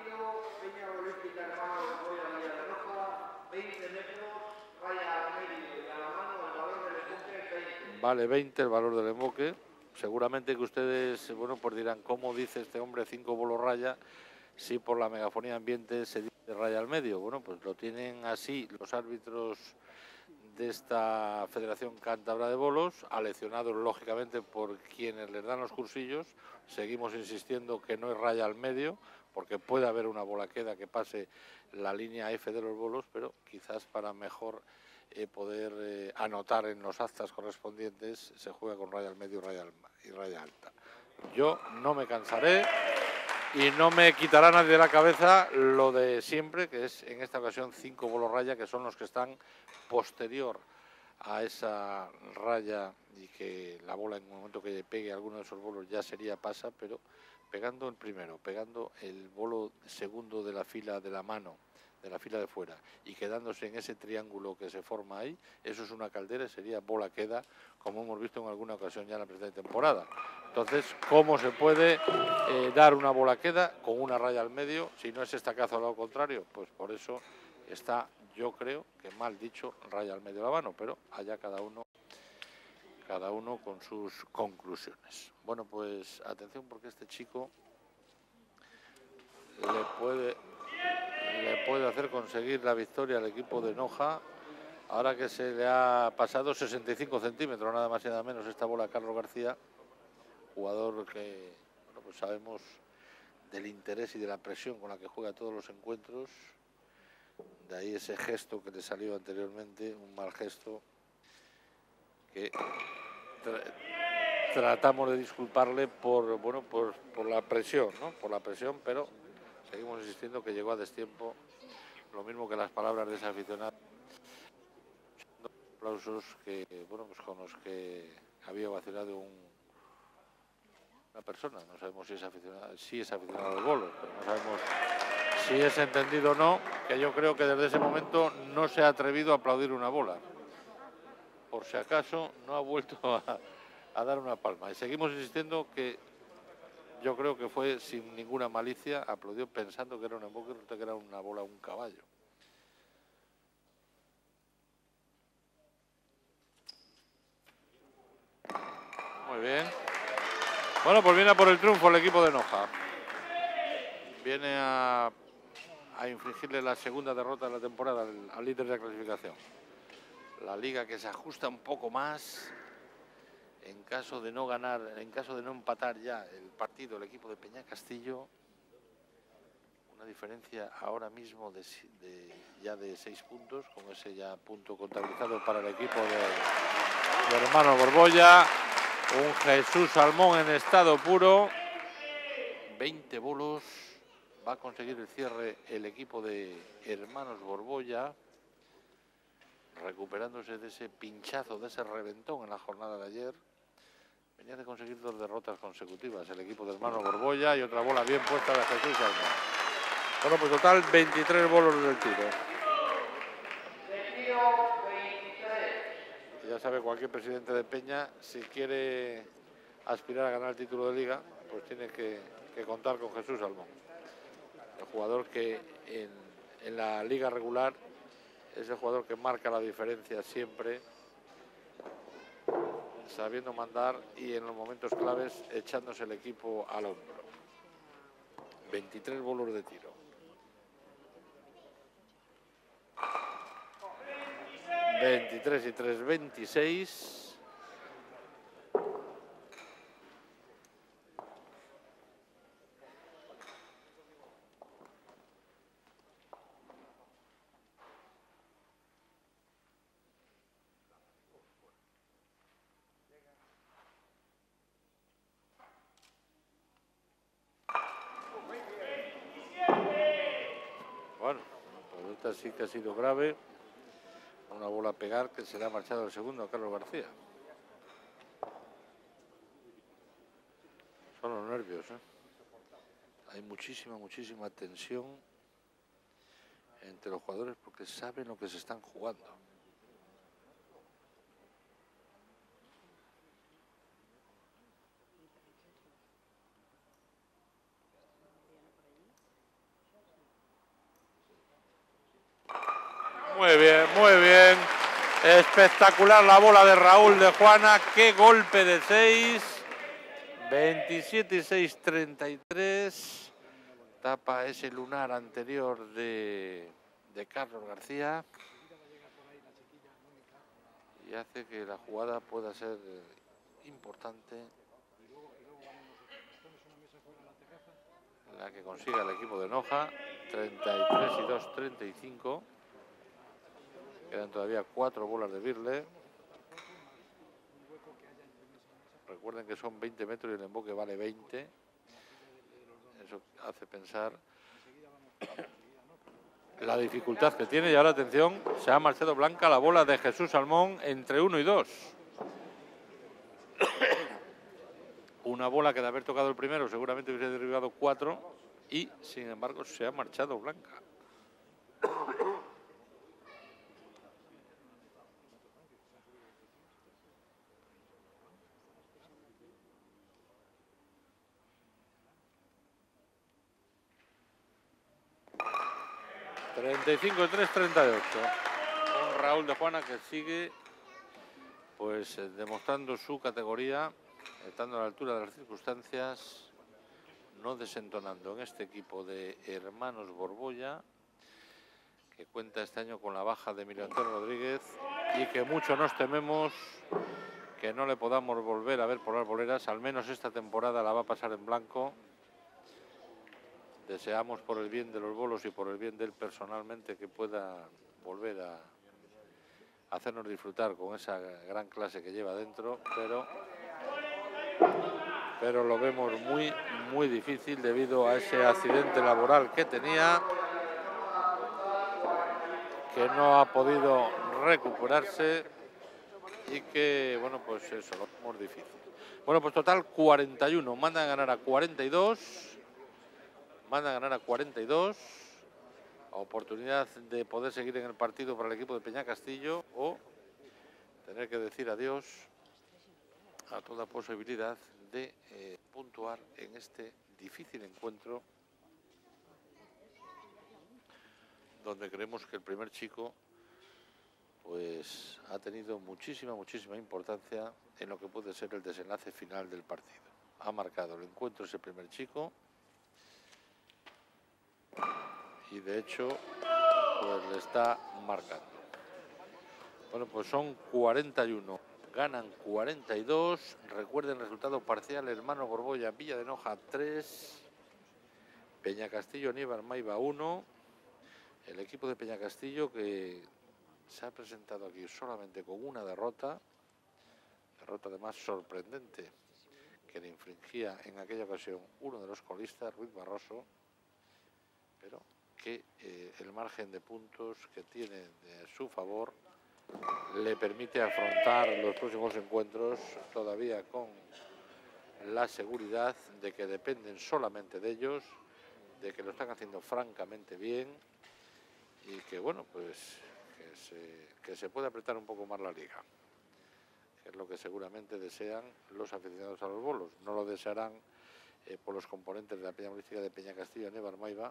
Vale veinte el valor del emboque. Seguramente que ustedes, bueno, pues dirán, ¿cómo dice este hombre cinco bolos raya si por la megafonía ambiente se dice raya al medio? Bueno, pues lo tienen así los árbitros de esta Federación Cántabra de Bolos, aleccionados lógicamente por quienes les dan los cursillos. Seguimos insistiendo que no es raya al medio, porque puede haber una bola queda que pase la línea F de los bolos, pero quizás para mejor Eh, poder eh, anotar en los actas correspondientes se juega con raya al medio y raya, al, y raya alta. Yo no me cansaré y no me quitará nadie de la cabeza lo de siempre, que es en esta ocasión cinco bolos raya, que son los que están posterior a esa raya, y que la bola en un momento que pegue alguno de esos bolos ya sería pasa, pero pegando el primero, pegando el bolo segundo de la fila de la mano, de la fila de fuera, y quedándose en ese triángulo que se forma ahí, eso es una caldera y sería bola queda, como hemos visto en alguna ocasión ya en la presente temporada. Entonces, ¿cómo se puede eh, dar una bola queda con una raya al medio si no es estacazo al lado contrario? Pues por eso está, yo creo que mal dicho, raya al medio de la mano, pero allá cada uno cada uno con sus conclusiones. Bueno, pues atención, porque este chico le puede le puede hacer conseguir la victoria al equipo de Noja, ahora que se le ha pasado sesenta y cinco centímetros, nada más y nada menos, esta bola a Carlos García, jugador que, bueno, pues sabemos del interés y de la presión con la que juega todos los encuentros. De ahí ese gesto que le salió anteriormente, un mal gesto que tra tratamos de disculparle por, bueno, por, por la presión, ¿no? Por la presión, pero seguimos insistiendo que llegó a destiempo, lo mismo que las palabras de ese aficionado. Aplausos que, bueno, pues con los que había vacilado un, una persona. No sabemos si es aficionado, si es aficionado al bolos, pero no sabemos si es entendido o no, que yo creo que desde ese momento no se ha atrevido a aplaudir una bola. Por si acaso no ha vuelto a, a dar una palma. Y seguimos insistiendo que yo creo que fue sin ninguna malicia, aplaudió pensando que era un emboque, que era una bola, un caballo. bien. Bueno, pues viene a por el triunfo el equipo de Noja. Viene a, a infligirle la segunda derrota de la temporada al, al líder de la clasificación. La liga que se ajusta un poco más en caso de no ganar, en caso de no empatar ya el partido el equipo de Peña Castillo. Una diferencia ahora mismo de, de ya de seis puntos, con ese ya punto contabilizado para el equipo de, de Hermanos Borbolla. Un Jesús Salmón en estado puro. veinte bolos. Va a conseguir el cierre el equipo de Hermanos Borbolla, recuperándose de ese pinchazo, de ese reventón en la jornada de ayer. Venía de conseguir dos derrotas consecutivas el equipo de Hermanos Borbolla y otra bola bien puesta de Jesús Salmón. Bueno, pues total veintitrés bolos del tiro. Ya sabe cualquier presidente de Peña, si quiere aspirar a ganar el título de liga, pues tiene que, que contar con Jesús Salmón. El jugador que en, en la liga regular es el jugador que marca la diferencia siempre, sabiendo mandar y en los momentos claves echándose el equipo al hombro. veintitrés bolos de tiro. veintitrés y tres, veintiséis. Bueno, pues esta sí que ha sido grave. Una bola a pegar que se le ha marchado el segundo a Carlos García. Son los nervios, ¿eh? Hay muchísima, muchísima tensión entre los jugadores porque saben lo que se están jugando. Muy bien, muy bien. Espectacular la bola de Raúl de Juana. Qué golpe de seis. veintisiete y seis, treinta y tres. Tapa ese lunar anterior de, de Carlos García. Y hace que la jugada pueda ser importante. La que consiga el equipo de Noja. treinta y tres y dos, treinta y cinco. Quedan todavía cuatro bolas de birle. Recuerden que son veinte metros y el emboque vale veinte. Eso hace pensar la dificultad que tiene. Y ahora atención, se ha marchado blanca la bola de Jesús Salmón entre uno y dos. Una bola que de haber tocado el primero seguramente hubiese derribado cuatro y sin embargo se ha marchado blanca. treinta y cinco y tres, treinta y ocho. Con Raúl de Juana que sigue pues eh, demostrando su categoría, estando a la altura de las circunstancias, no desentonando en este equipo de Hermanos Borbolla, que cuenta este año con la baja de Emilio Antonio Rodríguez y que mucho nos tememos que no le podamos volver a ver por las boleras. Al menos esta temporada la va a pasar en blanco. Deseamos por el bien de los bolos y por el bien de él personalmente que pueda volver a hacernos disfrutar con esa gran clase que lleva dentro, pero, pero lo vemos muy, muy difícil debido a ese accidente laboral que tenía, que no ha podido recuperarse y que, bueno, pues eso, lo vemos difícil. Bueno, pues total cuarenta y uno, mandan a ganar a cuarenta y dos. Manda a ganar a cuarenta y dos. Oportunidad de poder seguir en el partido para el equipo de Peña Castillo o tener que decir adiós a toda posibilidad de eh, puntuar en este difícil encuentro donde creemos que el primer chico pues ha tenido muchísima, muchísima importancia en lo que puede ser el desenlace final del partido. Ha marcado el encuentro ese primer chico y de hecho pues le está marcando. Bueno, pues son cuarenta y uno, ganan cuarenta y dos. Recuerden el resultado parcial: Hermano Borbolla, Villa de Noja tres, Peñacastillo, Aníbal Maiva uno. El equipo de Peñacastillo, que se ha presentado aquí solamente con una derrota, derrota además sorprendente, que le infligía en aquella ocasión uno de los colistas, Ruiz Barroso, pero que eh, el margen de puntos que tiene de su favor le permite afrontar los próximos encuentros todavía con la seguridad de que dependen solamente de ellos, de que lo están haciendo francamente bien y que, bueno, pues que se, que se puede apretar un poco más la liga, que es lo que seguramente desean los aficionados a los bolos. No lo desearán eh, por los componentes de la Peña Bolística de Peñacastillo, Aníbal Maiva,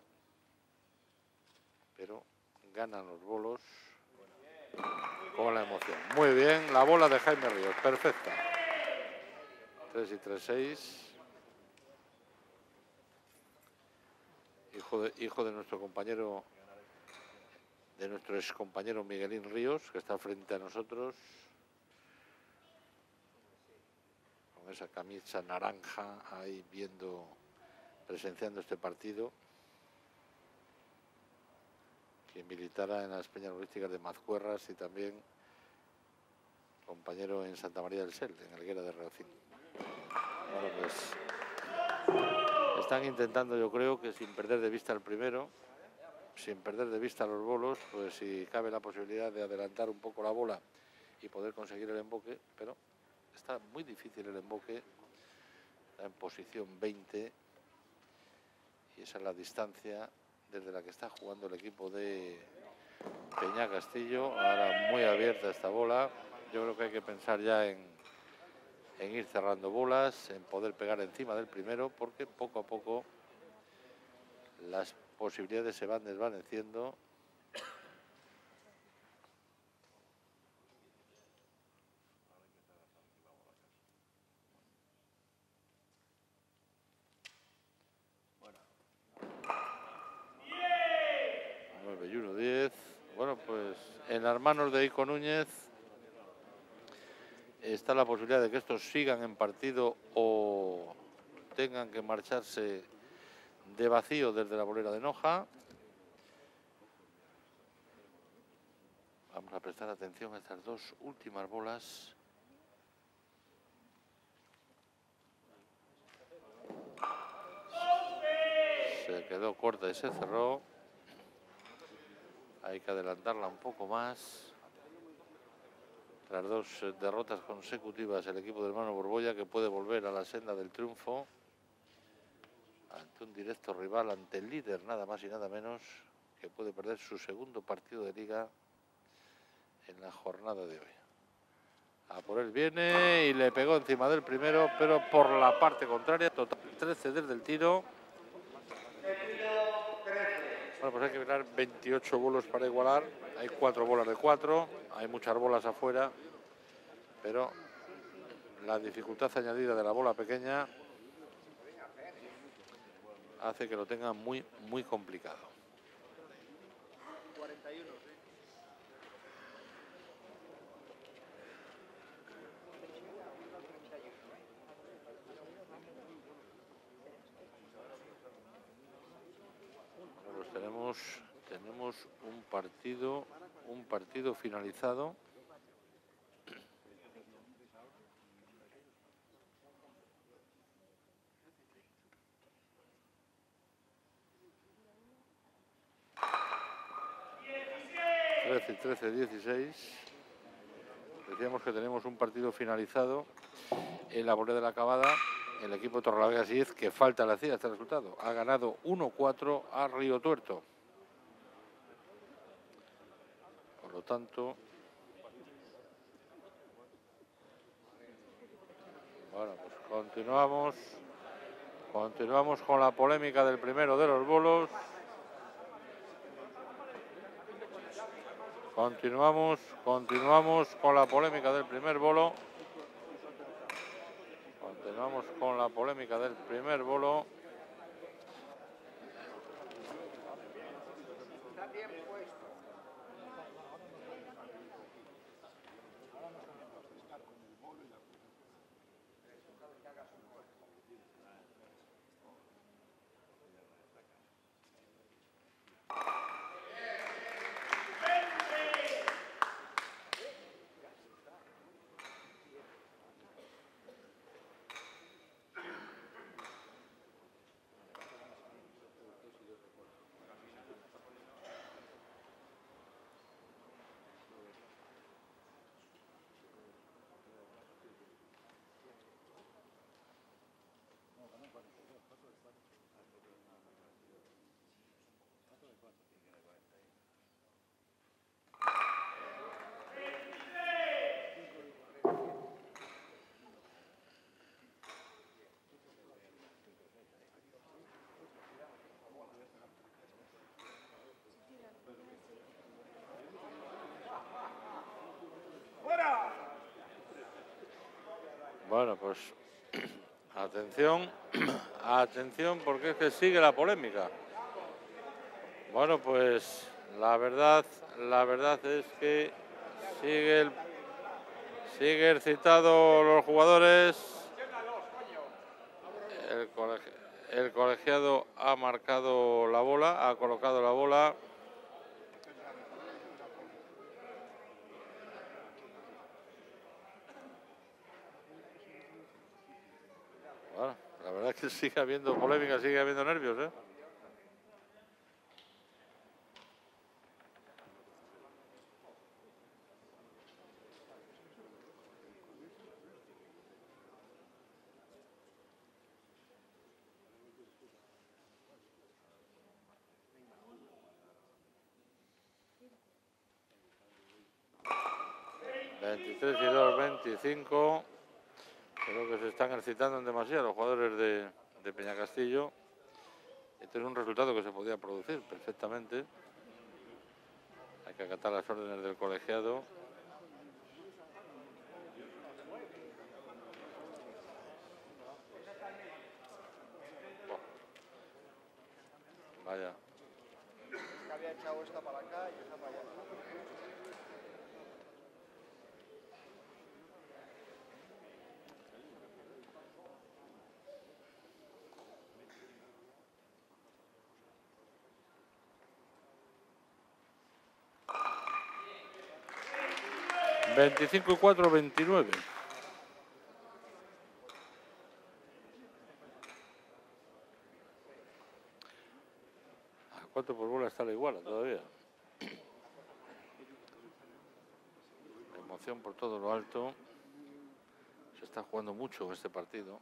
pero ganan los bolos con la emoción. Muy bien, la bola de Jaime Ríos, perfecta. tres y tres, seis. Hijo de, hijo de nuestro compañero, de nuestro ex compañero Miguelín Ríos, que está frente a nosotros, con esa camisa naranja ahí viendo, presenciando este partido, quien militara en las Peñas Bolísticas de Mazcuerras y también compañero en Santa María del Sel, en Helguera de Reocín. Bueno, pues están intentando, yo creo, que sin perder de vista el primero, sin perder de vista los bolos, pues si cabe la posibilidad de adelantar un poco la bola y poder conseguir el emboque, pero está muy difícil el emboque, está en posición veinte y esa es la distancia desde la que está jugando el equipo de Peñacastillo. Ahora muy abierta esta bola, yo creo que hay que pensar ya en, en ir cerrando bolas, en poder pegar encima del primero, porque poco a poco las posibilidades se van desvaneciendo. nueve y uno, diez. Bueno, pues en las manos de Ico Núñez está la posibilidad de que estos sigan en partido o tengan que marcharse de vacío desde la bolera de Noja. Vamos a prestar atención a estas dos últimas bolas. Se quedó corta y se cerró. Hay que adelantarla un poco más. Tras dos derrotas consecutivas, el equipo del Hermano Borbolla, que puede volver a la senda del triunfo ante un directo rival, ante el líder nada más y nada menos, que puede perder su segundo partido de liga en la jornada de hoy. A por él viene y le pegó encima del primero, pero por la parte contraria. Total trece desde el tiro. Bueno, pues hay que mirar veintiocho bolos para igualar. Hay cuatro bolas de cuatro, hay muchas bolas afuera, pero la dificultad añadida de la bola pequeña hace que lo tenga muy, muy complicado. Pues tenemos, tenemos un partido, un partido finalizado. trece, trece, dieciséis. Decíamos que tenemos un partido finalizado en la bolera de la acabada. El equipo Torrelavega Síez, que falta le hacía este resultado, ha ganado uno cuatro a Río Tuerto. Por lo tanto, bueno, pues continuamos. Continuamos con la polémica del primero de los bolos. Continuamos, continuamos con la polémica del primer bolo. Continuamos con la polémica del primer bolo. Bueno, pues atención, atención, porque es que sigue la polémica. Bueno, pues la verdad, la verdad es que sigue el, sigue excitado los jugadores. El, colegi, el colegiado ha marcado la bola, ha colocado la bola. Bueno, la verdad es que sigue habiendo polémica, sigue habiendo nervios, ¿eh? veintitrés y dos, veinticinco. Creo que se están excitando en demasiado los jugadores de, de Peñacastillo. Este es un resultado que se podía producir perfectamente. Hay que acatar las órdenes del colegiado. Oh. Vaya. Es que había echado esta para acá y esta para allá. veinticinco y cuatro, veintinueve. ¿A cuánto por bola está la iguala todavía? Emoción por todo lo alto. Se está jugando mucho en este partido.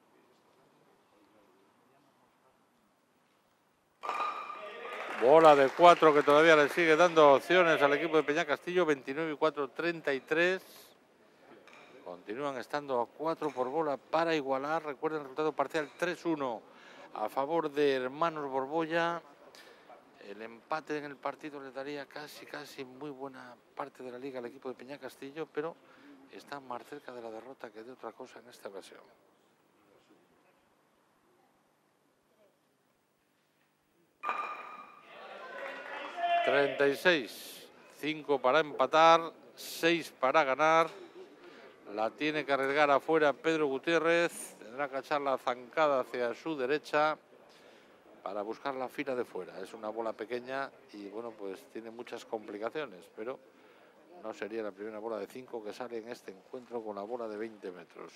Bola de cuatro que todavía le sigue dando opciones al equipo de Peñacastillo. veintinueve y cuatro, treinta y tres. Continúan estando a cuatro por bola para igualar. Recuerden el resultado parcial tres uno a favor de Hermanos Borbolla. El empate en el partido le daría casi, casi muy buena parte de la liga al equipo de Peñacastillo, pero está más cerca de la derrota que de otra cosa en esta ocasión. treinta y seis, cinco para empatar, seis para ganar. La tiene que arriesgar afuera Pedro Gutiérrez. Tendrá que echar la zancada hacia su derecha para buscar la fila de fuera. Es una bola pequeña y bueno, pues tiene muchas complicaciones, pero no sería la primera bola de cinco que sale en este encuentro con la bola de veinte metros.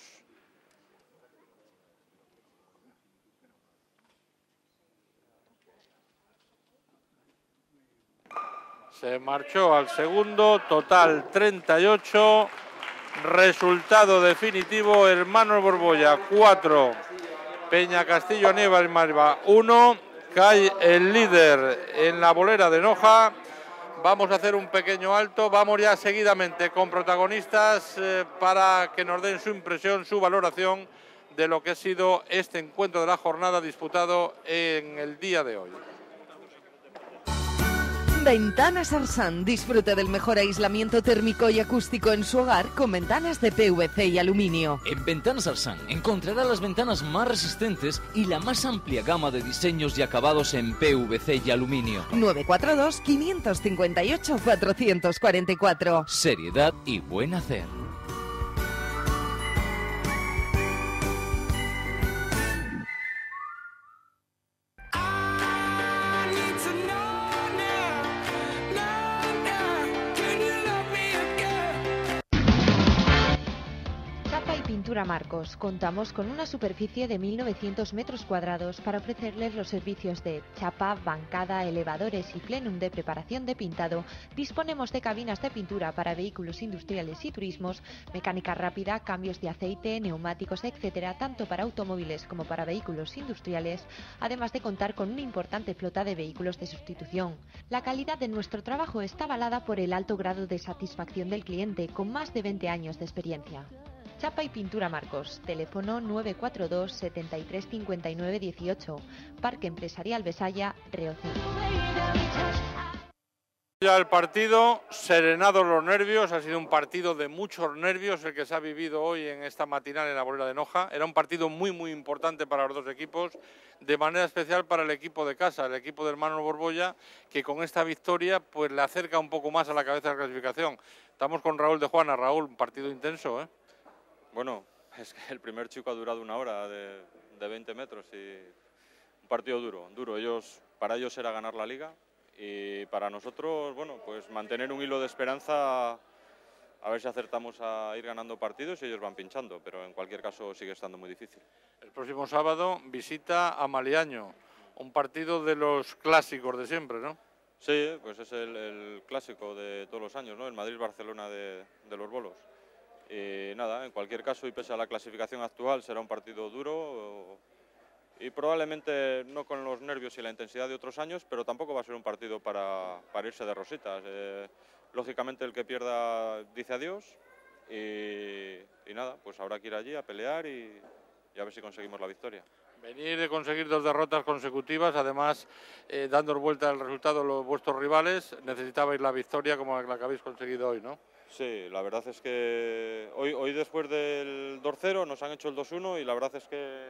Se marchó al segundo, total treinta y ocho. Resultado definitivo: Hermanos Borbolla cuatro, Peñacastillo Aníbal Marva uno. Cae el líder en la bolera de Noja. Vamos a hacer un pequeño alto. Vamos ya seguidamente con protagonistas eh, para que nos den su impresión, su valoración de lo que ha sido este encuentro de la jornada disputado en el día de hoy. Ventanas Arsan. Disfruta del mejor aislamiento térmico y acústico en su hogar con ventanas de P V C y aluminio. En Ventanas Arsan encontrará las ventanas más resistentes y la más amplia gama de diseños y acabados en P V C y aluminio. nueve cuatro dos, cinco cinco ocho, cuatro cuatro cuatro. Seriedad y buen hacer. Pintura Marcos. Contamos con una superficie de mil novecientos metros cuadrados para ofrecerles los servicios de chapa, bancada, elevadores y plenum de preparación de pintado. Disponemos de cabinas de pintura para vehículos industriales y turismos, mecánica rápida, cambios de aceite, neumáticos, etcétera, tanto para automóviles como para vehículos industriales, además de contar con una importante flota de vehículos de sustitución. La calidad de nuestro trabajo está avalada por el alto grado de satisfacción del cliente, con más de veinte años de experiencia. Chapa y Pintura Marcos, teléfono nueve cuatro dos, setenta y tres, cincuenta y nueve, dieciocho, Parque Empresarial Besaya, Reocín. Ya el partido, serenados los nervios, ha sido un partido de muchos nervios el que se ha vivido hoy en esta matinal en la Bolera de Noja. Era un partido muy muy importante para los dos equipos, de manera especial para el equipo de casa, el equipo de Hermanos Borbolla, que con esta victoria pues le acerca un poco más a la cabeza de la clasificación. Estamos con Raúl de Juana. Raúl, un partido intenso, ¿eh? Bueno, es que el primer chico ha durado una hora de, de veinte metros y un partido duro, duro. Ellos, para ellos era ganar la liga y para nosotros, bueno, pues mantener un hilo de esperanza, a ver si acertamos a ir ganando partidos y ellos van pinchando, pero en cualquier caso sigue estando muy difícil. El próximo sábado visita a Maliaño, un partido de los clásicos de siempre, ¿no? Sí, pues es el, el clásico de todos los años, ¿no? El Madrid-Barcelona de, de los bolos. Y nada, en cualquier caso, y pese a la clasificación actual, será un partido duro y probablemente no con los nervios y la intensidad de otros años, pero tampoco va a ser un partido para, para irse de rositas. Eh, lógicamente el que pierda dice adiós y, y nada, pues habrá que ir allí a pelear y, y a ver si conseguimos la victoria. Venir de conseguir dos derrotas consecutivas, además eh, dando vuelta al resultado los vuestros rivales, necesitabais la victoria como la que habéis conseguido hoy, ¿no? Sí, la verdad es que hoy, hoy después del dos cero nos han hecho el dos uno y la verdad es que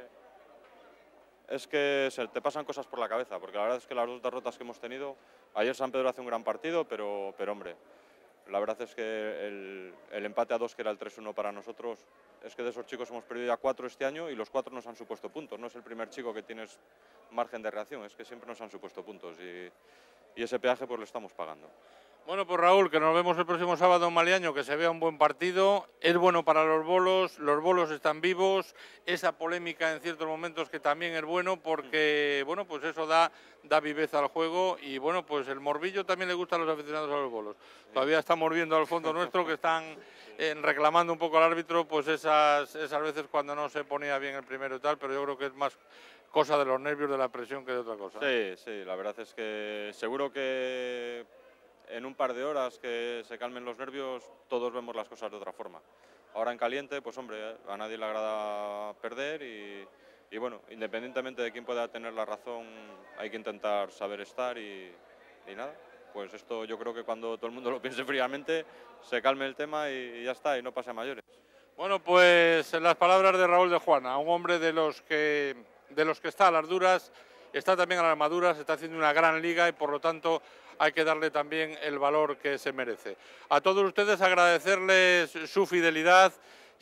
es que se te pasan cosas por la cabeza, porque la verdad es que las dos derrotas que hemos tenido, ayer San Pedro hace un gran partido, pero, pero hombre, la verdad es que el, el empate a dos, que era el tres uno para nosotros, es que de esos chicos hemos perdido ya cuatro este año y los cuatro nos han supuesto puntos. No es el primer chico que tienes margen de reacción, es que siempre nos han supuesto puntos y, y ese peaje pues lo estamos pagando. Bueno, pues Raúl, que nos vemos el próximo sábado en Maliaño, que se vea un buen partido, es bueno para los bolos, los bolos están vivos, esa polémica en ciertos momentos que también es bueno porque, bueno, pues eso da, da viveza al juego y, bueno, pues el morbillo también le gusta a los aficionados a los bolos. Todavía estamos viendo al fondo nuestro que están eh, reclamando un poco al árbitro, pues esas, esas veces cuando no se ponía bien el primero y tal, pero yo creo que es más cosa de los nervios, de la presión que de otra cosa. Sí, sí, la verdad es que seguro que en un par de horas que se calmen los nervios, todos vemos las cosas de otra forma. Ahora en caliente, pues hombre, a nadie le agrada perder y, y bueno, independientemente de quién pueda tener la razón, hay que intentar saber estar y, y nada. Pues esto yo creo que cuando todo el mundo lo piense fríamente, se calme el tema y, y ya está, y no pase a mayores. Bueno, pues las palabras de Raúl de Juana, un hombre de los que, de los que está a las duras, está también a las maduras, está haciendo una gran liga y por lo tanto hay que darle también el valor que se merece. A todos ustedes agradecerles su fidelidad,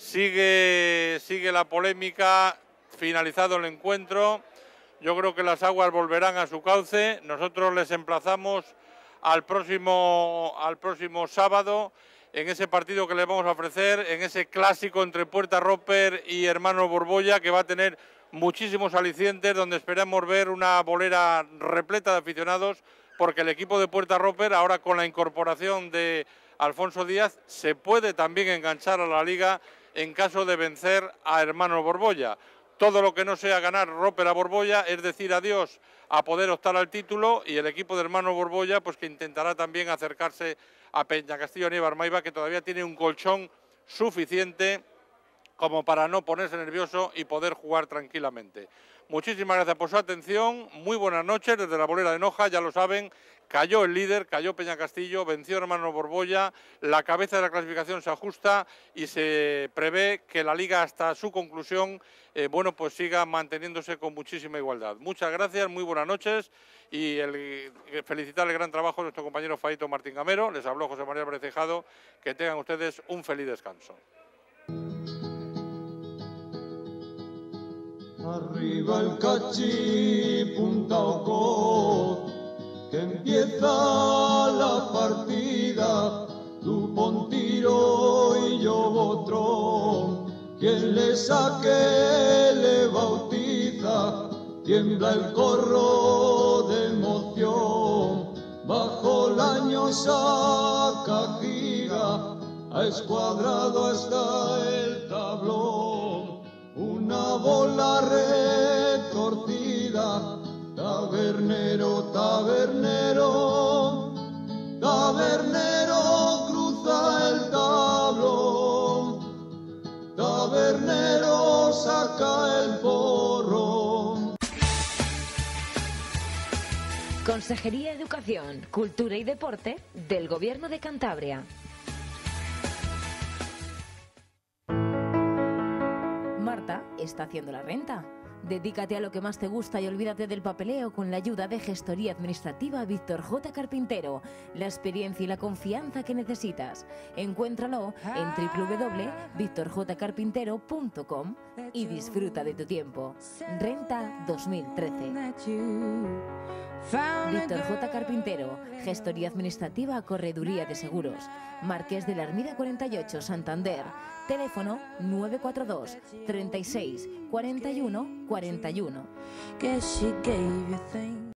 sigue, sigue la polémica, finalizado el encuentro, yo creo que las aguas volverán a su cauce, nosotros les emplazamos al próximo, al próximo sábado en ese partido que les vamos a ofrecer, en ese clásico entre Puerta Roper y Hermanos Borbolla, que va a tener muchísimos alicientes, donde esperamos ver una bolera repleta de aficionados, porque el equipo de Puerta Roper, ahora con la incorporación de Alfonso Díaz, se puede también enganchar a la liga en caso de vencer a Hermanos Borbolla. Todo lo que no sea ganar Roper a Borbolla es decir adiós a poder optar al título, y el equipo de Hermanos Borbolla pues que intentará también acercarse a Peñacastillo Nieva Armaiva, que todavía tiene un colchón suficiente como para no ponerse nervioso y poder jugar tranquilamente. Muchísimas gracias por su atención, muy buenas noches desde la Bolera de Noja, ya lo saben, cayó el líder, cayó Peña Castillo, venció Hermano Borbolla, la cabeza de la clasificación se ajusta y se prevé que la Liga hasta su conclusión, eh, bueno, pues siga manteniéndose con muchísima igualdad. Muchas gracias, muy buenas noches y el, felicitar el gran trabajo de nuestro compañero Faito Martín Gamero, les habló José María Brecejado, que tengan ustedes un feliz descanso. Arriba el cachí, punta Ocoz, que empieza la partida, tú pon tiro y yo botrón, quien le saque le bautiza, tiembla el corro de emoción, bajo la añosa cajiga, a escuadrado hasta el tablón. Una bola retorcida, tabernero, tabernero, tabernero cruza el tablón, tabernero saca el porro. Consejería de Educación, Cultura y Deporte del Gobierno de Cantabria. Marta está haciendo la renta. Dedícate a lo que más te gusta y olvídate del papeleo con la ayuda de Gestoría Administrativa Víctor J. Carpintero. La experiencia y la confianza que necesitas. Encuéntralo en doble u doble u doble punto víctor j carpintero punto com y disfruta de tu tiempo. Renta dos mil trece. Víctor J. Carpintero, Gestoría Administrativa, Correduría de Seguros. Marqués de la Armida cuarenta y ocho, Santander. Teléfono nueve cuatro dos, treinta y seis, cuarenta y uno, cuarenta y uno.